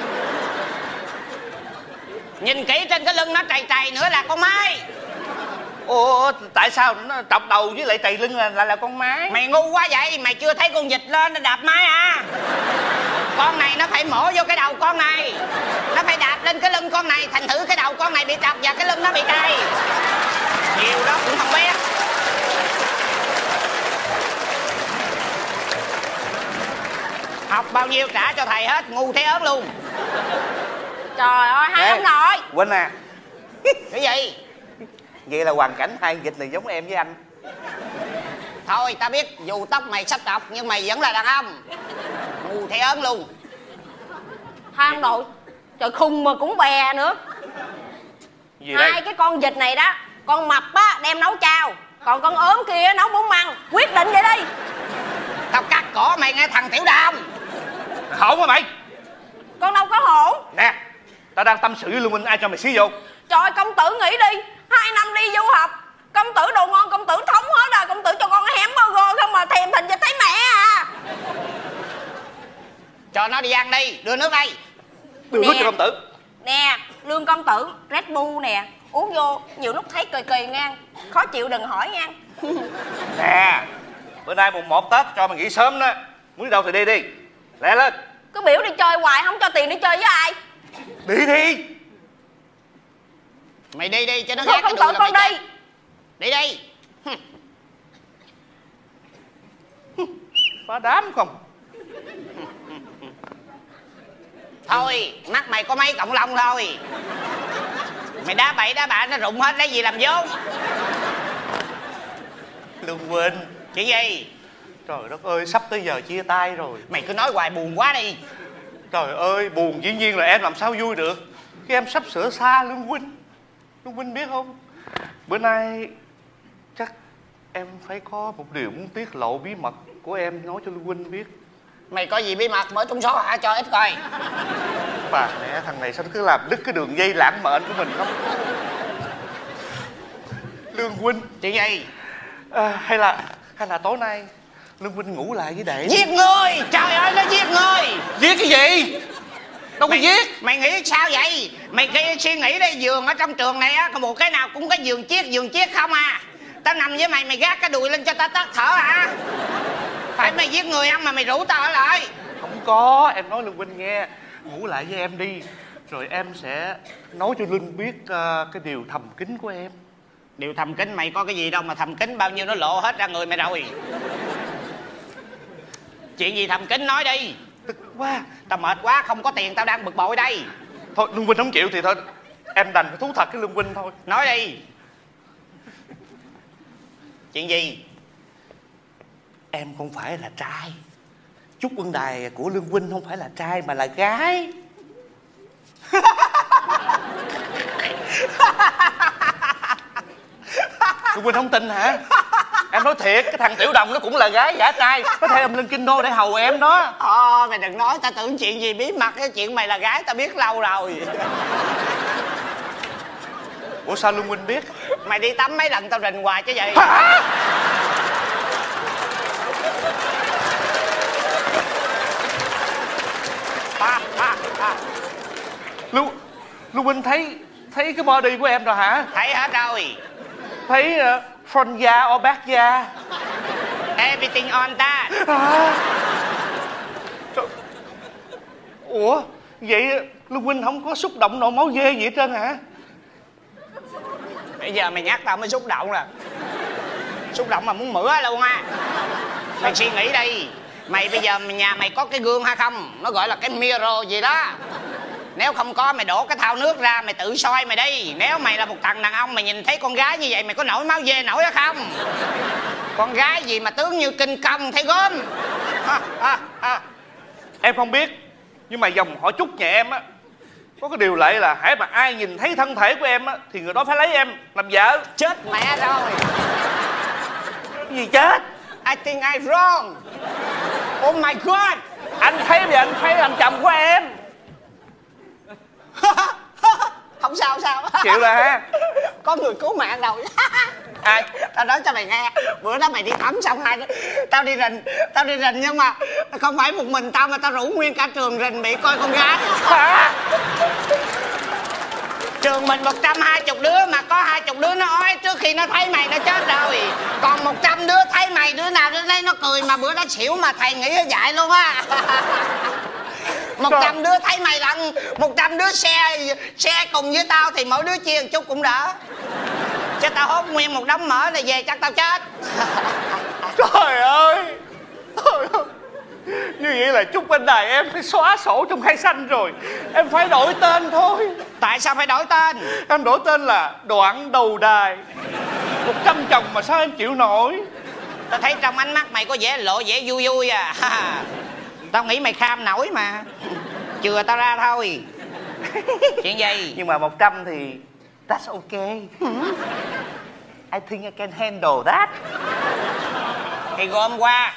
Nhìn kỹ trên cái lưng nó trầy trầy nữa là con mái. Ủa tại sao nó trọc đầu với lại trầy lưng là con mái? Mày ngu quá vậy, mày chưa thấy con vịt lên nó đạp mái à? Con này nó phải mổ vô cái đầu con này, nó phải đạp lên cái lưng con này, thành thử cái đầu con này bị trọc và cái lưng nó bị trầy. Nhiều đó cũng không biết. Học bao nhiêu trả cho thầy hết, ngu thế ớt luôn. Trời ơi, hai ông nội. Huynh à. Cái gì? Vậy là hoàn cảnh 2 vịt này giống em với anh. Thôi tao biết dù tóc mày sắp trọc nhưng mày vẫn là đàn ông. Ngu thế ớn luôn. Hai ông nội, trời khùng mà cũng bè nữa. Gì đây? 2 cái con vịt này đó, con mập á đem nấu chao, còn con ốm kia nấu bún măng. Quyết định vậy đi. Tao cắt cổ mày nghe thằng Tiểu Đàm. Hổn hả mày? Con đâu có hổn. Nè, tao đang tâm sự với Lương Minh, ai cho mày xí vô? Trời công tử nghĩ đi, 2 năm đi du học, công tử đồ ngon công tử thống hết rồi. Công tử cho con hém burger không mà thèm thịnh vịt thấy mẹ à. Cho nó đi ăn đi, đưa nước đây. Đưa nước cho công tử. Nè, Lương công tử, Red Bull nè, uống vô nhiều lúc thấy cười cười nha. Khó chịu đừng hỏi nha. Nè, bữa nay mùng 1 Tết cho mày nghỉ sớm đó. Muốn đi đâu thì đi đi, lẹ lên. Cứ biểu đi chơi hoài không cho tiền đi chơi với ai. Đi đi. Mày đi đi cho nó thôi ghét công cái tử đường con là đi. Đi đi. Phá đám không? Thôi mắt mày có mấy cọng lông thôi. Mày đá bậy đá bạ nó rụng hết, lấy gì làm vốn. Lương Huynh. Chuyện gì? Trời đất ơi, sắp tới giờ chia tay rồi. Mày cứ nói hoài buồn quá đi. Trời ơi, buồn dĩ nhiên là em làm sao vui được. Cái em sắp sửa xa Lương Huynh. Lương Huynh biết không, bữa nay chắc em phải có một điều muốn tiết lộ bí mật của em nói cho Lương Huynh biết. Mày có gì bí mật mở trong số hả cho ít coi. Bà mẹ, thằng này sao nó cứ làm đứt cái đường dây lãng mệnh của mình không? Lương Huynh. Chuyện gì? Hay là tối nay Lương Huynh ngủ lại với đệ. Giết người! Trời ơi, nó giết người! Giết cái gì? Đâu có giết. Mày nghĩ sao vậy? Mày suy nghĩ đây, giường ở trong trường này á, một cái nào cũng có giường chiếc không à. Tao nằm với mày gác cái đùi lên cho tao tắt thở hả? Phải mày giết người không mà mày rủ tao ở lại? Không có, em nói Lương Huynh nghe. Ngủ lại với em đi, rồi em sẽ nói cho Linh biết cái điều thầm kín của em. Điều thầm kín mày có cái gì đâu mà thầm kín, bao nhiêu nó lộ hết ra người mày rồi. Chuyện gì thầm kín nói đi. Tức quá. Tao mệt quá, không có tiền tao đang bực bội đây. Thôi Lương Huynh không chịu thì thôi, em đành phải thú thật cái Lương Huynh thôi. Nói đi. Chuyện gì? Em không phải là trai. Chúc Ân Đài của Lương Huynh không phải là trai mà là gái. Lương Huynh không tin hả? Em nói thiệt, cái thằng Tiểu Đồng nó cũng là gái giả trai. Có thể em lên kinh đô để hầu em đó. Mày đừng nói, tao tưởng chuyện gì bí mật. Cái chuyện mày là gái tao biết lâu rồi. Ủa sao Lương Huynh biết? Mày đi tắm mấy lần tao rình hoài chứ vậy. Hả? Lương Huynh thấy cái body của em rồi hả? Thấy hết rồi. Thấy front da or back da? Everything on that. Ủa vậy Lương Huynh không có xúc động nổi máu dê gì hết trơn hả? Bây giờ mày nhắc tao mới xúc động nè. Xúc động mà muốn mửa luôn á. Mày suy nghĩ đi. Mày bây giờ nhà mày có cái gương hay không? Nó gọi là cái mirror gì đó. Nếu không có mày đổ cái thau nước ra mày tự soi mày đi. Nếu mày là một thằng đàn ông mày nhìn thấy con gái như vậy mày có nổi máu dê nổi hay không? Con gái gì mà tướng như kinh công thấy gớm. Em không biết, nhưng mà dòng họ Trúc nhà em á có cái điều lệ là hễ mà ai nhìn thấy thân thể của em á thì người đó phải lấy em làm vợ. Chết mẹ rồi. Cái gì chết? I think I'm wrong. Oh my god. Anh thấy bây giờ anh thấy làm chồng của em. Không sao Chịu là ha. Có người cứu mạng rồi. Ai? Tao nói cho mày nghe. Bữa đó mày đi tắm xong tao đi rình nhưng mà không phải một mình tao mà tao rủ nguyên cả trường rình bị coi con gái. Trường mình 120 đứa mà có 20 đứa nó ói trước khi nó thấy mày nó chết rồi. Còn 100 đứa thấy mày đứa nào đứa nấy nó cười mà bữa đó xỉu mà thầy nghĩ nó dại luôn á. 100 đứa thấy mày lận, 100 đứa xe cùng với tao thì mỗi đứa chia một chút cũng đỡ. Chứ tao hốt nguyên một đống mỡ này về chắc tao chết. Trời ơi. Như vậy là Trúc Anh Đài em phải xóa sổ trong khai xanh rồi. Em phải đổi tên thôi. Tại sao phải đổi tên? Em đổi tên là Đoạn Đầu Đài. 100 chồng mà sao em chịu nổi. Tao thấy trong ánh mắt mày có vẻ lộ vẻ vui vui à. Tao nghĩ mày kham nổi mà. Chừa tao ra thôi. Chuyện gì? Nhưng mà 100 thì that's okay. I think I can handle that. Thì gom qua.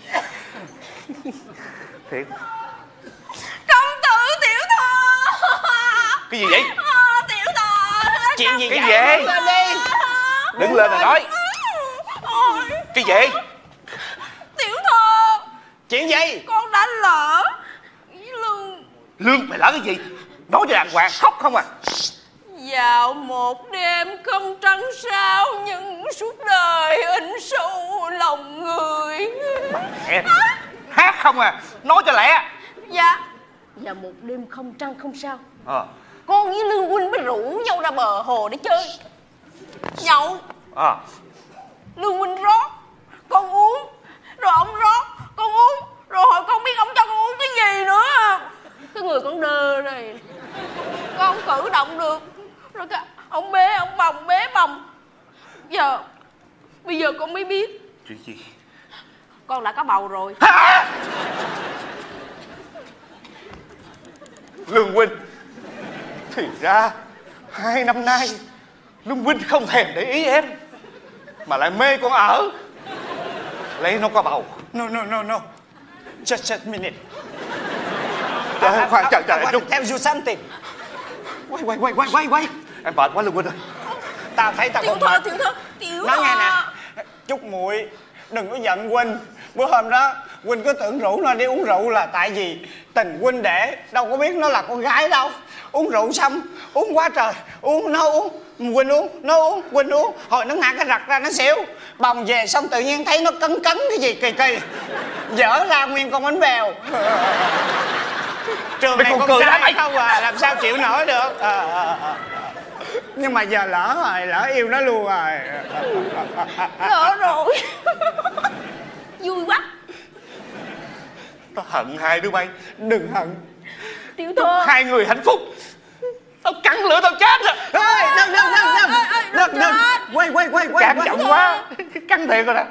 Thiệt. Công tử Tiểu Thọ. Cái gì vậy? Tiểu Thọ. Chuyện gì cái vậy? gì? Lên đi. Đứng lên mà nói. Cái gì? Tiểu Thọ. Chuyện gì? Con đã lỡ Lương mày lỡ cái gì? Nói cho đàng hoàng, khóc không à? Vào một đêm không trăng sao nhưng suốt đời in sâu lòng người. Em hát không à? Nói cho lẹ. Dạ. Và một đêm không trăng không sao, con với Lương Huynh mới rủ nhau ra bờ hồ để chơi nhậu. Lương Huynh rót, con uống. Rồi ông rót, con uống. Rồi hồi con biết ông cho con uống cái gì nữa. Cái người con đơ này. Con không cử động được. Rồi cái ông bế ông bồng, bế bồng. Bây giờ con mới biết. Chuyện gì? Con đã có bầu rồi. Hả? Lương huynh, thì ra 2 năm nay Lương huynh không thèm để ý em mà lại mê con ở. Lấy nó có bầu. No. Just a minute. Khoan, chờ I chút. want to tell you something. Quay. Em mệt quá Lương huynh ơi. Tao thấy tao Tiểu không Thơ, mệt. Tiểu Nói nghe Thơ. nè, Trúc muội đừng có giận huynh. Bữa hôm đó huynh cứ tưởng rủ nó đi uống rượu là tại vì tình huynh đệ, đâu có biết nó là con gái đâu. Uống rượu xong uống quá trời, uống nó uống, huynh uống, nó uống, huynh uống, hồi nó ngã cái rặt ra nó xỉu. Bồng về xong tự nhiên thấy nó cấn cái gì kỳ, dở ra nguyên con bánh bèo. Trường này con trai không à, làm sao chịu nổi được. Nhưng mà giờ lỡ rồi, lỡ yêu nó luôn rồi. Lỡ rồi. Vui quá. Tao hận hai đứa bay. Đừng hận. Tiểu Thơ. Hai người hạnh phúc. Tao cắn lửa tao chết rồi. Đừng. Quay. Cản trọng quá. Cắn thiệt rồi nè.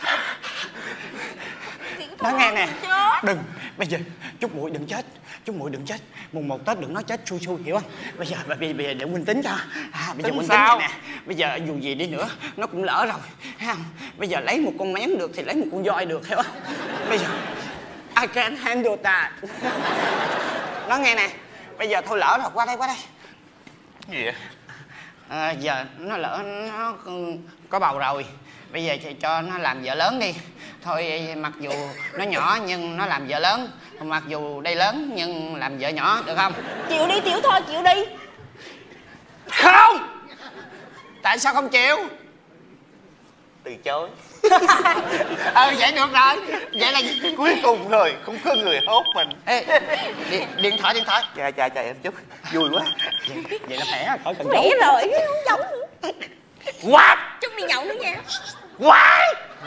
Nói nghe nè. Đừng. Bây giờ Trúc muội đừng chết. Trúc muội đừng chết. Mùng 1 Tết đừng nói chết xui hiểu không? Bây giờ để huynh tính cho. Bây giờ huynh tính nè. Bây giờ dù gì đi nữa nó cũng lỡ rồi, thấy không? Bây giờ lấy một con mén được thì lấy một con voi được, hiểu không? Bây giờ I can't handle that. Nói nghe nè. Bây giờ thôi lỡ rồi, qua đây. Gì vậy? Giờ nó lỡ nó có bầu rồi. Bây giờ thì cho nó làm vợ lớn đi. Thôi mặc dù nó nhỏ nhưng nó làm vợ lớn. Mặc dù đây lớn nhưng làm vợ nhỏ, được không? Chịu đi Tiểu Thơ, chịu đi. Không. Tại sao không chịu? Từ chối. Vậy được rồi. Vậy là Cuối cùng rồi, không có người hốt mình. Ê, điện thoại. Chờ em chút. Vui quá. Vậy là khỏe, khỏi cần Khỏe rồi, không giống nữa. What? Chút đi nhậu nữa nha. What?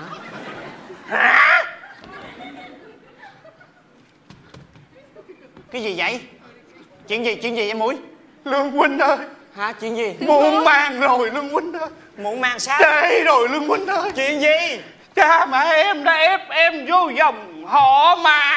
Hả? Cái gì vậy? Chuyện gì vậy Mũi? Lương huynh ơi. Hả? Chuyện gì? Muộn màng rồi Lương huynh ơi. Muộn màng sao? Trễ rồi Lương huynh ơi. Chuyện gì? Cha mẹ em đã ép em vô dòng họ Mã.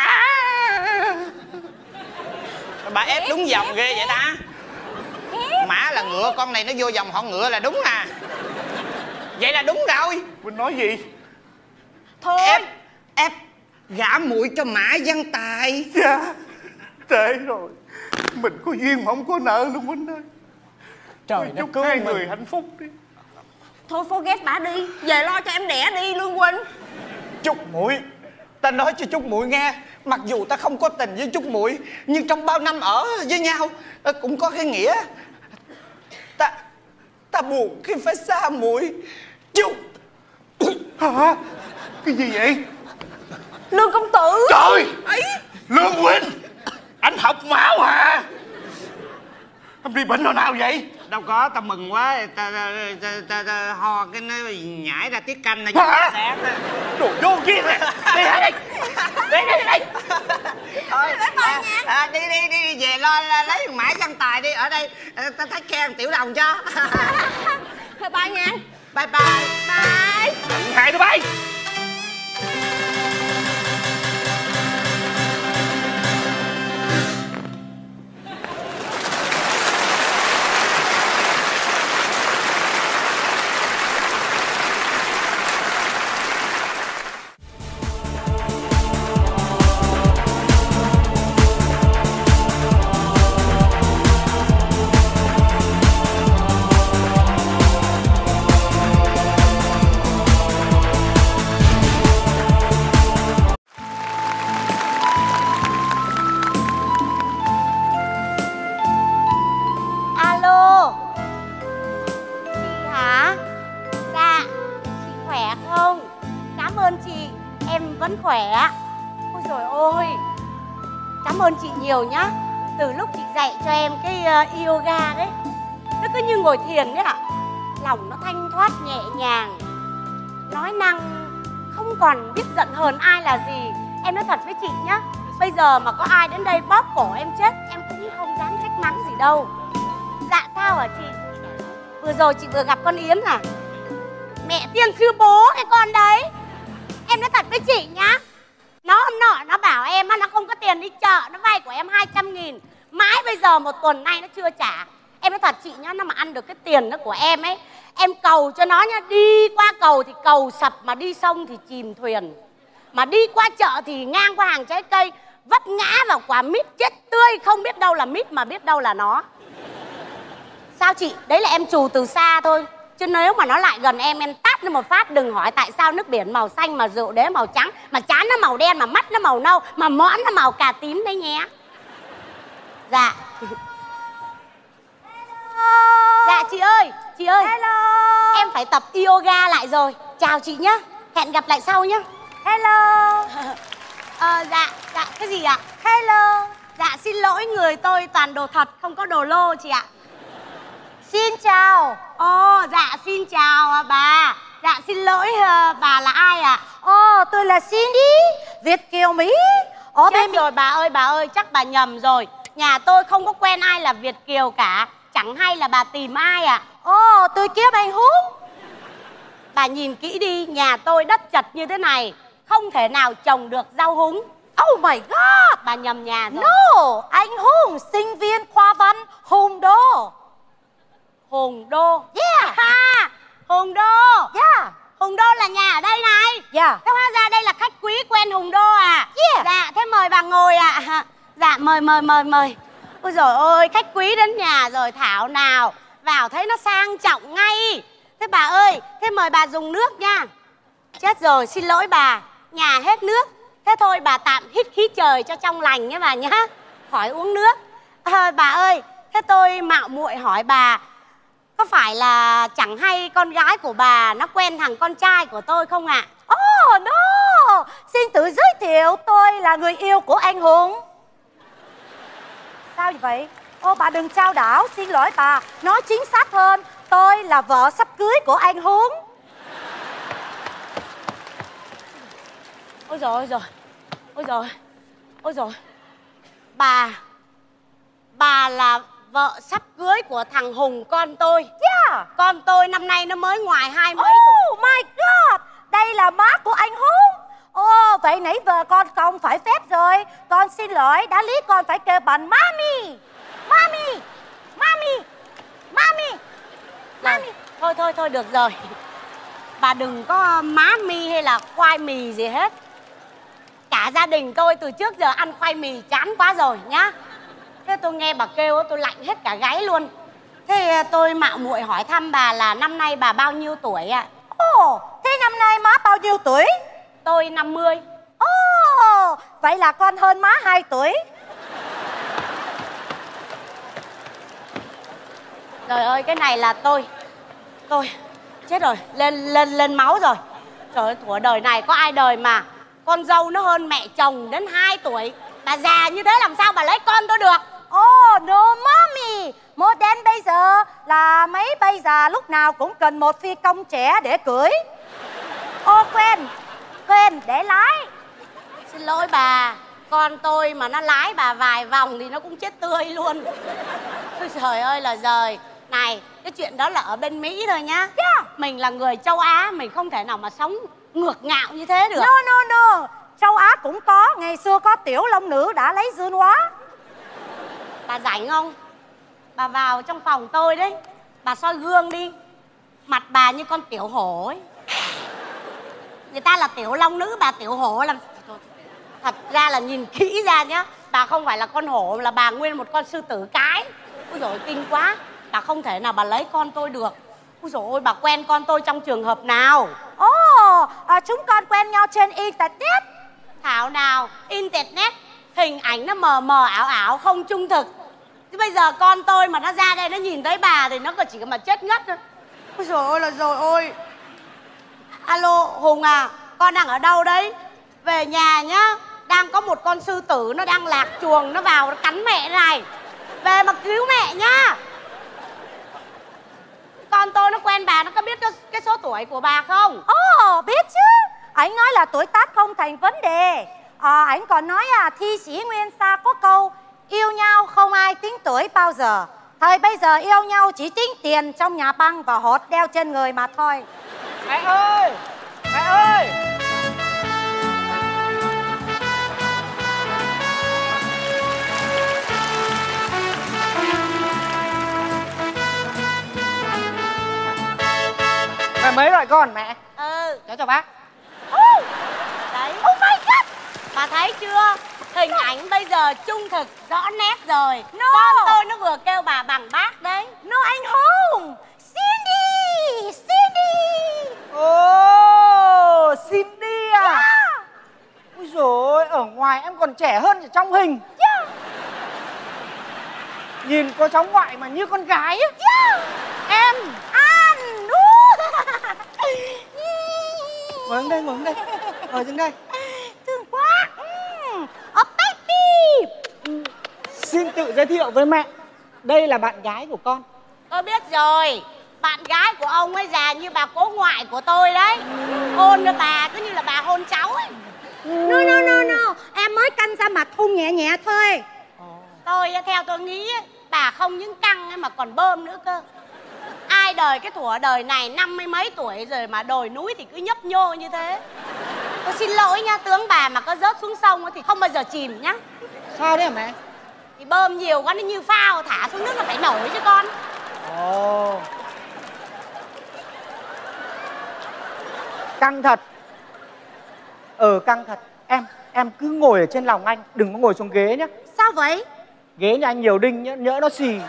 Bà ép đúng dòng ghê vậy ta? Mã là ngựa, con này nó vô dòng họ Ngựa là đúng à? Vậy là đúng rồi. Huynh nói gì? Thôi Ép gả muội cho Mã Văn Tài. Dạ, trễ rồi. Mình có duyên mà không có nợ Lương huynh ơi. Trời đất, chúc hai người hạnh phúc đi. Thôi forget bà đi. Về lo cho em đẻ đi Lương huynh. Trúc muội, ta nói cho Trúc muội nghe, mặc dù ta không có tình với Trúc muội, nhưng trong bao năm ở với nhau cũng có cái nghĩa. Ta buồn khi phải xa muội. Trúc. Hả? Cái gì vậy? Lương công tử. Trời ấy. Lương huynh, anh học máu hả? Em đi bệnh hồi nào vậy? Đâu có, ta mừng quá, ta ho cái nó nhảy ra tiết canh này. Hả? Đồ vô duyên nè. Đi hả đi. Đi. Thôi, đi về lo lấy Mã Văn Tài đi. Ở đây ta thấy khen Tiểu Đồng cho. Thôi bye nha. Bye. Bye. Hai đứa bay. Alo. Chị hả? Dạ. Chị khỏe không? Cảm ơn chị. Em vẫn khỏe. Ôi dồi ôi. Cảm ơn chị nhiều nhá. Từ lúc chị dạy cho em cái yoga đấy, nó cứ như ngồi thiền đấy ạ. Lòng nó thanh thoát nhẹ nhàng, nói năng không còn biết giận hờn ai là gì. Em nói thật với chị nhá, Bây giờ mà có ai đến đây bóp cổ em chết, em cũng không dám trách mắng gì đâu. Dạ sao hả chị? Vừa rồi chị vừa gặp con Yến à? Mẹ tiên sư bố cái con đấy. Em nói thật với chị nhá, nó hôm nọ nó bảo em nó không có tiền đi chợ, nó vay của em 200.000. Mãi bây giờ 1 tuần nay nó chưa trả. Em nói thật chị nhá, nó mà ăn được cái tiền đó của em ấy, em cầu cho nó nhá, đi qua cầu thì cầu sập, mà đi sông thì chìm thuyền, mà đi qua chợ thì ngang qua hàng trái cây vấp ngã vào quả mít chết tươi, không biết đâu là mít mà biết đâu là nó. Sao chị? Đấy là em trù từ xa thôi, chứ nếu mà nó lại gần em tát nó một phát. Đừng hỏi tại sao nước biển màu xanh mà rượu đế màu trắng, mà trán nó màu đen, mà mắt nó màu nâu, mà mõm nó màu cà tím đấy nhé. Dạ. Dạ chị ơi, chị ơi. Hello. Em phải tập yoga lại rồi. Chào chị nhá, hẹn gặp lại sau nhá. Hello. Dạ, cái gì ạ? Hello. Dạ xin lỗi, người tôi toàn đồ thật, không có đồ lô chị ạ. Xin chào. Dạ xin chào bà. Dạ xin lỗi, bà là ai ạ? Tôi là Cindy, Việt kiều Mỹ. Chết rồi bà ơi, chắc bà nhầm rồi. Nhà tôi không có quen ai là Việt kiều cả. Chẳng hay là bà tìm ai ạ? Tôi kiếm anh Húng. Bà nhìn kỹ đi, nhà tôi đất chật như thế này, không thể nào trồng được rau húng. Oh my god. Bà nhầm nhà rồi. No, anh Hùng, sinh viên khoa văn Hùng Đô. Hùng Đô. Yeah. Hùng Đô. Yeah. Hùng Đô là nhà ở đây này. Yeah. Thế hóa ra đây là khách quý quen Hùng Đô à? Yeah. Dạ, thế mời bà ngồi ạ. Dạ, mời. Ôi dồi ôi, khách quý đến nhà rồi, thảo nào vào thấy nó sang trọng ngay. Thế bà ơi, thế mời bà dùng nước nha. Chết rồi, xin lỗi bà, nhà hết nước. Thế thôi bà tạm hít khí trời cho trong lành nhé bà nhá, khỏi uống nước. Bà ơi, thế tôi mạo muội hỏi bà, có phải là chẳng hay con gái của bà nó quen thằng con trai của tôi không ạ? No, xin tự giới thiệu, tôi là người yêu của anh Hùng. Sao vậy? Bà đừng trao đảo, xin lỗi bà. Nói chính xác hơn, tôi là vợ sắp cưới của anh Hùng. Ôi dồi. Bà là vợ sắp cưới của thằng Hùng con tôi. Yeah. Con tôi năm nay nó mới ngoài 20 mấy tuổi. Oh my god, đây là má của anh Hùng. Vậy nãy giờ con không phải phép rồi. Con xin lỗi, đã lý con phải kêu bằng Mami. Thôi được rồi. Bà đừng có má mi hay là khoai mì gì hết. Cả gia đình tôi từ trước giờ ăn khoai mì chán quá rồi nhá. Thế tôi nghe bà kêu tôi lạnh hết cả gáy luôn. Thế tôi mạo muội hỏi thăm bà là năm nay bà bao nhiêu tuổi ạ? Thế năm nay má bao nhiêu tuổi? Tôi 50. Vậy là con hơn má 2 tuổi. Trời ơi, cái này là tôi chết rồi, lên máu rồi. Trời ơi, thuở đời này có ai đời mà con dâu nó hơn mẹ chồng đến 2 tuổi. Bà già như thế làm sao bà lấy con tôi được? No mommy. Modern bây giờ là mấy bây giờ lúc nào cũng cần một phi công trẻ để cưới. Quên, để lái. Xin lỗi bà, con tôi mà nó lái bà vài vòng thì nó cũng chết tươi luôn. Ôi trời ơi là giời. Này, cái chuyện đó là ở bên Mỹ thôi nhá. Mình là người châu Á, mình không thể nào mà sống ngược ngạo như thế được. No. Châu Á cũng có, ngày xưa có tiểu long nữ đã lấy dương hóa. Bà rảnh không? Bà vào trong phòng tôi đấy, bà soi gương đi. Mặt bà như con tiểu hổ ấy. Người ta là tiểu long nữ, bà tiểu hổ làm. Thật ra là nhìn kỹ ra nhá, bà không phải là con hổ, là bà nguyên một con sư tử cái. Ôi dồi ôi, kinh quá. Bà không thể nào bà lấy con tôi được. Ôi dồi ôi, bà quen con tôi trong trường hợp nào? Chúng con quen nhau trên internet. Thảo nào, internet hình ảnh nó mờ mờ ảo ảo, không trung thực. Chứ bây giờ con tôi mà nó ra đây nó nhìn thấy bà thì nó còn chỉ mà chết ngất thôi. Ôi dồi ôi là rồi ôi. Alo Hùng à, con đang ở đâu đấy? Về nhà nhá. Đang có một con sư tử nó đang lạc chuồng, nó vào nó cắn mẹ này. Về mà cứu mẹ nhá. Con tôi nó quen bà, nó có biết cái số tuổi của bà không? Biết chứ. Anh nói là tuổi tác không thành vấn đề. Anh còn nói thi sĩ Nguyên Sa có câu yêu nhau không ai tính tuổi bao giờ. Thời bây giờ yêu nhau chỉ tính tiền trong nhà băng và hột đeo trên người mà thôi. Mẹ ơi! Mẹ ơi! Mẹ mấy loại con mẹ? Cháu chào bác. Đấy. Oh my god! Bà thấy chưa? Hình ảnh bây giờ trung thực rõ nét rồi. No. Con tôi nó vừa kêu bà bằng bác đấy. No, anh Hùng. Cindy! Cindy! Oh, Cindy à? Yeah. Ôi dồi ôi, ở ngoài em còn trẻ hơn ở trong hình. Yeah. Nhìn có cháu ngoại mà như con gái á. Yeah. Em Anh. Ngồi xuống đây, ngồi xuống đây. Ngồi xuống đây. Thương quá. Baby. Xin tự giới thiệu với mẹ. Đây là bạn gái của con. tôi biết rồi. Bạn gái của ông ấy già như bà cố ngoại của tôi đấy. Hôn cho bà cứ như là bà hôn cháu ấy. No. Em mới căng ra mặt hôn nhẹ nhẹ thôi. Tôi theo tôi nghĩ bà không những căng ấy mà còn bơm nữa cơ. Ai đời cái thuở đời này 50 mấy tuổi rồi mà đồi núi thì cứ nhấp nhô như thế. Tôi xin lỗi nha, tướng bà mà có rớt xuống sông thì không bao giờ chìm nhá. Sao đấy hả mẹ? Thì bơm nhiều quá nó như phao, thả xuống nước là phải nổi chứ con. Ồ. Căng thật. Căng thật. Em cứ ngồi ở trên lòng anh, đừng có ngồi xuống ghế nhé. Sao vậy? Ghế nhà anh nhiều đinh nhá, nhỡ nó xì.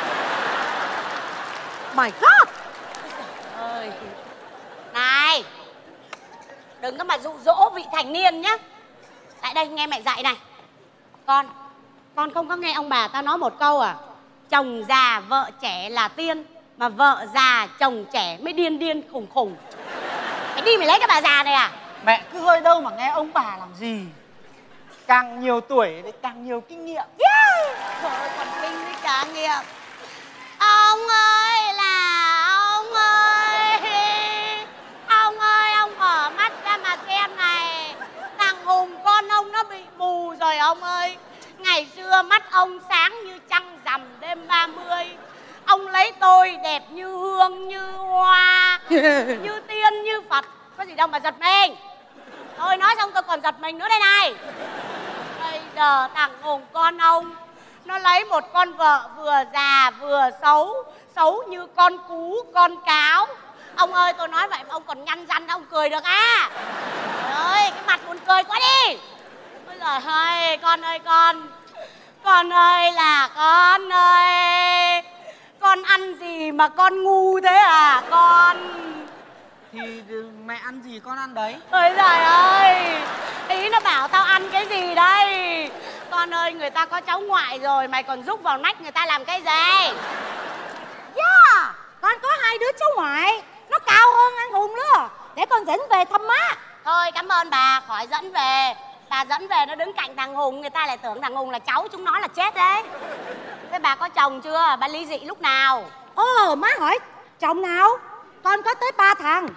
My God! Ơi. Này, đừng có mà dụ dỗ vị thành niên nhá. Lại đây nghe mẹ dạy này. Con không có nghe ông bà tao nói một câu à? Chồng già vợ trẻ là tiên, mà vợ già chồng trẻ mới điên khùng khùng. Mày đi mày lấy cái bà già này à? Mẹ cứ hơi đâu mà nghe ông bà làm gì. Càng nhiều tuổi thì càng nhiều kinh nghiệm. Yeah. Trời ơi, còn kinh với cả nghiệm. Ông ơi là ông ơi. Ông ơi, ông mở mắt ra mà xem này. Thằng Hùng con ông nó bị mù rồi ông ơi. Ngày xưa mắt ông sáng như trăng rằm đêm 30. Ông lấy tôi đẹp như hương, như hoa, như tiên, như Phật. Có gì đâu mà giật mình. Thôi nói xong tôi còn giật mình nữa đây này. Bây giờ thằng Hùng con ông nó lấy một con vợ vừa già vừa xấu. Xấu như con cú, con cáo. Ông ơi, tôi nói vậy mà ông còn nhăn răng, ông cười được à? Trời ơi, cái mặt buồn cười quá đi. Ôi giời ơi, con ơi con. Con ơi là con ơi. Con ăn gì mà con ngu thế à con? Thì mẹ ăn gì con ăn đấy. Ôi giời ơi, ý nó bảo tao ăn cái gì đây? Con ơi, người ta có cháu ngoại rồi, mày còn rúc vào nách người ta làm cái gì? Yeah, con có 2 đứa cháu ngoại. Nó cao hơn anh Hùng nữa. Để con dẫn về thăm má. Thôi cảm ơn bà, khỏi dẫn về. Bà dẫn về nó đứng cạnh thằng Hùng, người ta lại tưởng thằng Hùng là cháu chúng nó là chết đấy. Thế bà có chồng chưa? Bà ly dị lúc nào? Má hỏi chồng nào? Con có tới 3 thằng.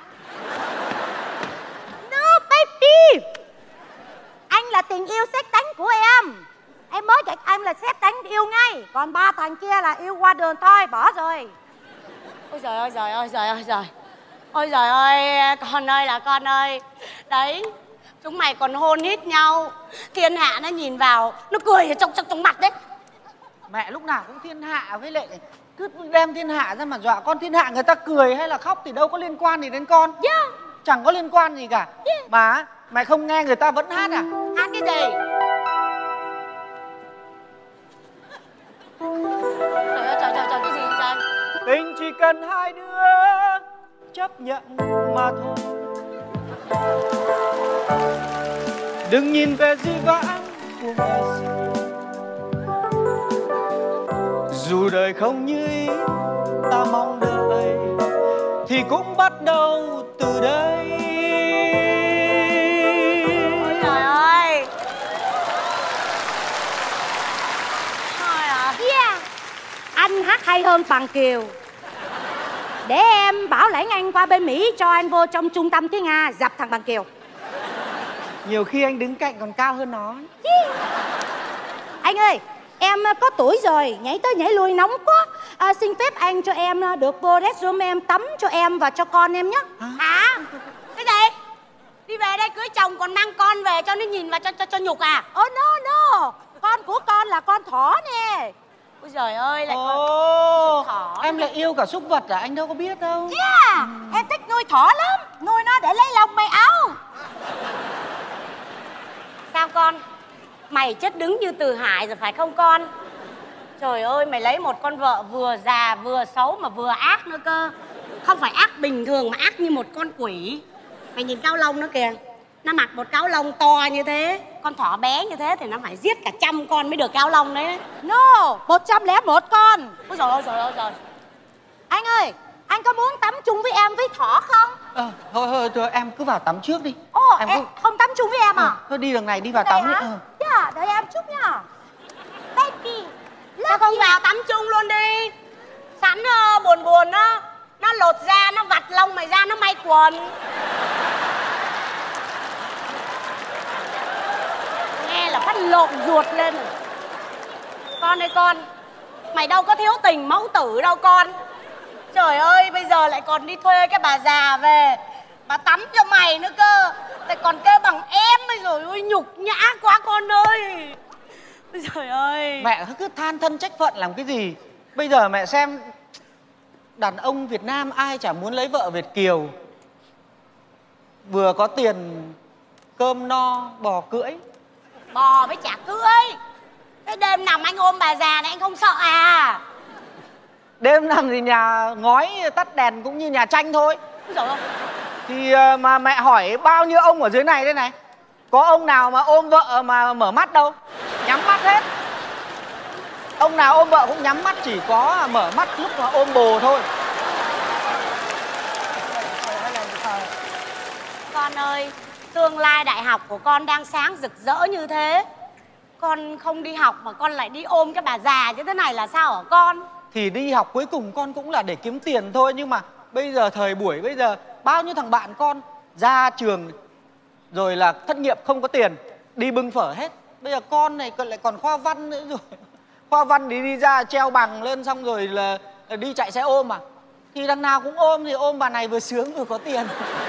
No baby. Anh là tình yêu sét đánh của em. Em mới gặp anh là sét đánh yêu ngay. Còn 3 thằng kia là yêu qua đường thôi, bỏ rồi. Ôi giời ơi, giời ơi, giời ơi, giời. Ôi giời ơi, con ơi là con ơi. Đấy, chúng mày còn hôn hít nhau. Thiên hạ nó nhìn vào, nó cười ở trong mặt đấy. Mẹ lúc nào cũng thiên hạ với lại cứ đem thiên hạ ra mà dọa con. Thiên hạ người ta cười hay là khóc thì đâu có liên quan gì đến con. Yeah. Chẳng có liên quan gì cả. Yeah. Mà mày không nghe người ta vẫn hát à? Hát cái gì? Trời ơi, cái gì trời? Tình chỉ cần 2 đứa chấp nhận mà thôi. Đừng nhìn về di vãng của ngày xưa. Dù đời không như ý ta mong đợi thì cũng bắt đầu từ đây. Ôi trời ơi. Thôi à. Yeah. Anh hát hay hơn Bằng Kiều. Để em bảo lãnh anh qua bên Mỹ cho anh vô trong trung tâm tiếng Nga dập thằng Bằng Kiều. Nhiều khi anh đứng cạnh còn cao hơn nó. Anh ơi, em có tuổi rồi, nhảy tới nhảy lui nóng quá. Xin phép anh cho em được vô restroom em tắm cho em và cho con em nhé. Hả? Cái gì? Đi về đây cưới chồng còn mang con về cho nó nhìn và cho nhục à? No. Con của con là con thỏ nè. Ôi giời ơi, lại Ồ, thỏ. em lại yêu cả súc vật à? Anh đâu có biết đâu. Yeah, em thích nuôi thỏ lắm. Nuôi nó để lấy lông may áo. Sao con? Mày chết đứng như Từ Hải rồi phải không con? Trời ơi, mày lấy một con vợ vừa già vừa xấu mà vừa ác nữa cơ. Không phải ác bình thường mà ác như một con quỷ. Mày nhìn cao lông nó kìa. Nó mặc một cáo lông to như thế. Con thỏ bé như thế thì nó phải giết cả 100 con mới được cao lông đấy. No, 101 con. Ôi trời ơi. Anh ơi, anh có muốn tắm chung với em với thỏ không? Thôi em cứ vào tắm trước đi. Em không tắm chung với em à? Thôi đi đường này đi vào Đây tắm hả? đi. Yeah, đợi em chút nha. Baby, sao không vào tắm chung luôn đi? Sẵn buồn nó lột da, nó vặt lông mày ra, nó may quần. Nghe là phát lộn ruột lên. Con ơi con, mày đâu có thiếu tình mẫu tử đâu con. Trời ơi, bây giờ lại còn đi thuê cái bà già về bà tắm cho mày nữa cơ. Lại còn kêu bằng em. Bây giờ ôi nhục nhã quá con ơi. Ôi trời ơi. Mẹ cứ than thân trách phận làm cái gì. Bây giờ mẹ xem, đàn ông Việt Nam ai chả muốn lấy vợ Việt kiều. Vừa có tiền cơm no bò cưỡi. Bò với chả cưỡi. Cái đêm nằm anh ôm bà già này anh không sợ à? Đêm nằm thì nhà ngói tắt đèn cũng như nhà tranh thôi. Rồi không? Thì mà mẹ hỏi bao nhiêu ông ở dưới này đây này, có ông nào mà ôm vợ mà mở mắt đâu, nhắm mắt hết. Ông nào ôm vợ cũng nhắm mắt, chỉ có mở mắt lúc mà ôm bồ thôi. Con ơi, tương lai đại học của con đang sáng rực rỡ như thế, con không đi học mà con lại đi ôm cái bà già như thế này là sao hả con? Thì đi học cuối cùng con cũng là để kiếm tiền thôi. Nhưng mà bây giờ thời buổi bây giờ bao nhiêu thằng bạn con ra trường rồi là thất nghiệp không có tiền, đi bưng phở hết. Bây giờ con này lại còn khoa văn nữa rồi. Khoa văn thì đi ra treo bằng lên xong rồi là đi chạy xe ôm à. Thì đằng nào cũng ôm, thì ôm bà này vừa sướng vừa có tiền.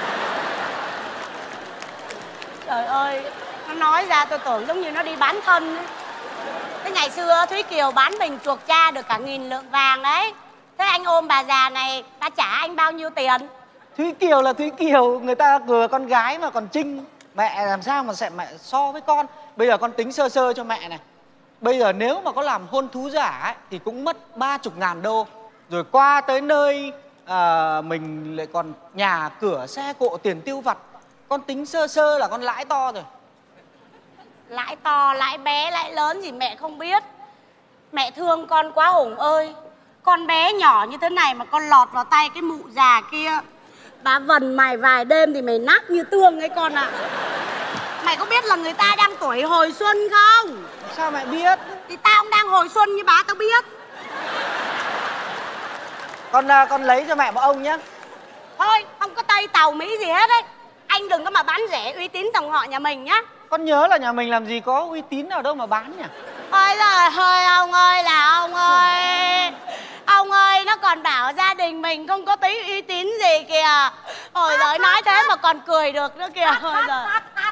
Trời ơi, nó nói ra tôi tưởng giống như nó đi bán thân ấy. Thế ngày xưa Thúy Kiều bán mình chuộc cha được cả 1000 lượng vàng đấy. Thế anh ôm bà già này, ta trả anh bao nhiêu tiền? Thúy Kiều là Thúy Kiều, người ta vừa con gái mà còn Trinh. Mẹ làm sao mà sẽ mẹ so với con. Bây giờ con tính sơ sơ cho mẹ này. Bây giờ nếu mà có làm hôn thú giả ấy, thì cũng mất 30.000 đô. Rồi qua tới nơi mình lại còn nhà cửa xe cộ tiền tiêu vặt. Con tính sơ sơ là con lãi to rồi. Lãi to, lãi bé, lãi lớn gì mẹ không biết. Mẹ thương con quá Hùng ơi. Con bé nhỏ như thế này mà con lọt vào tay cái mụ già kia, bà vần mày vài đêm thì mày nát như tương ấy con ạ. Mày có biết là người ta đang tuổi hồi xuân không? Sao mẹ biết? Thì tao cũng đang hồi xuân như bà, tao biết. Con lấy cho mẹ một ông nhá. Thôi, không có Tây Tàu Mỹ gì hết ấy. Anh đừng có mà bán rẻ uy tín dòng họ nhà mình nhá. Con nhớ là nhà mình làm gì có uy tín nào đâu mà bán nhỉ. Ôi giời ơi, ông ơi là ông ơi. Ông ơi, nó còn bảo gia đình mình không có tí uy tín gì kìa. Ôi giời, nói thế mà còn cười được nữa kìa. Ôi giời.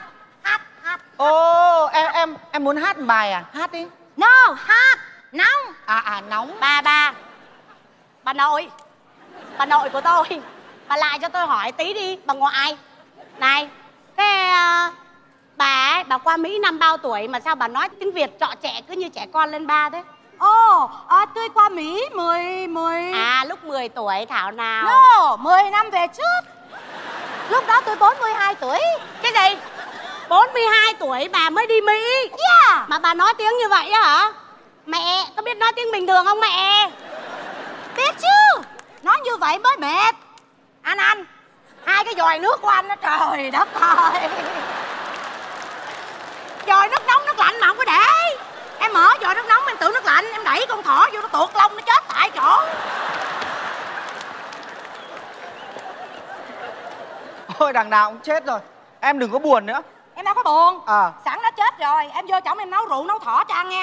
Ồ, em muốn hát một bài à? Hát đi. No, hát. Nóng. Nóng. Bà nội của tôi. Bà lại cho tôi hỏi tí đi, bà ngoại. Này, thế bà qua Mỹ năm bao tuổi mà sao bà nói tiếng Việt trọ trẻ cứ như trẻ con lên ba thế? Tôi qua Mỹ 10 À, lúc 10 tuổi thảo nào? No, 10 năm về trước. Lúc đó tôi 42 tuổi. Cái gì? 42 tuổi bà mới đi Mỹ? Yeah. Mà bà nói tiếng như vậy á hả? Mẹ có biết nói tiếng bình thường không mẹ? Biết chứ. Nói như vậy mới mệt. Anh hai cái vòi nước của anh đó, trời đất ơi. Vòi nước nóng nước lạnh mà không có để. Em mở vòi nước nóng em tưởng nước lạnh, em đẩy con thỏ vô nó tuột lông nó chết tại chỗ. Thôi đằng nào cũng chết rồi. Em đừng có buồn nữa. Em đâu có buồn. À. Sẵn nó chết rồi, em vô chồng em nấu rượu nấu thỏ cho ăn nha.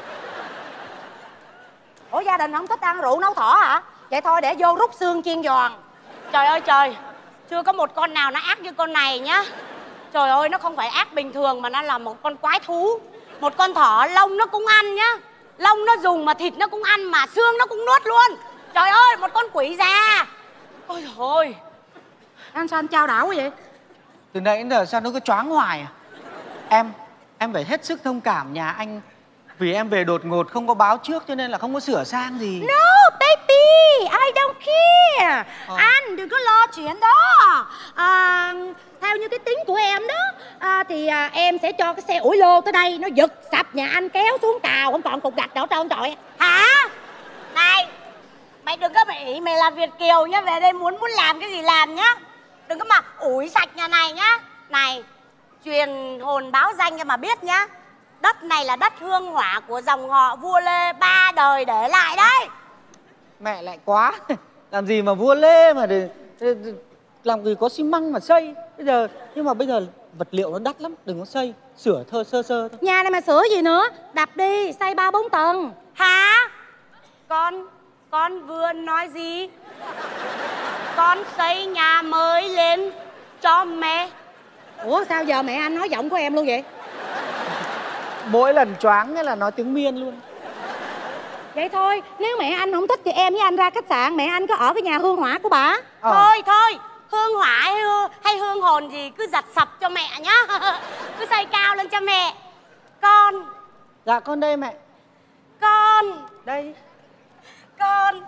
Ủa gia đình không thích ăn rượu nấu thỏ hả? Vậy thôi để vô rút xương chiên giòn. Trời ơi trời, chưa có một con nào nó ác như con này nhá. Trời ơi, nó không phải ác bình thường mà nó là một con quái thú. Một con thỏ lông nó cũng ăn nhá. Lông nó dùng mà thịt nó cũng ăn mà xương nó cũng nuốt luôn. Trời ơi, một con quỷ già. Ôi trời ơi. Anh sao anh trao đảo quá vậy? Từ nãy đến giờ sao nó cứ choáng hoài à? Em phải hết sức thông cảm nhà anh. Vì em về đột ngột không có báo trước cho nên là không có sửa sang gì. No baby, I don't care. Anh đừng có lo chuyện đó. Theo như cái tính của em đó thì em sẽ cho cái xe ủi lô tới đây. Nó giật sập nhà anh kéo xuống tàu. Không còn cục gạch đâu trơn trọi. Hả? Này, mày đừng có mày làm Việt kiều nhá. Về đây muốn làm cái gì làm nhá. Đừng có mà ủi sạch nhà này nhá. Này, truyền hồn báo danh cho mà biết nhá. Đất này là đất hương hỏa của dòng họ vua Lê 3 đời để lại đấy. Mẹ lại quá. Làm gì mà vua Lê mà làm gì có xi măng mà xây. Nhưng mà bây giờ vật liệu nó đắt lắm. Đừng có xây, sửa sơ thôi. Nhà này mà sửa gì nữa. Đập đi, xây 3-4 tầng. Hả? Con vừa nói gì? Con xây nhà mới lên cho mẹ. Ủa sao giờ mẹ anh nói giọng của em luôn vậy? Mỗi lần choáng là nói tiếng Miên luôn. Vậy thôi, nếu mẹ anh không thích thì em với anh ra khách sạn. Mẹ anh có ở cái nhà hương hỏa của bà. Thôi, hương hỏa hay hương hồn gì cứ giặt sập cho mẹ nhá. Cứ xây cao lên cho mẹ. Con. Dạ con đây mẹ. Con. Đây. Con.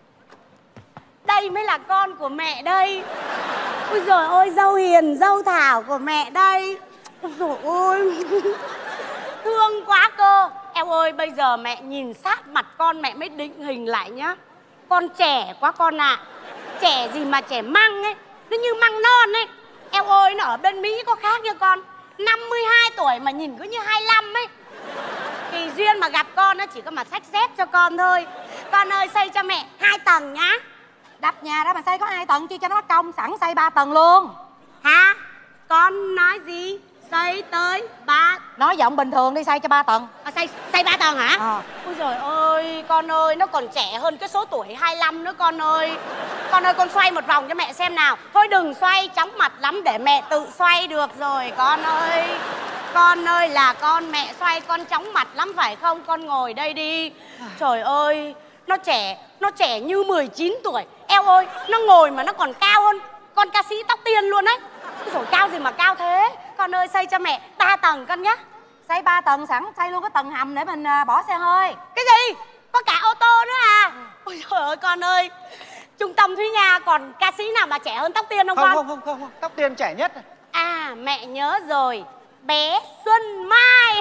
Đây mới là con của mẹ đây. Ôi giời ơi, dâu hiền, dâu thảo của mẹ đây. Ôi giời ơi. Thương quá cơ. Em ơi, bây giờ mẹ nhìn sát mặt con mẹ mới định hình lại nhá. Con trẻ quá con ạ. Trẻ gì mà trẻ măng ấy. Nó như măng non ấy. Em ơi, nó ở bên Mỹ có khác như con. 52 tuổi mà nhìn cứ như 25 ấy. Thì duyên mà gặp con nó chỉ có mà xách dép cho con thôi. Con ơi, xây cho mẹ 2 tầng nhá. Đập nhà đó mà xây có 2 tầng chi cho nó công. Sẵn xây 3 tầng luôn. Hả? Con nói gì? Xây tới 3. Nói giọng bình thường đi, xây cho 3 tầng. Xây 3 tầng hả? Ôi trời ơi, con ơi, nó còn trẻ hơn cái số tuổi 25 nữa con ơi. Con ơi, con xoay một vòng cho mẹ xem nào. Thôi đừng xoay chóng mặt lắm để mẹ tự xoay được rồi con ơi. Con ơi, là con mẹ xoay con chóng mặt lắm phải không? Con ngồi đây đi. Trời ơi, nó trẻ như 19 tuổi. Eo ơi, nó ngồi mà nó còn cao hơn con ca sĩ Tóc Tiên luôn đấy. Rồi cao gì mà cao thế. Con ơi, xây cho mẹ 3 tầng con nhá. Xây 3 tầng sẵn xây luôn cái tầng hầm để mình bỏ xe hơi. Cái gì? Có cả ô tô nữa à? Ôi trời ơi con ơi. Trung tâm Thúy Nga còn ca sĩ nào mà trẻ hơn Tóc Tiên không con? Không, Tóc Tiên trẻ nhất. À, mẹ nhớ rồi. Bé Xuân Mai.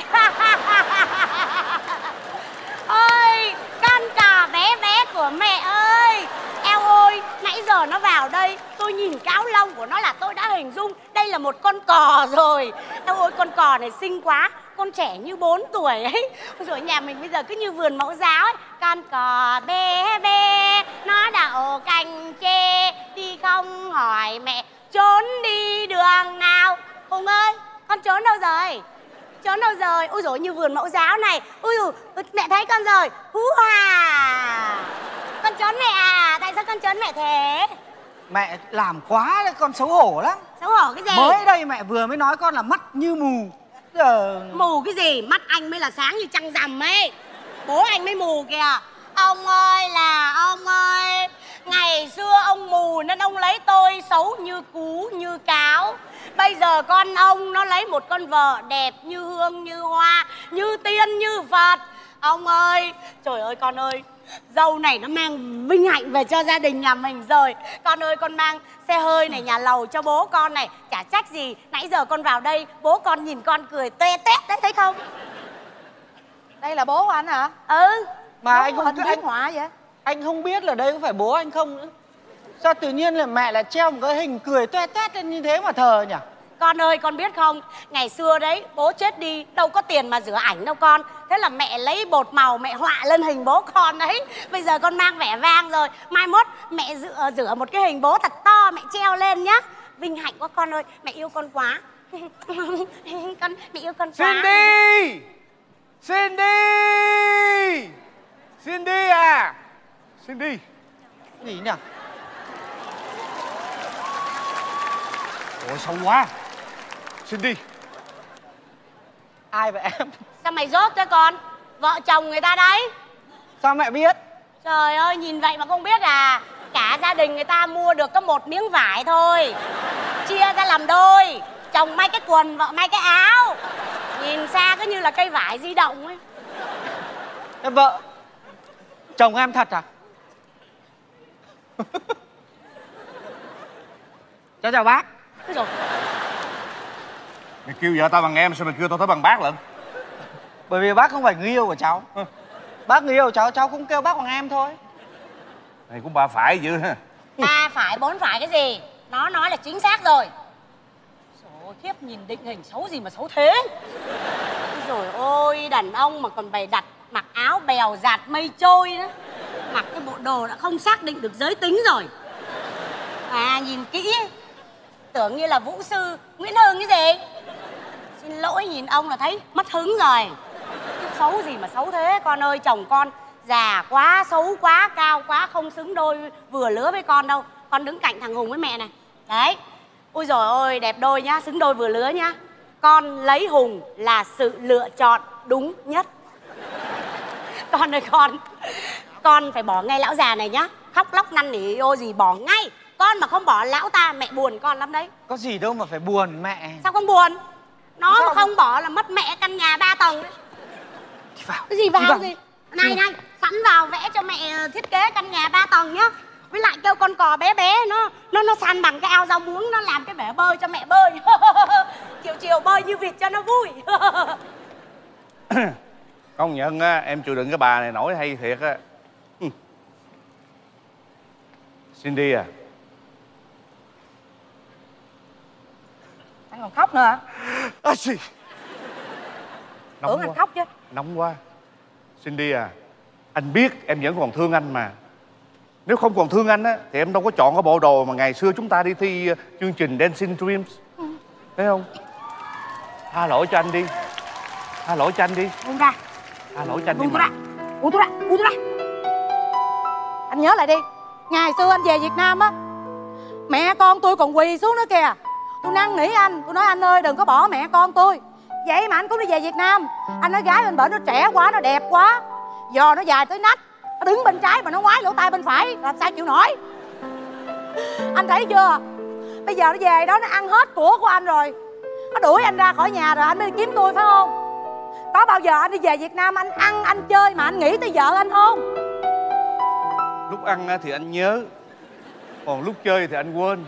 Ôi, con cò bé bé của mẹ ơi. Eo ơi, nãy giờ nó vào đây, tôi nhìn cáo lông của nó là tôi đã hình dung đây là một con cò rồi. Eo ơi, con cò này xinh quá. Con trẻ như 4 tuổi ấy. Rồi nhà mình bây giờ cứ như vườn mẫu giáo ấy. Con cò bé bé, nó đậu cành tre, đi không hỏi mẹ trốn đi đường nào. Hùng ơi, con trốn đâu rồi? Trốn đâu rồi? Ôi dồi, như vườn mẫu giáo này. Ôi dồi, mẹ thấy con rồi. Hú hà. Con trốn mẹ à? Tại sao con trốn mẹ thế? Mẹ làm quá đấy, con xấu hổ lắm. Xấu hổ cái gì? Mới đây mẹ vừa mới nói con là mắt như mù. Giờ... Mù cái gì? Mắt anh mới là sáng như trăng rằm ấy. Bố anh mới mù kìa. Ông ơi là ông ơi. Ngày xưa ông mù nên ông lấy tôi xấu như cú như cáo. Bây giờ con ông nó lấy một con vợ đẹp như hương như hoa, như tiên như Phật. Ông ơi, trời ơi con ơi, dâu này nó mang vinh hạnh về cho gia đình nhà mình rồi. Con ơi, con mang xe hơi này, nhà lầu cho bố con này. Chả trách gì, nãy giờ con vào đây, bố con nhìn con cười toe toét đấy, thấy không? Đây là bố anh hả? Ừ. Mà bố anh không biến họa vậy? Anh không biết là đây có phải bố anh không nữa. Sao tự nhiên là mẹ lại treo một cái hình cười toe toét lên như thế mà thờ nhỉ? Con ơi, con biết không, ngày xưa đấy bố chết đi đâu có tiền mà rửa ảnh đâu con. Thế là mẹ lấy bột màu mẹ họa lên hình bố con đấy. Bây giờ con mang vẻ vang rồi, mai mốt mẹ rửa một cái hình bố thật to mẹ treo lên nhá. Vinh hạnh quá con ơi, mẹ yêu con quá. Con mẹ yêu con quá. Cindy! Cindy! Cindy à! Cindy! Cái gì nhỉ? Ôi xấu quá. Cindy! Ai vậy em? Sao mày dốt thế con? Vợ chồng người ta đấy. Sao mẹ biết? Trời ơi, nhìn vậy mà không biết à? Cả gia đình người ta mua được có một miếng vải thôi, chia ra làm đôi, chồng may cái quần, vợ may cái áo. Nhìn xa cứ như là cây vải di động ấy. Em vợ chồng em thật à? Cháu chào bác. Rồi. Mày kêu vợ tao bằng em, sao mày kêu tao tới bằng bác lận? Bởi vì bác không phải người yêu của cháu. Bác người yêu của cháu cũng kêu bác bằng em thôi. Này cũng ba phải dữ ha. Ba phải bốn phải cái gì? Nó nói là chính xác rồi. Trời ơi, khiếp, nhìn định hình xấu gì mà xấu thế. Rồi ôi, đàn ông mà còn bày đặt mặc áo bèo dạt mây trôi nữa, mặc cái bộ đồ đã không xác định được giới tính rồi. À, nhìn kỹ tưởng như là vũ sư Nguyễn Hưng cái gì. Xin lỗi, nhìn ông là thấy mất hứng rồi. Chứ xấu gì mà xấu thế. Con ơi, chồng con già quá, xấu quá, cao quá, không xứng đôi vừa lứa với con đâu. Con đứng cạnh thằng Hùng với mẹ này. Đấy. Ôi dồi ôi, đẹp đôi nhá, xứng đôi vừa lứa nhá. Con lấy Hùng là sự lựa chọn đúng nhất. Con ơi con phải bỏ ngay lão già này nhá. Khóc lóc năn nỉ ô gì bỏ ngay. Con mà không bỏ lão ta mẹ buồn con lắm đấy. Có gì đâu mà phải buồn mẹ. Sao không buồn? Nó sao mà không bỏ là mất mẹ căn nhà 3 tầng đấy. Đi vào. Cái gì vào gì? Này, sẵn vào vẽ cho mẹ thiết kế căn nhà 3 tầng nhá. Với lại kêu con cò bé bé nó săn bằng cái ao rau muống, nó làm cái bể bơi cho mẹ bơi. Chiều bơi như vịt cho nó vui. Công nhận á, em chịu đựng cái bà này nổi hay thiệt á. Cindy à. Anh còn khóc nữa hả? À, gì? Tưởng anh khóc chứ. Nóng quá. Cindy à, anh biết em vẫn còn thương anh mà. Nếu không còn thương anh á thì em đâu có chọn cái bộ đồ mà ngày xưa chúng ta đi thi chương trình Dancing Dreams. Thấy không? Tha lỗi cho anh đi. Tha lỗi cho anh đi. Buông ra. Tha lỗi cho anh đi. Buông tôi ra. Buông tôi ra. Buông tôi ra. Anh nhớ lại đi. Ngày xưa anh về Việt Nam á, mẹ con tôi còn quỳ xuống nữa kìa. Tôi năn nỉ anh, tôi nói anh ơi đừng có bỏ mẹ con tôi. Vậy mà anh cũng đi về Việt Nam. Anh nói gái bên bển nó trẻ quá, nó đẹp quá, giò nó dài tới nách, nó đứng bên trái mà nó ngoái lỗ tai bên phải, làm sao chịu nổi. Anh thấy chưa? Bây giờ nó về đó nó ăn hết của anh rồi. Nó đuổi anh ra khỏi nhà rồi anh mới đi kiếm tôi phải không? Có bao giờ anh đi về Việt Nam anh ăn anh chơi mà anh nghĩ tới vợ anh không? Lúc ăn thì anh nhớ, còn lúc chơi thì anh quên.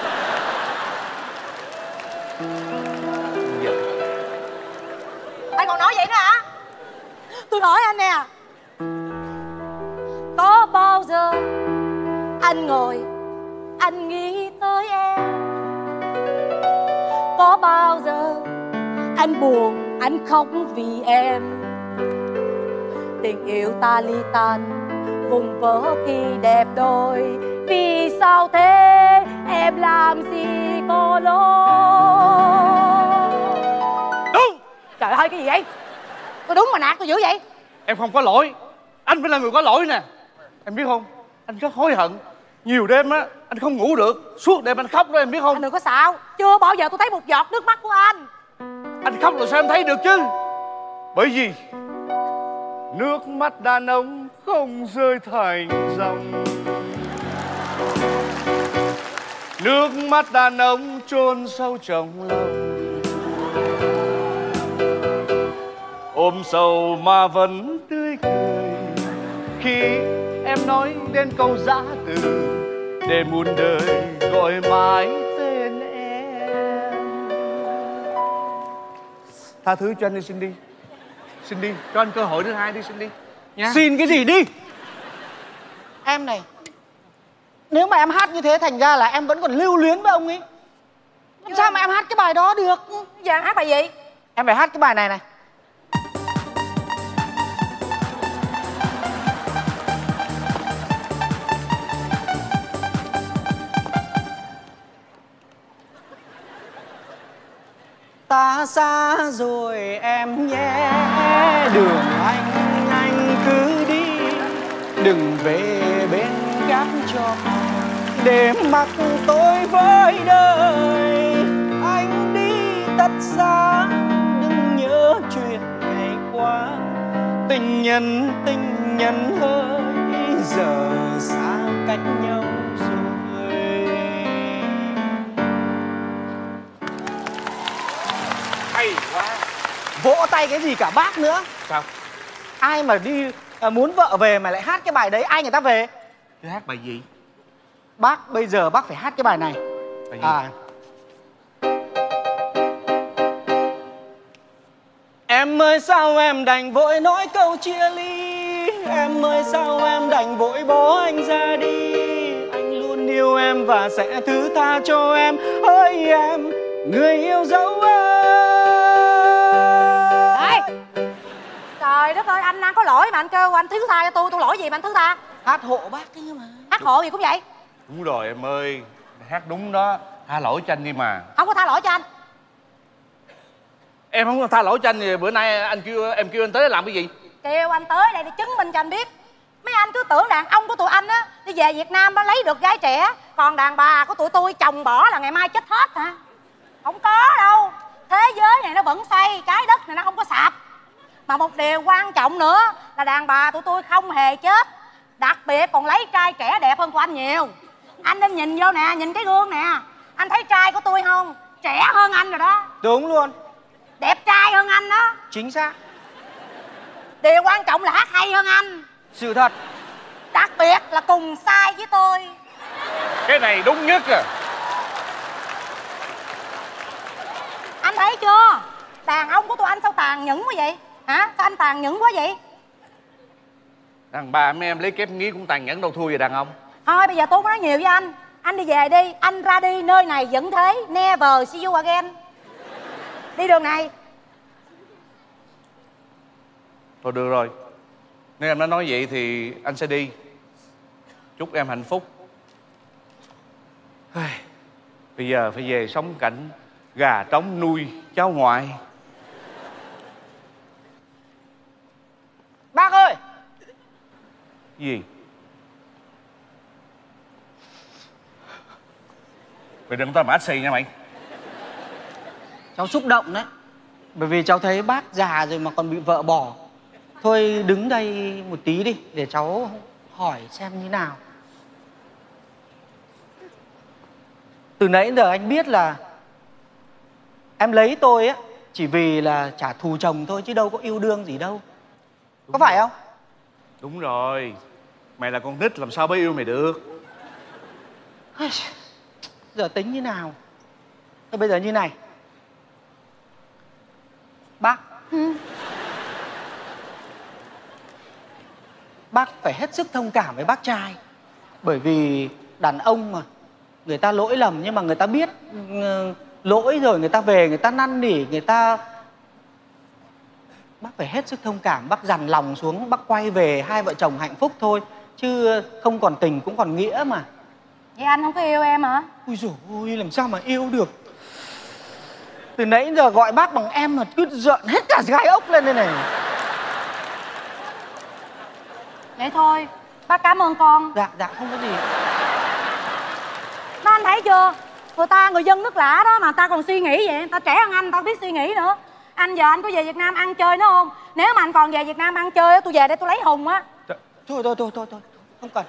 Anh còn nói vậy nữa hả? Tôi hỏi anh nè, có bao giờ anh ngồi anh nghĩ tới em? Có bao giờ anh buồn anh khóc vì em? Tình yêu ta ly tan vùng vỡ khi đẹp đôi. Vì sao thế em làm gì có lỗi? Đúng. Trời ơi cái gì vậy? Tôi đúng mà nạt tôi dữ vậy? Em không có lỗi, anh mới là người có lỗi nè. Em biết không, anh rất hối hận. Nhiều đêm á anh không ngủ được, suốt đêm anh khóc đó em biết không. Anh đừng có xạo, chưa bao giờ tôi thấy một giọt nước mắt của anh. Anh khóc rồi sao em thấy được chứ? Bởi vì nước mắt đàn ông không rơi thành dòng. Nước mắt đàn ông chôn sâu trong lòng. Ôm sầu mà vẫn tươi cười khi em nói đến câu giã từ, để muôn đời gọi mãi tên em. Tha thứ cho anh đi Cindy. Cindy, cho anh cơ hội thứ hai đi Cindy nha. Xin cái gì đi? Em này, nếu mà em hát như thế thành ra là em vẫn còn lưu luyến với ông ấy. Làm sao mà em hát cái bài đó được? Giờ hát bài gì? Em phải hát cái bài này này. ta xa rồi em nhé. Đường anh cứ đi, đừng về bên gác cho để mặc tôi với đời. Anh đi tất xa, đừng nhớ chuyện ngày qua. Tình nhân ơi, giờ xa cách nhau rồi. Hay quá. Vỗ tay cái gì cả bác nữa. Sao? Ai mà đi muốn vợ về mà lại hát cái bài đấy, ai người ta về? Cứ hát bài gì? Bác bây giờ bác phải hát cái bài này. Bài gì? Em ơi sao em đành vội nói câu chia ly. Em ơi sao em đành vội bỏ anh ra đi. Anh luôn yêu em và sẽ thứ tha cho em. Hỡi em, người yêu dấu ơi. Trời đất ơi, anh đang có lỗi mà anh kêu anh thứ tha cho tôi lỗi gì mà anh thứ tha? Hát hộ bác cái mà. Hát hộ gì cũng vậy. Đúng rồi em ơi, hát đúng đó. Tha lỗi cho anh đi mà. Không có tha lỗi cho anh. Em không tha lỗi cho anh thì bữa nay em kêu anh tới làm cái gì? Kêu anh tới đây để chứng minh cho anh biết. Mấy anh cứ tưởng đàn ông của tụi anh á đi về Việt Nam mới lấy được gái trẻ, còn đàn bà của tụi tôi chồng bỏ là ngày mai chết hết hả? Không có đâu. Thế giới này nó vẫn xoay, trái đất này nó không có sạp. Mà một điều quan trọng nữa là đàn bà tụi tôi không hề chết. Đặc biệt còn lấy trai trẻ đẹp hơn tụi anh nhiều. Anh nên nhìn vô nè, nhìn cái gương nè. Anh thấy trai của tôi không? Trẻ hơn anh rồi đó. Đúng luôn. Đẹp trai hơn anh đó. Chính xác. Điều quan trọng là hát hay hơn anh. Sự thật. Đặc biệt là cùng sai với tôi. Cái này đúng nhất à. Anh thấy chưa? Đàn ông của tụi anh sao tàn nhẫn quá vậy? Hả? Sao anh tàn nhẫn quá vậy? Đàn bà mấy em lấy kép nghĩ cũng tàn nhẫn đâu thua về đàn ông. Thôi bây giờ tôi không nói nhiều với anh. Anh đi về đi. Anh ra đi, nơi này vẫn thế. Never see you again. Đi đường này. Thôi được rồi. Nếu em đã nói vậy thì anh sẽ đi. Chúc em hạnh phúc. Bây giờ phải về sống cảnh gà trống nuôi cháu ngoại. Bác ơi. Gì? Mày đừng tao mà ách xì nha mày. Cháu xúc động đấy. Bởi vì cháu thấy bác già rồi mà còn bị vợ bỏ. Thôi đứng đây một tí đi để cháu hỏi xem như nào. Từ nãy đến giờ anh biết là em lấy tôi á chỉ vì là trả thù chồng thôi chứ đâu có yêu đương gì đâu. Có phải không? Đúng rồi. Mày là con nít làm sao mới yêu mày được. Giờ tính như nào? Thôi bây giờ như này. Bác. Bác phải hết sức thông cảm với bác trai. Bởi vì đàn ông mà người ta lỗi lầm nhưng mà người ta biết lỗi rồi người ta về người ta năn nỉ người ta. Bác phải hết sức thông cảm. Bác dằn lòng xuống. Bác quay về hai vợ chồng hạnh phúc thôi. Chứ không còn tình cũng còn nghĩa mà. Vậy anh không có yêu em hả? Ui dồi ôi, làm sao mà yêu được. Từ nãy đến giờ gọi bác bằng em mà cứ giận hết cả gai ốc lên đây này. Vậy thôi, bác cảm ơn con. Dạ không có gì. Đó anh thấy chưa? Người dân nước lạ đó mà người ta còn suy nghĩ vậy. Người ta trẻ hơn anh, người ta biết suy nghĩ nữa. Anh giờ anh có về Việt Nam ăn chơi nữa không? Nếu mà anh còn về Việt Nam ăn chơi tôi về đây tôi lấy Hùng á. Thôi không cần.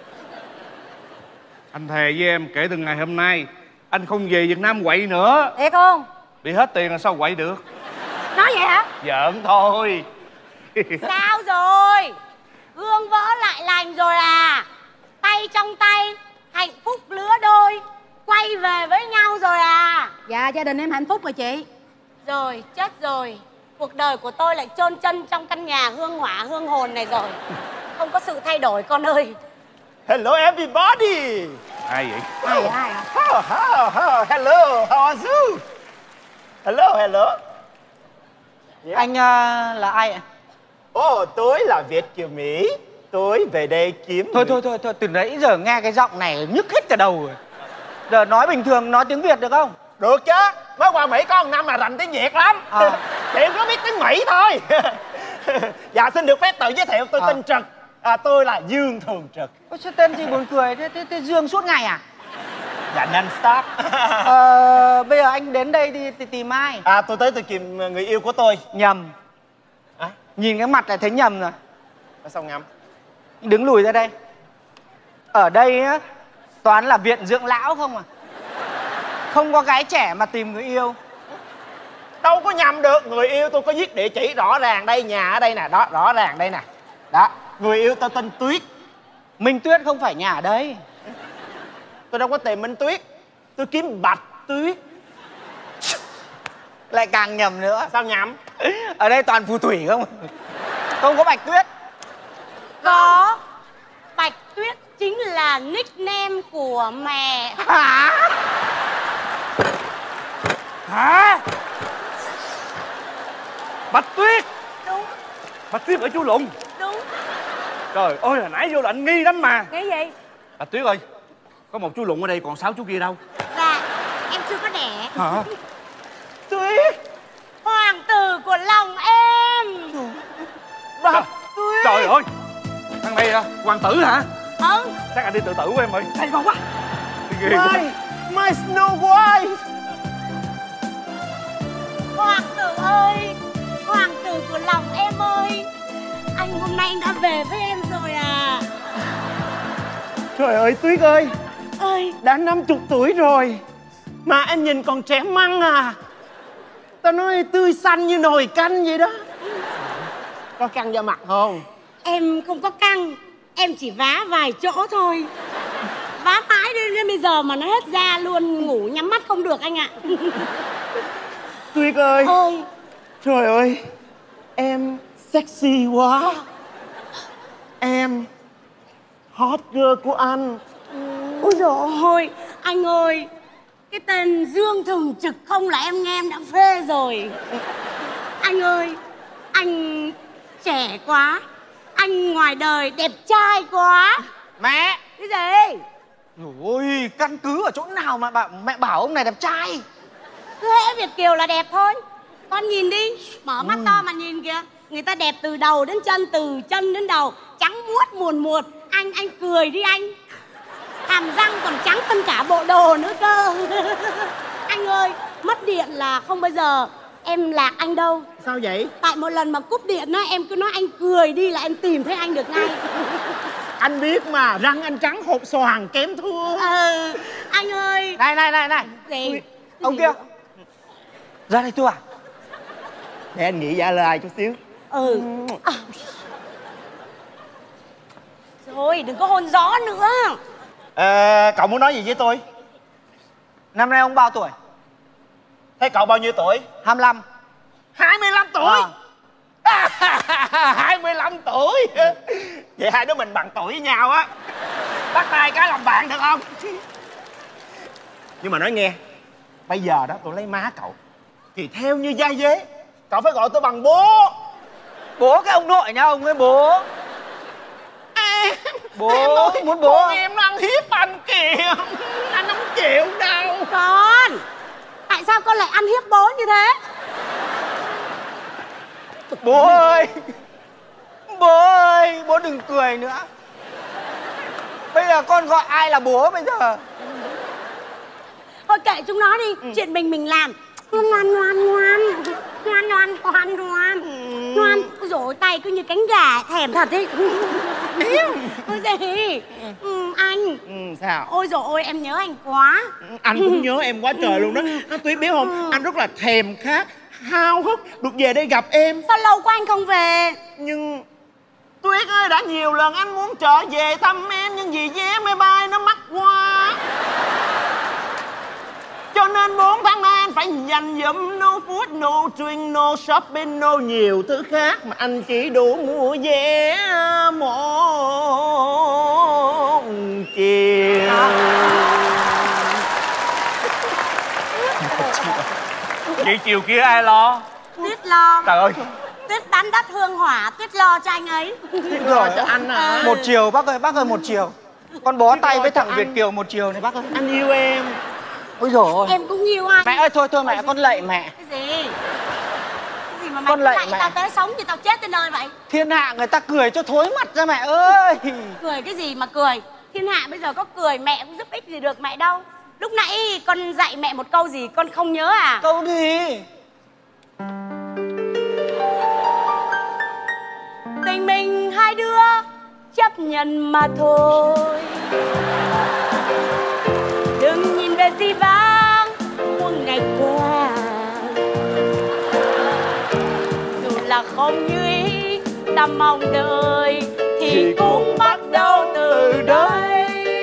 Anh thề với em kể từ ngày hôm nay anh không về Việt Nam quậy nữa. Thiệt không? Bị hết tiền là sao quậy được. Nói vậy hả? Giỡn thôi. Sao rồi? Gương vỡ lại lành rồi à? Tay trong tay, hạnh phúc lứa đôi, quay về với nhau rồi à? Dạ gia đình em hạnh phúc rồi chị. Rồi, chết rồi. Cuộc đời của tôi lại chôn chân trong căn nhà hương hỏa hương hồn này rồi. Không có sự thay đổi con ơi. Hello everybody. Ai vậy? Ai hả? Hello, how are you? Hello. Yeah. Anh là ai ạ? Tôi là Việt kiều Mỹ. Tôi về đây kiếm. Thôi, từ nãy giờ nghe cái giọng này nhức hết cả đầu rồi. Giờ nói bình thường, nói tiếng Việt được không? Được chứ, mới qua Mỹ có 1 năm mà rành tiếng Việt lắm. Chị có biết tiếng Mỹ thôi. Dạ xin được phép tự giới thiệu, tôi tên Trực. Tôi là Dương Thường Trực. Ôi, sao tên gì buồn cười thế Dương suốt ngày à? Dạ non stop. Bây giờ anh đến đây đi tìm ai? Tôi tới tôi tìm người yêu của tôi. Nhầm. Nhìn cái mặt là thấy nhầm rồi. Sao nhầm? Đứng lùi ra đây. Ở đây á toàn là viện dưỡng lão không à. Không có gái trẻ mà tìm người yêu. Đâu có nhầm được. Người yêu tôi có viết địa chỉ rõ ràng đây. Nhà ở đây nè. Đó, rõ ràng đây nè. Đó, người yêu tôi tên Tuyết. Minh Tuyết không phải nhà ở đây. Tôi đâu có tìm Minh Tuyết. Tôi kiếm Bạch Tuyết. Lại càng nhầm nữa. Sao nhầm? Ở đây toàn phù thủy không. Không có Bạch Tuyết. Có. Bạch Tuyết chính là nickname của mẹ. Hả? Bạch Tuyết. Đúng. Bạch Tuyết ở Chu Lụng. Đúng. Trời ơi, hồi nãy vô là anh nghi lắm mà. Cái gì? Bạch Tuyết ơi, có một chú Lụng ở đây, còn 6 chú kia đâu? Dạ, em chưa có đẻ. Hả? Tuyết, hoàng tử của lòng em. Bạch Tuyết. Trời ơi, thằng này là hoàng tử hả? Chắc anh đi tự tử của em ơi. Hay ngon quá. Ghê quá. My Snow White. Hoàng tử ơi, hoàng tử của lòng em ơi, anh hôm nay anh đã về với em rồi à? Trời ơi Tuyết ơi, đã 50 tuổi rồi mà em nhìn còn trẻ măng à. Tao nói tươi xanh như nồi canh vậy đó. Có căng da mặt không? Em không có căng, em chỉ vá vài chỗ thôi. Vá mãi đến bây giờ mà nó hết da luôn, ngủ nhắm mắt không được anh ạ. Tuyết ơi. Trời ơi, em sexy quá. Em hot girl của anh. Ôi dồi ôi, anh ơi, cái tên Dương Thường Trực không là em nghe em đã phê rồi. Anh ơi, anh trẻ quá, anh ngoài đời đẹp trai quá. Mẹ! Cái gì? Ôi, căn cứ ở chỗ nào mà mẹ bảo ông này đẹp trai? Hễ Việt Kiều là đẹp thôi. Con nhìn đi, mở mắt to mà nhìn kìa. Người ta đẹp từ đầu đến chân, từ chân đến đầu, trắng muốt muồn muột. Anh cười đi anh. Hàm răng còn trắng hơn cả bộ đồ nữa cơ. Anh ơi, mất điện là không bao giờ em lạc anh đâu. Sao vậy? Tại một lần mà cúp điện á, em cứ nói anh cười đi là em tìm thấy anh được ngay. Anh biết mà, răng anh trắng hột xoàn kém thua. Anh ơi. Này. Gì? Ông kia. Ra đây tôi à? Để anh nghĩ dạ lời chút xíu. Thôi đừng có hôn gió nữa. Cậu muốn nói gì với tôi? Năm nay ông bao tuổi? Thế cậu bao nhiêu tuổi? 25. 25 tuổi? 25 tuổi. Vậy hai đứa mình bằng tuổi với nhau á. Bắt tay cái làm bạn được không? Nhưng mà nói nghe, bây giờ đó tôi lấy má cậu thì theo như gia dế, cậu phải gọi tôi bằng bố. Bố cái ông nội nha, ông ấy bố. Bố muốn bố. Con em nó ăn hiếp anh kìa. Anh không chịu đâu. Con, tại sao con lại ăn hiếp bố như thế? Bố ơi, bố đừng cười nữa. Bây giờ con gọi ai là bố bây giờ? Thôi kệ chúng nó đi, chuyện mình làm. Ngoan. Ôi dồi ôi, tay cứ như cánh gà, thèm thật ấy. Ôi gì? Anh. Sao? Ôi dồi ôi, em nhớ anh quá. Anh cũng nhớ em quá trời luôn đó. Nó Tuyết biết không, anh rất là thèm khát, háo hức được về đây gặp em. Sao lâu quá anh không về? Nhưng Tuyết ơi, đã nhiều lần anh muốn trở về thăm em, nhưng vì vé máy bay nó mắc quá, cho nên 4 tháng nay anh phải dành dụm no food, no drink, no shopping, no nhiều thứ khác, mà anh chỉ đủ mua vé một chiều. Vậy chiều kia ai lo? Tuyết lo. Trời ơi. Tuyết bán đất hương hỏa, Tuyết lo cho anh ấy. Tuyết lo cho anh à? Một chiều bác ơi 1 chiều. Con bó tay với thằng Việt Kiều 1 chiều này bác ơi. Anh yêu em. Ôi dồi ôi. Em cũng yêu anh. Mẹ ơi thôi thôi mẹ, con lạy mẹ. Cái gì? Cái gì mà mày Con cứ lạy lạy mẹ. tao tới sống chứ tao chết tới nơi vậy? Thiên hạ người ta cười cho thối mặt ra mẹ ơi. Cười cái gì mà cười? Thiên hạ bây giờ có cười mẹ cũng giúp ích gì được mẹ đâu. Lúc nãy con dạy mẹ một câu gì con không nhớ à? Câu gì? Tình mình hai đứa chấp nhận mà thôi. Đừng nhìn về di vãng muôn ngày qua. Dù là không như ý ta mong đợi thì cũng bắt đầu từ đây.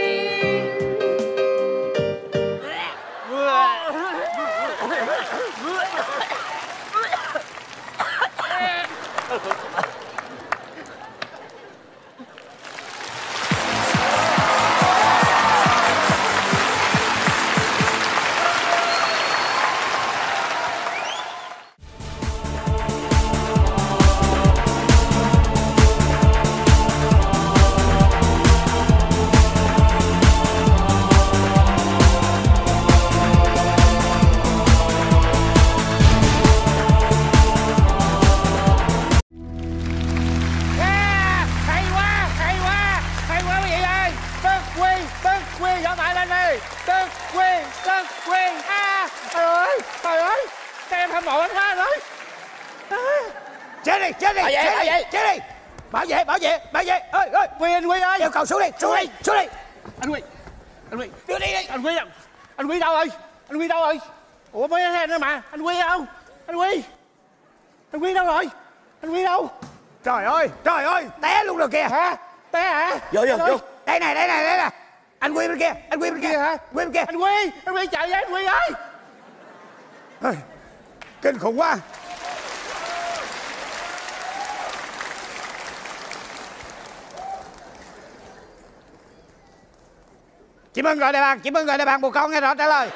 Trời ơi, các em hâm mộ anh Hoa rồi. Chết đi, chết đi, chết đi. Bảo vệ, ơi, Anh Huy ơi. Yêu cầu xuống đi. Anh Huy, đưa đi. Anh Huy đâu rồi? Ủa mới hết nữa mà, anh Huy đâu? Anh Huy đâu rồi? Anh Huy đâu? Trời ơi, té luôn rồi kìa. Hả? Té hả? Vô. Đây này. Anh Huy bên kia hả? Anh Huy chạy với anh Huy ơi. Kinh khủng quá. Chị Mừng gọi đại bàng một câu nghe rõ trả lời.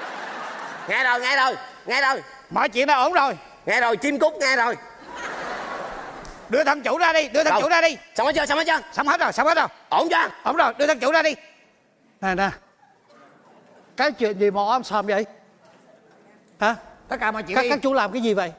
Nghe rồi. Mọi chuyện đã ổn rồi. Nghe rồi, chim cút nghe rồi. Đưa thằng chủ ra đi, Xong hết chưa? Xong hết rồi. Ổn chưa? Ổn rồi, đưa thằng chủ ra đi. Nè. Cái chuyện gì mà om sòm vậy? Hả? Tất cả mọi chuyện Các chú làm cái gì vậy?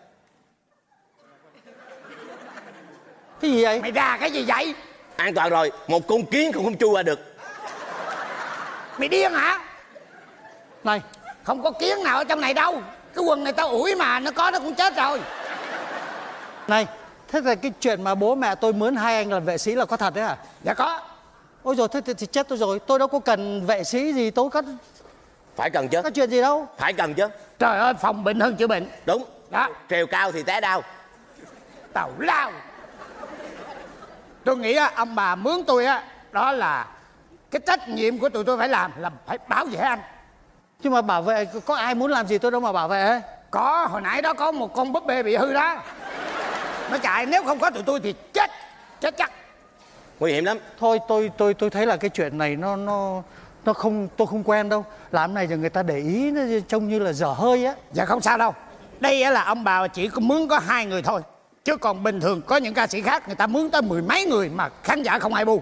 Cái gì vậy? Mày ra cái gì vậy? An toàn rồi, một con kiến không chui qua được. Mày điên hả? Này, không có kiến nào ở trong này đâu. Cái quần này tao ủi mà, nó cũng chết rồi. Này, thế là cái chuyện mà bố mẹ tôi mướn hai anh làm vệ sĩ là có thật đấy hả? Dạ có. Ôi rồi thế thì chết tôi rồi. Tôi đâu có cần vệ sĩ gì, tôi có... Phải cần chứ. Có chuyện gì đâu. Phải cần chứ. Trời ơi, phòng bệnh hơn chữa bệnh. Đúng. Đó. Trèo cao thì té đau. Tào lao. Tôi nghĩ ông bà mướn tôi đó là cái trách nhiệm của tụi tôi phải làm là phải bảo vệ anh. Nhưng mà bảo vệ, có ai muốn làm gì tôi đâu mà bảo vệ ấy. Có, hồi nãy đó có một con búp bê bị hư đó. Nó chạy, nếu không có tụi tôi thì chết chắc. Nguy hiểm lắm. Thôi tôi thấy là cái chuyện này nó không, tôi không quen đâu. Làm này rồi người ta để ý, nó trông như là dở hơi á. Dạ không sao đâu. Đây là ông bà chỉ có mướn có 2 người thôi. Chứ còn bình thường có những ca sĩ khác người ta mướn tới 10 mấy người mà khán giả không ai bu.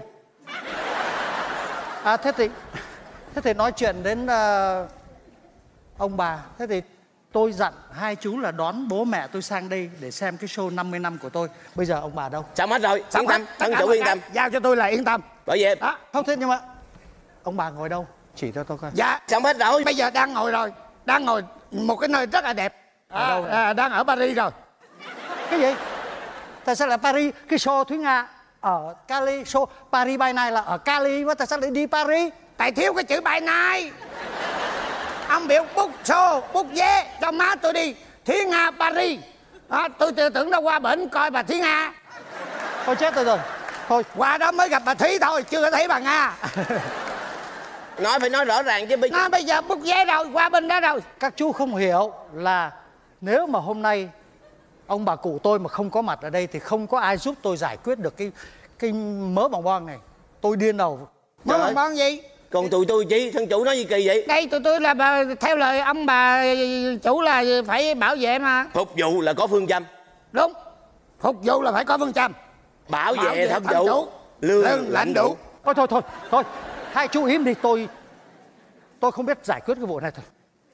Thế thì nói chuyện đến ông bà. Thế thì tôi dặn hai chú là đón bố mẹ tôi sang đây để xem cái show 50 năm của tôi. Bây giờ ông bà đâu? Xong hết rồi, yên tâm, thân chủ yên tâm. Giao cho tôi là yên tâm. Bởi vì đó. Không thế nhưng mà ông bà ngồi đâu? Chỉ cho tôi coi. Dạ, xong hết rồi. Bây giờ đang ngồi rồi. Đang ngồi một cái nơi rất là đẹp. Ở đâu đang ở Paris rồi. Cái gì? Tại sao lại Paris? Cái show Thúy Nga ở Cali, show Paris by Night là ở Cali, mà tại sao lại đi Paris? Tại thiếu cái chữ by night. Ông biểu book show, book vé cho má tôi đi Thúy Nga Paris. Tôi tưởng đâu qua bển coi bà Thúy Nga. Thôi chết rồi. Thôi qua đó mới gặp bà Thúy thôi, chưa có thấy bà Nga. Phải nói rõ ràng chứ. Bây giờ book vé rồi, qua bên đó rồi. Các chú không hiểu là nếu mà hôm nay ông bà cụ tôi mà không có mặt ở đây thì không có ai giúp tôi giải quyết được cái mớ bòng bon này. Tôi điên đầu. Mớ bòng bon gì? Còn tụi tôi chi? Thân chủ nói gì kỳ vậy? Đây tụi tôi là theo lời ông bà chủ là phải bảo vệ mà. Phục vụ là có phương châm. Đúng. Phục vụ là phải có phương châm. Bảo vệ thân chủ, lương lãnh đủ. Thôi. Hai chú im đi, tôi không biết giải quyết cái vụ này thôi.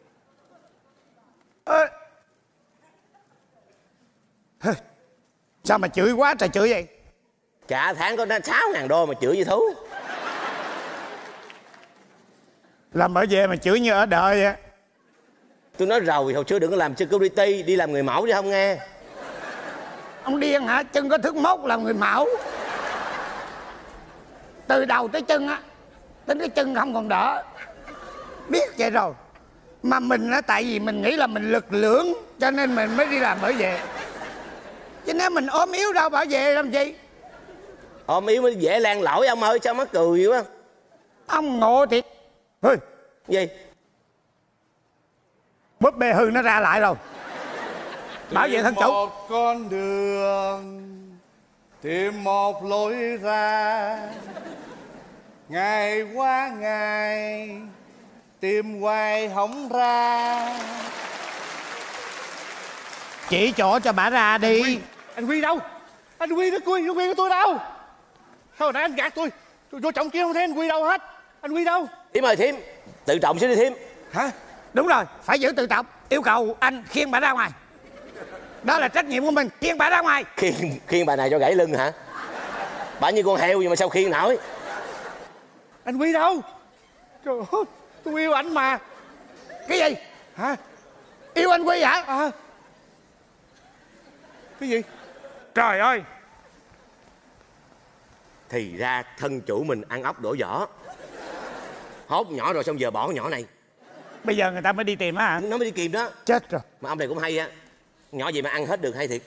Sao mà chửi quá trời chửi vậy? Cả tháng có 6.000 đô mà chửi như thú. Làm ở về mà chửi như ở đợi vậy. Tôi nói rồi hồi xưa đừng có làm security, đi làm người mẫu chứ không nghe. Ông điên hả? Chân có thước mốt làm người mẫu. Từ đầu tới chân á, tính cái chân không còn đỡ. Biết vậy rồi. Mà mình á, tại vì mình nghĩ là mình lực lưỡng cho nên mình mới đi làm bảo vệ. Chứ nếu mình ốm yếu đâu bảo vệ làm gì? Ôm yếu mới dễ lan lỗi ông ơi, sao mắc cười quá. Ông ngộ thiệt. Ơi, gì? búp bê hư nó ra lại rồi. Bảo vệ thân chủ. Một con đường, tìm một lối ra, ngày qua ngày tìm hoài không ra. Chỉ chỗ cho bà ra đi. Anh Huy đâu? Anh Huy nó Huy của tôi đâu? Sao hồi nãy anh gạt tôi vô trọng kia không thấy anh Huy đâu hết. Anh Huy đâu? Thím ơi thím, tự trọng xíu đi thím. Hả? Đúng rồi, phải giữ tự trọng. Yêu cầu anh khiêng bà ra ngoài. Đó là trách nhiệm của mình, khiêng bà ra ngoài. Khiêng bà này cho gãy lưng hả? Bà như con heo gì mà sao khiêng nổi? Anh Huy đâu? Trời ơi, tôi yêu anh mà. Cái gì? Hả? Yêu anh Huy hả? À. Cái gì? Trời ơi. Thì ra thân chủ mình ăn ốc đổ vỏ. Hốt nhỏ rồi xong giờ bỏ nhỏ này. Bây giờ người ta mới đi tìm á hả? Nó mới đi kìm đó. Chết rồi. Mà ông này cũng hay á. Nhỏ gì mà ăn hết được hay thiệt.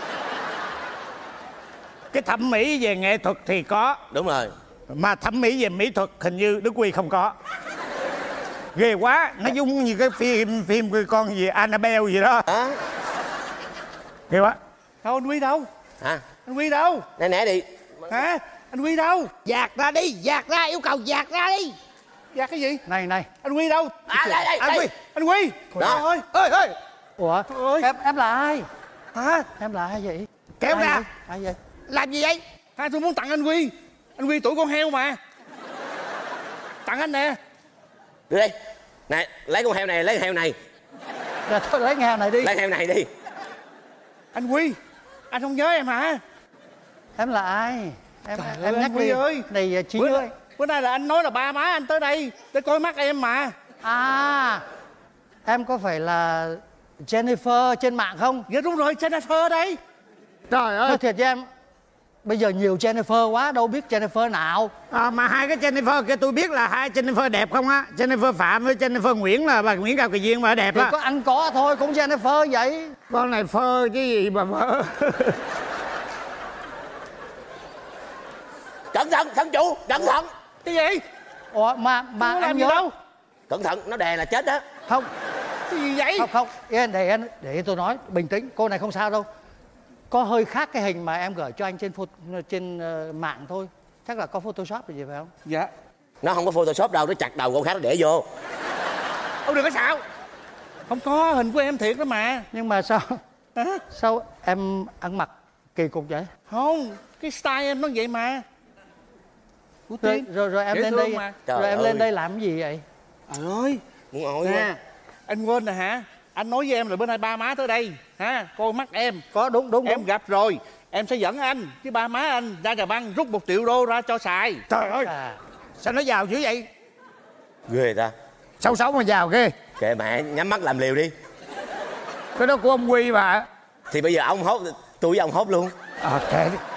Cái thẩm mỹ về nghệ thuật thì có. Đúng rồi. Mà thẩm mỹ về mỹ thuật hình như Đức Huy không có. Ghê quá. Nó giống như cái phim con gì Annabelle gì đó. Ghê quá. Đâu anh Huy đâu? Hả? Anh Huy đâu? Né đi. Hả? Anh Huy đâu? Dạt ra đi, dạt ra, yêu cầu dạt ra đi. Dạt cái gì? Này. Anh Huy đâu? Đây. Anh Huy. Anh Huy. Đó. Ơi. Ủa? Em là ai? Hả? Em là ai vậy? Kéo ra. Ai vậy? Làm gì vậy? Tôi muốn tặng anh Huy. Anh Huy tuổi con heo mà. Tặng anh nè. Đưa đây. Nè, lấy con heo này, lấy heo này. Rồi thôi lấy heo này đi. Lấy heo này đi. Anh Huy, anh không nhớ em hả? Em là ai? Em nhắc Huy đi. ơi. Này Chí ơi. Bữa nay là anh nói là ba má anh tới đây để coi mắt em mà. À, em có phải là Jennifer trên mạng không? Dạ đúng rồi, Jennifer đây. Trời ơi. Nói thiệt với em, bây giờ nhiều Jennifer quá, đâu biết Jennifer nào. Mà hai cái Jennifer kia tôi biết là hai Jennifer đẹp không á. Jennifer Phạm với Jennifer Nguyễn là bà Nguyễn Cao Kỳ Duyên mà đẹp thì á. có ăn có thôi, cũng Jennifer vậy. Con này phơ chứ gì mà phơ. Cẩn thận, thân chủ, cẩn thận. Cái gì? Ủa mà em nhớ đâu? Cẩn thận, nó đè là chết đó. Không. Cái gì vậy? Không, để tôi nói, bình tĩnh, cô này không sao đâu. Có hơi khác cái hình mà em gửi cho anh trên mạng thôi. Chắc là có Photoshop gì phải không? Dạ. Nó không có Photoshop đâu, nó chặt đầu con khác nó để vô. Ông đừng có xạo. Không có, hình của em thiệt đó mà. Nhưng mà sao em ăn mặc kỳ cục vậy? Không, cái style em nó vậy mà. Rồi em lên đây. Rồi em lên đây làm cái gì vậy? Trời ơi. Muốn ổi nè, quá. anh quên rồi hả? Anh nói với em là bữa nay ba má tới đây ha, coi mắt em. Có đúng. Em gặp rồi, em sẽ dẫn anh với ba má anh ra Trà Băng rút 1 triệu đô ra cho xài. Trời ơi. Sao nó giàu dữ vậy? Ghê ta. Xấu mà giàu ghê. Kệ mẹ, nhắm mắt làm liều đi. Cái đó của ông Huy mà. Thì bây giờ ông hốt, tôi với ông hốt luôn. Kệ đi.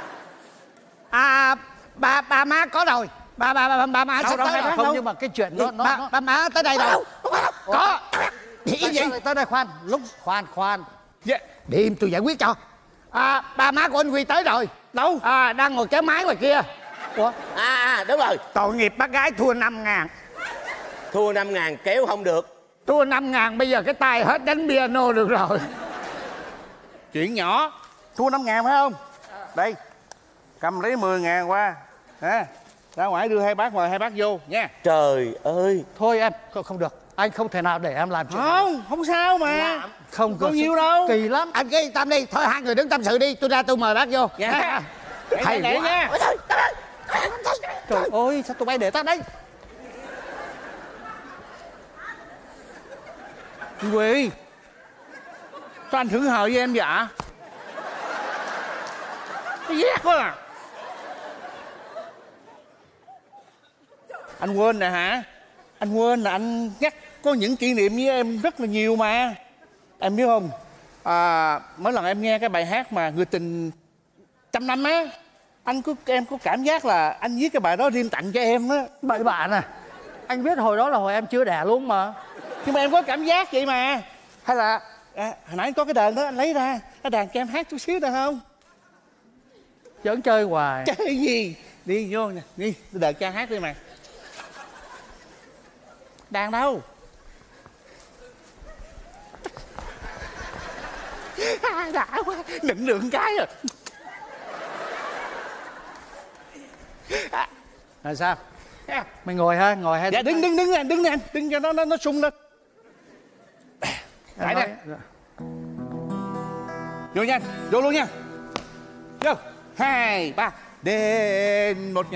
Ba má có rồi. Ba má sắp tới rồi. Không, nhưng mà cái chuyện nó ba má tới đây rồi. Có. Gì vậy? Tới đây khoan. Dạ. Để im tôi giải quyết cho. Ba má của anh Huy tới rồi. Đâu? Đang ngồi kéo máy ngoài kia. Ủa? Đúng rồi. Tội nghiệp bác gái thua 5.000. Thua 5.000 kéo không được. Thua 5.000 bây giờ cái tay hết đánh piano được rồi. Chuyện nhỏ. Thua 5.000 phải không? Đây. Cầm lấy 10.000 qua. Ha. Ra ngoài đưa hai bác mời hai bác vô nha. Trời ơi. Thôi em, không được. Anh không thể nào để em làm chuyện không sao mà. Không có nhiều đâu. Kỳ lắm. Anh cái tâm đi, thôi hai người đứng tâm sự đi, tôi ra tôi mời bác vô. Dạ. Thầy quá nha. Trời ơi, sao tụi bay để tao đây? Huy, sao anh thử hờ với em vậy? ghét quá à. Anh quên nè hả? Anh quên là anh nhắc có những kỷ niệm với em rất là nhiều mà. Em biết không? Mỗi lần em nghe cái bài hát mà Người Tình Trăm Năm á, em có cảm giác là anh viết cái bài đó riêng tặng cho em á. Bậy bạ nè. Anh biết hồi đó là hồi em chưa đẻ luôn mà. Nhưng mà em có cảm giác vậy mà. Hay là hồi nãy có cái đờn đó anh lấy ra, cái đàn cho em hát chút xíu được không? Vẫn chơi hoài. Chơi gì? Đi vô nè, đi đờn cho hát đi mà. Đàn đâu? Đã quá, nựng nựng cái rồi. Là sao? Mày ngồi ha, ngồi hay? Dạ đứng anh, đứng cho nó sung lên. Lại nè. Vô nha, vô luôn nha. Vô, 2, 3. Đến một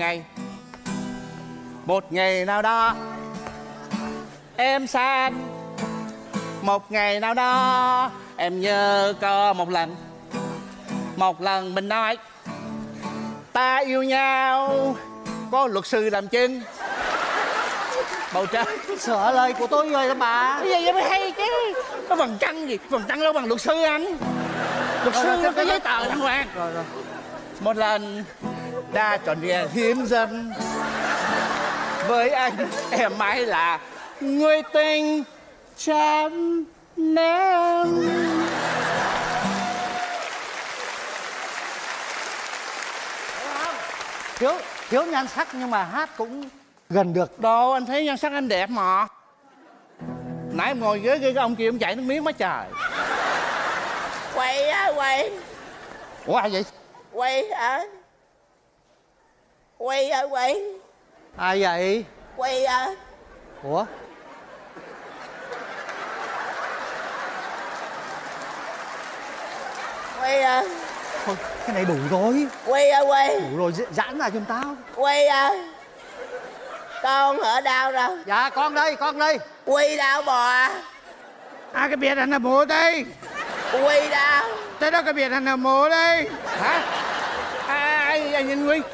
ngày nào đó em xa anh. Một ngày nào đó em nhớ có một lần mình nói ta yêu nhau, có luật sư làm chứng. Bầu trời sửa lời của tôi rồi đó bà. Cái gì vậy mới hay chứ. Có bằng trăng gì, bằng trăng đâu bằng luật sư anh. Luật sư nó có giấy tờ đàng hoàng. Rồi. Một lần đã trọn vẹn hiếm dâm với anh, em mãi là người tình trăm năm. Thiếu nhan sắc nhưng mà hát cũng gần được. Đâu, anh thấy nhan sắc anh đẹp mà. Nãy em ngồi ghế cái ông kia ông chảy nước miếng quá trời. Quay á, quay. Ủa ai vậy? Quay hả? Quay hả, quay? Ai vậy? Quay hả? Ủa? Quay hả? Thôi, cái này đủ rồi. Quay hả, quay? Đủ rồi, giãn ra giùm tao. Quay hả? Con ở đâu rồi? Dạ, con đây. Quy đâu bò? Cái biệt anh là bố đây. Quy đâu? Tới đó cái biệt anh là bố đây. Hả? Ai nhìn Quy?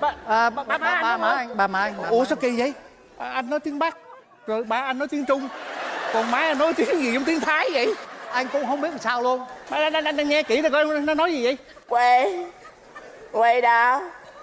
Ba má anh. Ủa sao kỳ vậy? Anh nói tiếng Bắc, rồi ba anh nói tiếng Trung, còn má anh nói tiếng gì giống tiếng Thái vậy? Anh cũng không biết làm sao luôn. Anh nghe kỹ rồi coi nó nói gì vậy? Quay đâu?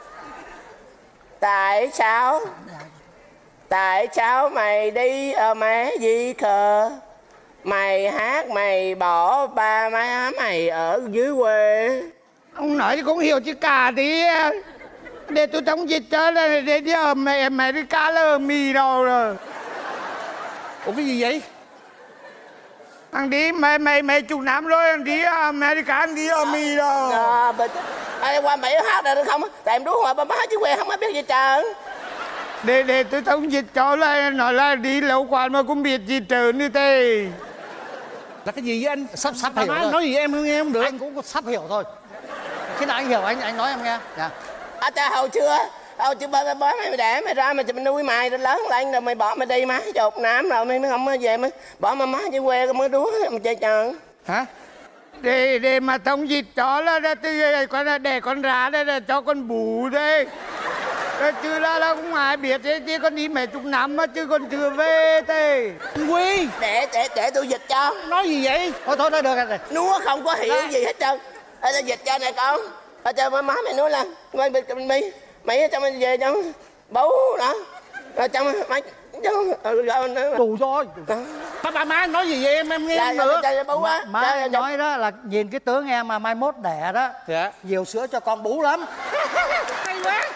Tại sao mày đi ở mé gì khờ? Mày hát mày bỏ ba má mày ở dưới quê. Ông nói cũng hiểu chứ cả tí. Để tôi chống dịch cho là để đi ở mẹ đi cá lơ mì đâu rồi. Ủa cái gì vậy? Anh đi mấy chục năm rồi anh đi America, anh đi ở mì đâu. Qua mày hát rồi không? Tại em đúng rồi, ba má chứ quê không có biết gì trơn. Để tôi thông dịch cho là nói là đi lâu quá mà cũng biết gì trơn như thế. Là cái gì với anh? Sắp hiểu rồi. Nói gì em nghe không được. Anh cũng sắp hiểu thôi. Khi nào anh hiểu anh nói em nghe. Dạ. Hồi chưa ba mày đẻ mày ra mày nuôi mày rồi lớn lên rồi mày bỏ mày đi má chục năm rồi mày không về mày bỏ má dưới quê mới đúa mày chơi trơn. Hả? Để mà thông dịch cho là để con ra đây là cho con bù đây. Chứ là cũng ai biết thế chứ con đi mấy chục năm mà chứ con chưa về thế. Quy để tôi dịch cho. Nói gì vậy? Thôi được rồi. Núa không có hiểu gì hết trơn. Tôi dịch cho này con. Cho má mày nói là mày cho mày về cho bố đó. Rồi cho mày đủ rồi. Ba má nói gì vậy em nghe không được. Má nói đó là nhìn cái tướng em mà mai mốt đẻ đó. Dạ. Nhiều sữa cho con bú lắm. Hay quá.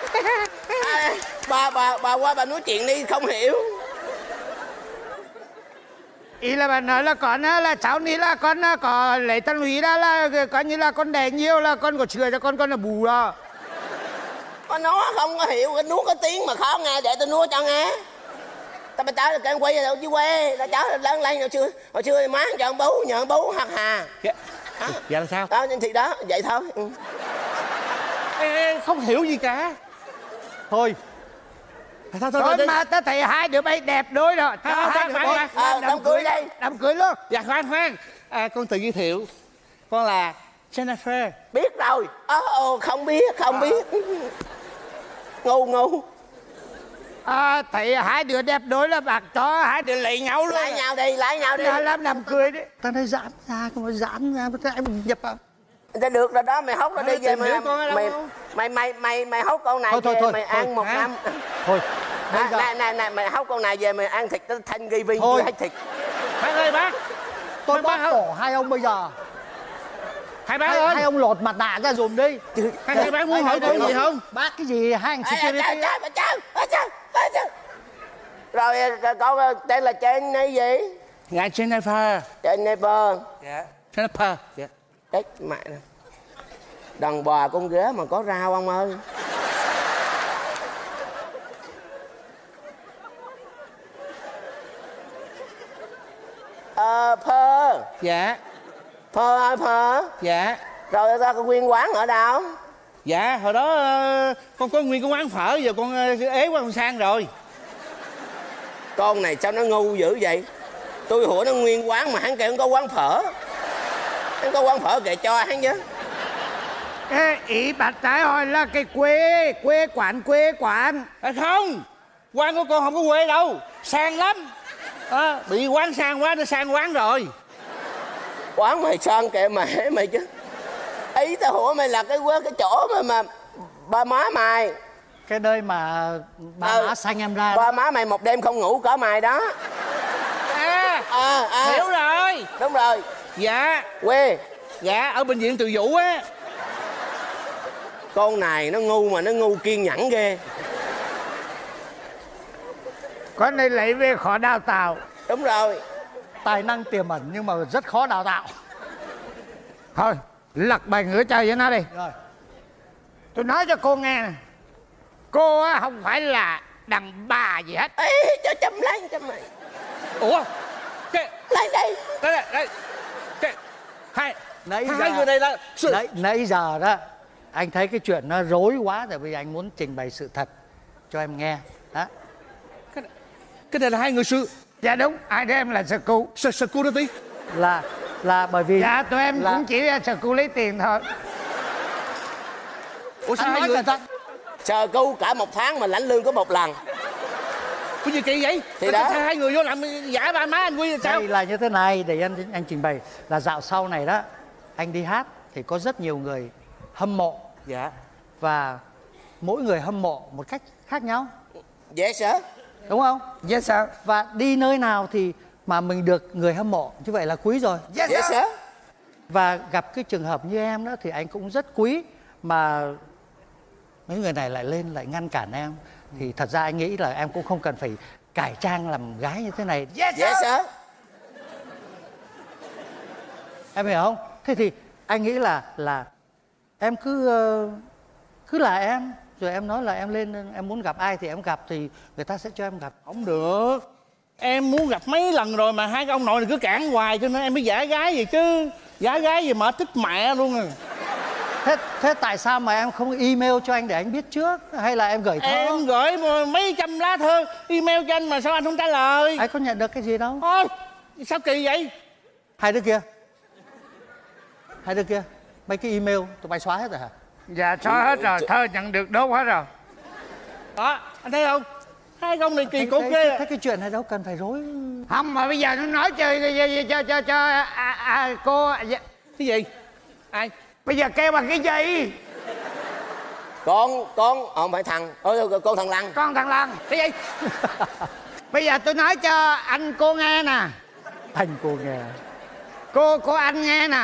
Bà qua bà nói chuyện đi không hiểu. Ý là bà nói là con là cháu ní là con có lấy tân hủy đó là coi như là con đẻ nhiều là con có sữa cho con là bù đó. Nó không có hiểu cái nuốt cái tiếng mà khó nghe để tôi nuốt cho nghe. Tao cháu là em quay ở dưới quê, tao cháu lớn lên hồi xưa má cho ông bố nhờ ông bố hạt hà. Dạ là sao? Đó thì đó vậy thôi. Em không hiểu gì cả. Thôi mà ta thấy hai đứa bay đẹp đôi rồi. Đám cưới đây. Đám cưới luôn. Dạ khoan. Con tự giới thiệu. Con là Jennifer. Biết rồi. Không biết. Ngu. Thì hai đứa đẹp đôi là bạc cho hai đứa lấy nhau luôn. Lấy nhau đi. Nó làm nằm cười đấy. Tao nói giãn ra, không có giãn ra, em nhập vào. Thế được rồi đó, mày hốt nó đi về mày hốt con này về mày ăn một năm. Thôi. Này mày hốt con này về mày ăn thịt tới thanh ghi viên chưa hết thịt. Bác ơi bác. Tôi bác cổ hai ông bây giờ. Hai bác ơi. Hai ông lột mặt nạ ra dùm đi. Hai bác muốn hỏi tôi gì không? Bác cái gì hai anh security. Rồi con tên là Jenny gì? Dạ Jennifer. Dạ. Jennifer. Dạ. Đấy mẹ nè. Đàn bò con ghế mà có rau ông ơi. Phơ. Dạ. Phơ. Dạ. Rồi ra con nguyên quán ở đâu? Dạ hồi đó con có nguyên cái quán phở, giờ con ế qua con sang rồi. Con này sao nó ngu dữ vậy? Tôi hỏi nó nguyên quán mà hắn kêu không có quán phở. Hắn có quán phở kệ cho hắn chứ. Ý bà trái hỏi là cái quê quán. Không, quán của con không có quê đâu, sang lắm. Bị quán sang quá, nó sang quán rồi. Quán mày sang kệ mày chứ. Ý tao hỏi mày là cái chỗ mà ba má mày. Cái nơi mà ba má sanh em ra. Ba má mày một đêm không ngủ cỡ mày đó. Hiểu rồi. Đúng rồi. Dạ. Quê. Dạ ở bệnh viện Từ Dũ á. Con này nó ngu mà nó ngu kiên nhẫn ghê. Con này lấy về khó đào tạo. Đúng rồi. Tài năng tiềm ẩn nhưng mà rất khó đào tạo. Thôi lật bài ngửa chơi với nó đi. Rồi. Tôi nói cho cô nghe nè. Cô á không phải là đàn bà gì hết. Ê, cho châm lấy cho mày. Ủa? Lấy đây. Hai Nãy người này là nãy giờ đó anh thấy cái chuyện nó rối quá rồi, bây giờ anh muốn trình bày sự thật cho em nghe đó. Cái này là hai người sự. Dạ đúng, hai đứa em là security. Là bởi vì dạ tụi em cũng chỉ security lấy tiền thôi. Ủa sao hai người chờ cứu cả một tháng mà lãnh lương có một lần. Cái gì kỳ vậy? Thì đó. Hai người vô làm giả ba má anh Quy là sao? Đây là như thế này, để anh trình bày là dạo sau này đó anh đi hát thì có rất nhiều người hâm mộ. Dạ. Và mỗi người hâm mộ một cách khác nhau. Yes sir. Đúng không? Yes sir. Và đi nơi nào thì mà mình được người hâm mộ như vậy là quý rồi. Yes sir. Và gặp cái trường hợp như em đó thì anh cũng rất quý, mà mấy người này lại lên lại ngăn cản em. Thì thật ra anh nghĩ là em cũng không cần phải cải trang làm gái như thế này. Yes sir. Em hiểu không? Thế thì anh nghĩ là em cứ là em, rồi em nói là em lên em muốn gặp ai thì em gặp, thì người ta sẽ cho em gặp. Không được. Em muốn gặp mấy lần rồi mà hai cái ông nội này cứ cản hoài, cho nên em mới giả gái gì chứ. Giả gái gì mà thích mẹ luôn à. Thế tại sao mà em không email cho anh để anh biết trước, hay là em gửi thơ? Em gửi mấy trăm lá thơ email cho anh mà sao anh không trả lời? Anh có nhận được cái gì đâu. Ôi, sao kỳ vậy? Hai đứa kia mấy cái email tụi bay xóa hết rồi hả? Dạ xóa hết rồi, thơ nhận được đốt hết rồi. Đó, anh thấy không? Hai con này kỳ cục ghê. Thế cái chuyện này đâu cần phải rối. Không mà bây giờ nó nói cho cô. Cái gì? Ai? Bây giờ kêu bằng cái gì? Con không phải thằng. Con thằng Lăng. Con thằng Lăng. Cái gì? Bây giờ tôi nói cho anh cô nghe nè. Anh cô nghe. Cô anh nghe nè.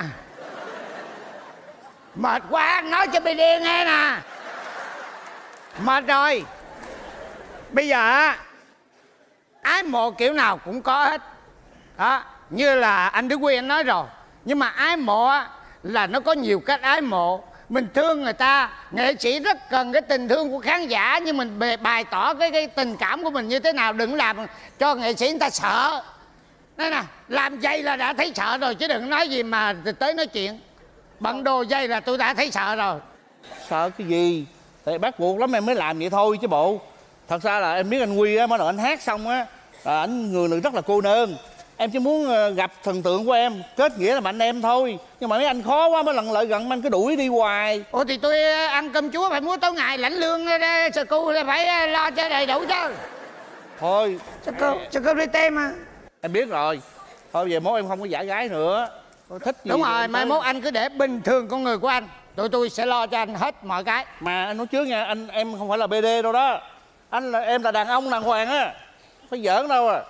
Mệt quá, nói cho BD nghe nè. Mệt rồi. Bây giờ ái mộ kiểu nào cũng có hết đó, như là anh Đức Quy anh nói rồi. Nhưng mà ái mộ là nó có nhiều cách ái mộ. Mình thương người ta, nghệ sĩ rất cần cái tình thương của khán giả, nhưng mình bày tỏ cái tình cảm của mình như thế nào. Đừng làm cho nghệ sĩ người ta sợ. Đây nè, làm dây là đã thấy sợ rồi, chứ đừng nói gì mà tới nói chuyện. Bận đồ dây là tôi đã thấy sợ rồi. Sợ cái gì? Tại bắt buộc lắm em mới làm vậy thôi chứ bộ. Thật ra là em biết anh Quy á, mỗi lần anh hát xong á là ảnh người rất là cô đơn. Em chỉ muốn gặp thần tượng của em, kết nghĩa là anh em thôi. Nhưng mà mấy anh khó quá, mới lần lại gần anh cứ đuổi đi hoài. Ủa thì tôi ăn cơm chúa phải mua tối ngày, lãnh lương sơ cu thì phải lo cho đầy đủ chứ. Thôi sơ cu đi tem mà. Em biết rồi. Thôi về mốt em không có giả gái nữa. Tôi thích gì. Đúng rồi, mai mốt anh cứ để bình thường con người của anh. Tụi tôi sẽ lo cho anh hết mọi cái. Mà anh nói trước nha, em không phải là BD đâu đó. Em là đàn ông đàng hoàng á. Phải giỡn đâu à.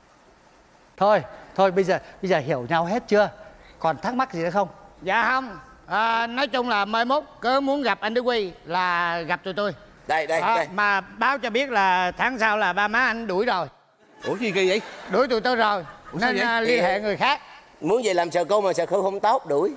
Thôi bây giờ hiểu nhau hết chưa? Còn thắc mắc gì nữa không? Dạ không. Nói chung là mai mốt cứ muốn gặp anh Đức Huy là gặp tụi tôi. Đây. Mà báo cho biết là tháng sau là ba má anh đuổi rồi. Ủa gì kỳ vậy? Đuổi tụi tôi rồi. Nên liên hệ người khác. Muốn về làm sờ cô mà sờ cô không tốt đuổi.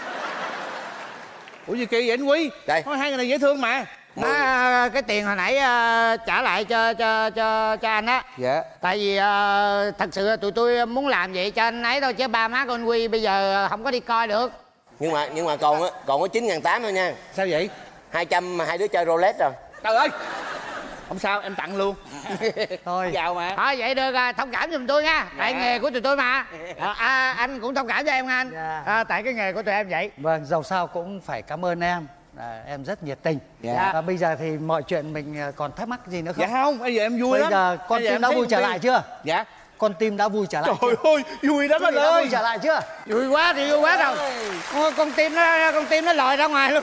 Ủa gì kỳ vậy anh Huy? Đây. Thôi hai người này dễ thương mà. Cái tiền hồi nãy trả lại cho anh á. Dạ. Tại vì thật sự tụi tôi muốn làm vậy cho anh ấy thôi, chứ ba má con Huy bây giờ không có đi coi được. Nhưng mà còn có 9.800 thôi nha. Sao vậy? 200 hai đứa chơi Rolex rồi. Trời ơi. Không sao, em tặng luôn. Thôi giàu mà. Thôi vậy được, thông cảm giùm tôi nha. Tại nghề của tụi tôi mà. Anh cũng thông cảm cho em anh. Tại cái nghề của tụi em vậy. Vâng, dầu sao cũng phải cảm ơn em. Em rất nhiệt tình. Và bây giờ thì mọi chuyện mình còn thắc mắc gì nữa không? Dạ không, bây giờ em vui lắm. Bây giờ con tim đã vui trở lại chưa? Dạ. Con tim đã vui trở lại. Trời ơi, vui lắm anh ơi. Vui trở lại chưa? Vui quá thì vui quá rồi. Con tim nó lòi ra ngoài luôn.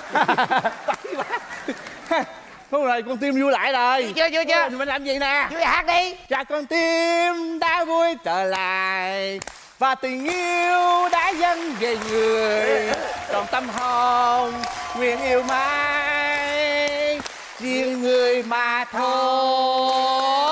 Đúng rồi, con tim vui lại rồi. Chưa Mình phải làm gì nè? Vui hát đi. Dạ con tim đã vui trở lại, và tình yêu đã dâng về người, còn tâm hồn nguyện yêu mãi riêng người mà thôi.